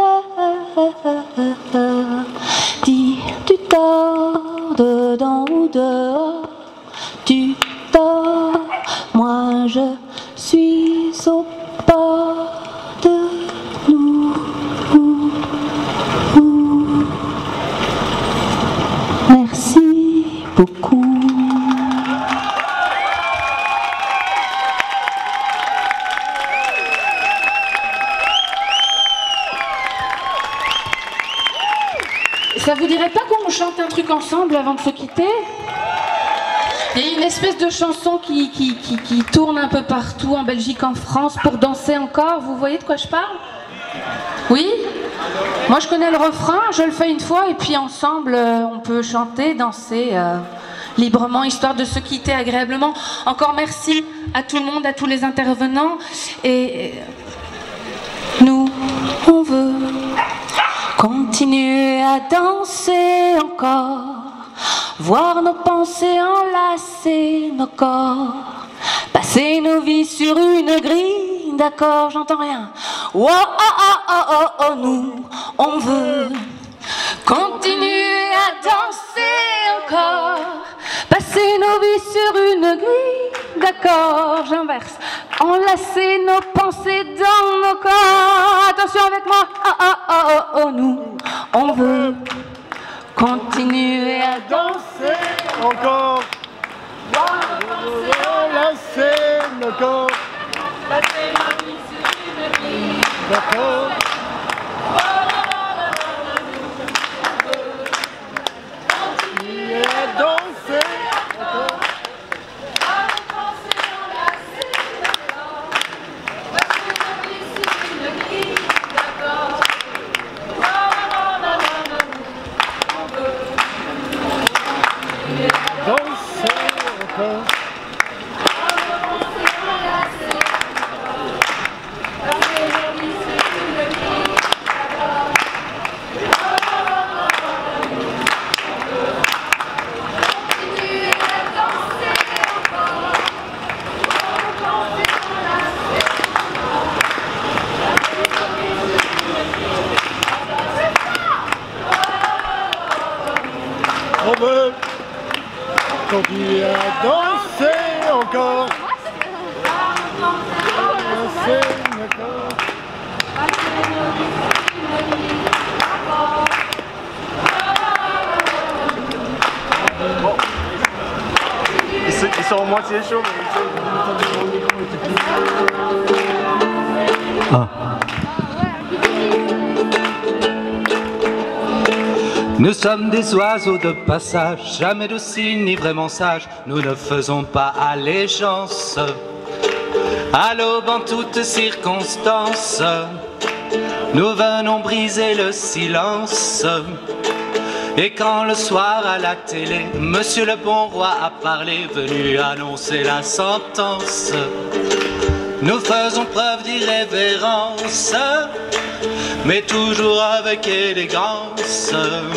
[SPEAKER 22] ardeurs. Dis, tu dors dedans ou dehors? Tu dors, moi je suis au bord de nous. Merci beaucoup. Ça vous dirait pas qu'on chante un truc ensemble avant de se quitter? Il y a une espèce de chanson qui tourne un peu partout, en Belgique, en France, pour danser encore. Vous voyez de quoi je parle? Oui? Moi je connais le refrain, je le fais une fois et puis ensemble on peut chanter, danser librement, histoire de se quitter agréablement. Encore merci à tout le monde, à tous les intervenants. Et nous, on veut continuer à danser encore, voir nos pensées enlacer nos corps, passer nos vies sur une grille d'accord, j'entends rien. Oh, oh, oh, oh, oh, oh, nous, on veut continuer à danser encore, passer nos vies sur une grille d'accord, j'inverse, enlacer nos pensées dans nos corps. Attention avec moi, oh, oh, oh, oh, oh, nous, on veut continuer à danser
[SPEAKER 7] encore, enlacer nos corps,
[SPEAKER 1] passer ma vie sur une grille
[SPEAKER 7] d'accord.
[SPEAKER 1] Continuer à danser encore.
[SPEAKER 7] Danser encore. continuer à danser encore. Danser encore.
[SPEAKER 1] Bon. Ils sont en moitié chauds, mais
[SPEAKER 5] Nous sommes des oiseaux de passage, jamais dociles ni vraiment sages. Nous ne faisons pas allégeance à l'aube en toutes circonstances. Nous venons briser le silence. Et quand le soir à la télé, Monsieur le bon roi a parlé, venu annoncer la sentence, nous faisons preuve d'irrévérence, mais toujours avec élégance.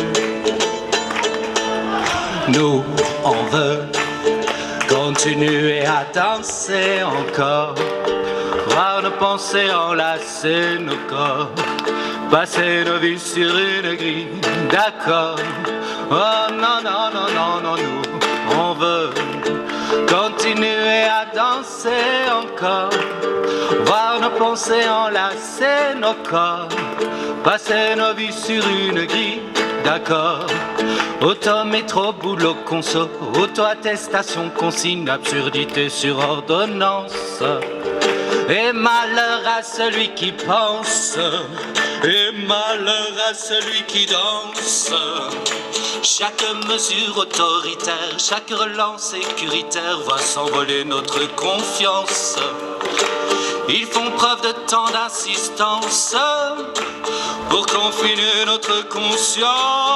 [SPEAKER 5] Nous, on veut continuer à danser encore, voir nos pensées enlacer nos corps, passer nos vies sur une grille d'accord. Oh non, non, non, non, non, nous, on veut continuer à danser encore, voir nos pensées enlacer nos corps, passer nos vies sur une grille d'accord. Auto, métro, boulot, conso, auto-attestation, consigne, absurdité sur ordonnance. Et malheur à celui qui pense, et malheur à celui qui danse. Chaque mesure autoritaire, chaque relance sécuritaire va s'envoler notre confiance. Ils font preuve de tant d'insistance pour confiner notre conscience.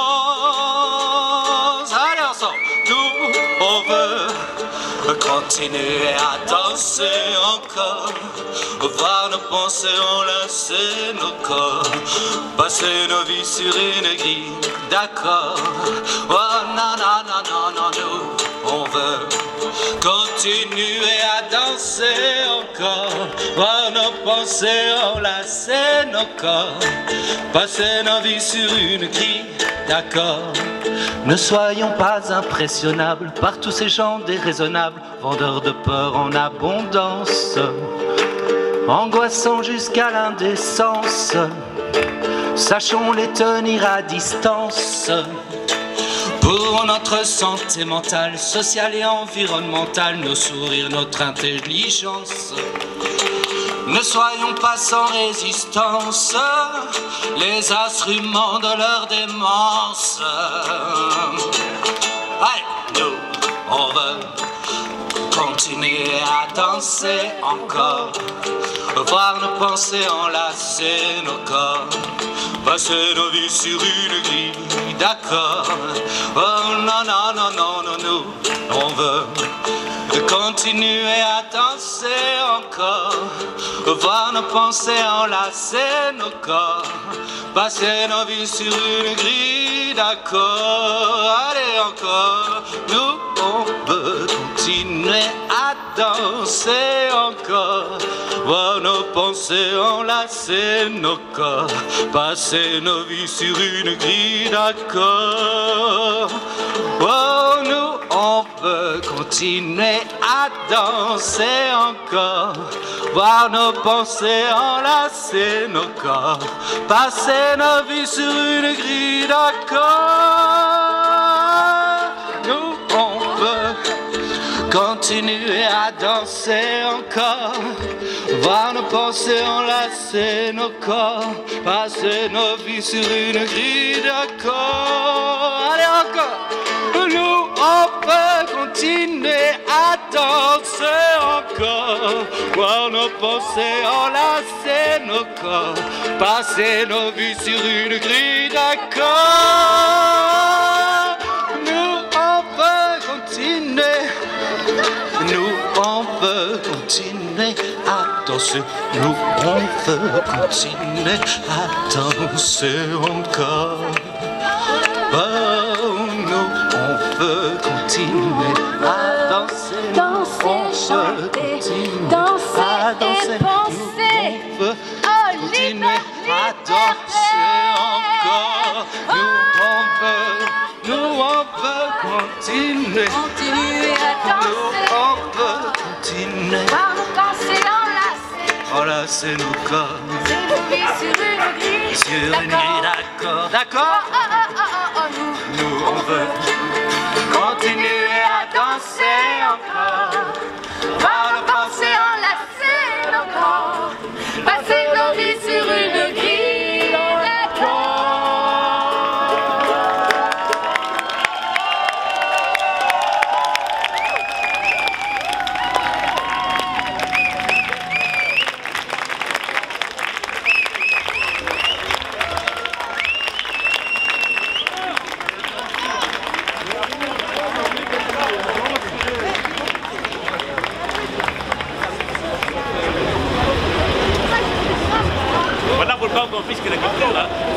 [SPEAKER 5] Allez ensemble, nous on veut continuer à danser encore, voir nos pensées enlacer nos corps, passer nos vies sur une grille d'accord. Oh non, non, non, non, non, nous on veut continuer à danser encore, voir nos pensées enlacer nos corps, passer nos vies sur une grille d'accord. Ne soyons pas impressionnables par tous ces gens déraisonnables, vendeurs de peur en abondance, angoissants jusqu'à l'indécence. Sachons les tenir à distance. Pour notre santé mentale, sociale et environnementale, nos sourires, notre intelligence. Ne soyons pas sans résistance, les instruments de leur démence. Allez, nous, on veut continuer à danser encore, voir nos pensées enlacer nos corps, passer nos vies sur une grille d'accord. Oh non, non, non, non, non, nous, on veut continuer à danser encore, voir nos pensées enlacer nos corps, passer nos vies sur une grille d'accord. Allez encore, nous on veut continuer à danser encore, voir nos pensées enlacer nos corps, passer nos vies sur une grille d'accord. Oh, nous on veut continuer à danser encore, voir nos pensées enlacer nos corps, passer nos vies sur une grille d'accord. Nous on veut continuer à danser encore, voir nos pensées enlacer nos corps, passer nos vies sur une grille d'accord. Allez encore. Nous on peut continuer à danser encore, voir nos pensées enlacer nos corps, passer nos vies sur une grille d'accord. Nous on peut continuer, nous on peut continuer à danser, nous on peut continuer à danser encore. Oh, nous on peut continuer à danser, danser, chanter, danser à danser, et penser, nous on peut continuer à danser encore. Nous on peut continuer.
[SPEAKER 4] Continuer à danser.
[SPEAKER 5] On peut continuer.
[SPEAKER 4] Voir nos pensées enlacées.
[SPEAKER 5] Enlacer nos corps.
[SPEAKER 4] S'élever sur une grille.
[SPEAKER 5] Sur une grille, d'accord, d'accord. Nous on veut continuer à danser encore.
[SPEAKER 4] Voir nos pensées enlacées nos corps. Passer nos vies sur une grille d'accord.
[SPEAKER 1] Voilà pourquoi mon fils qui est là.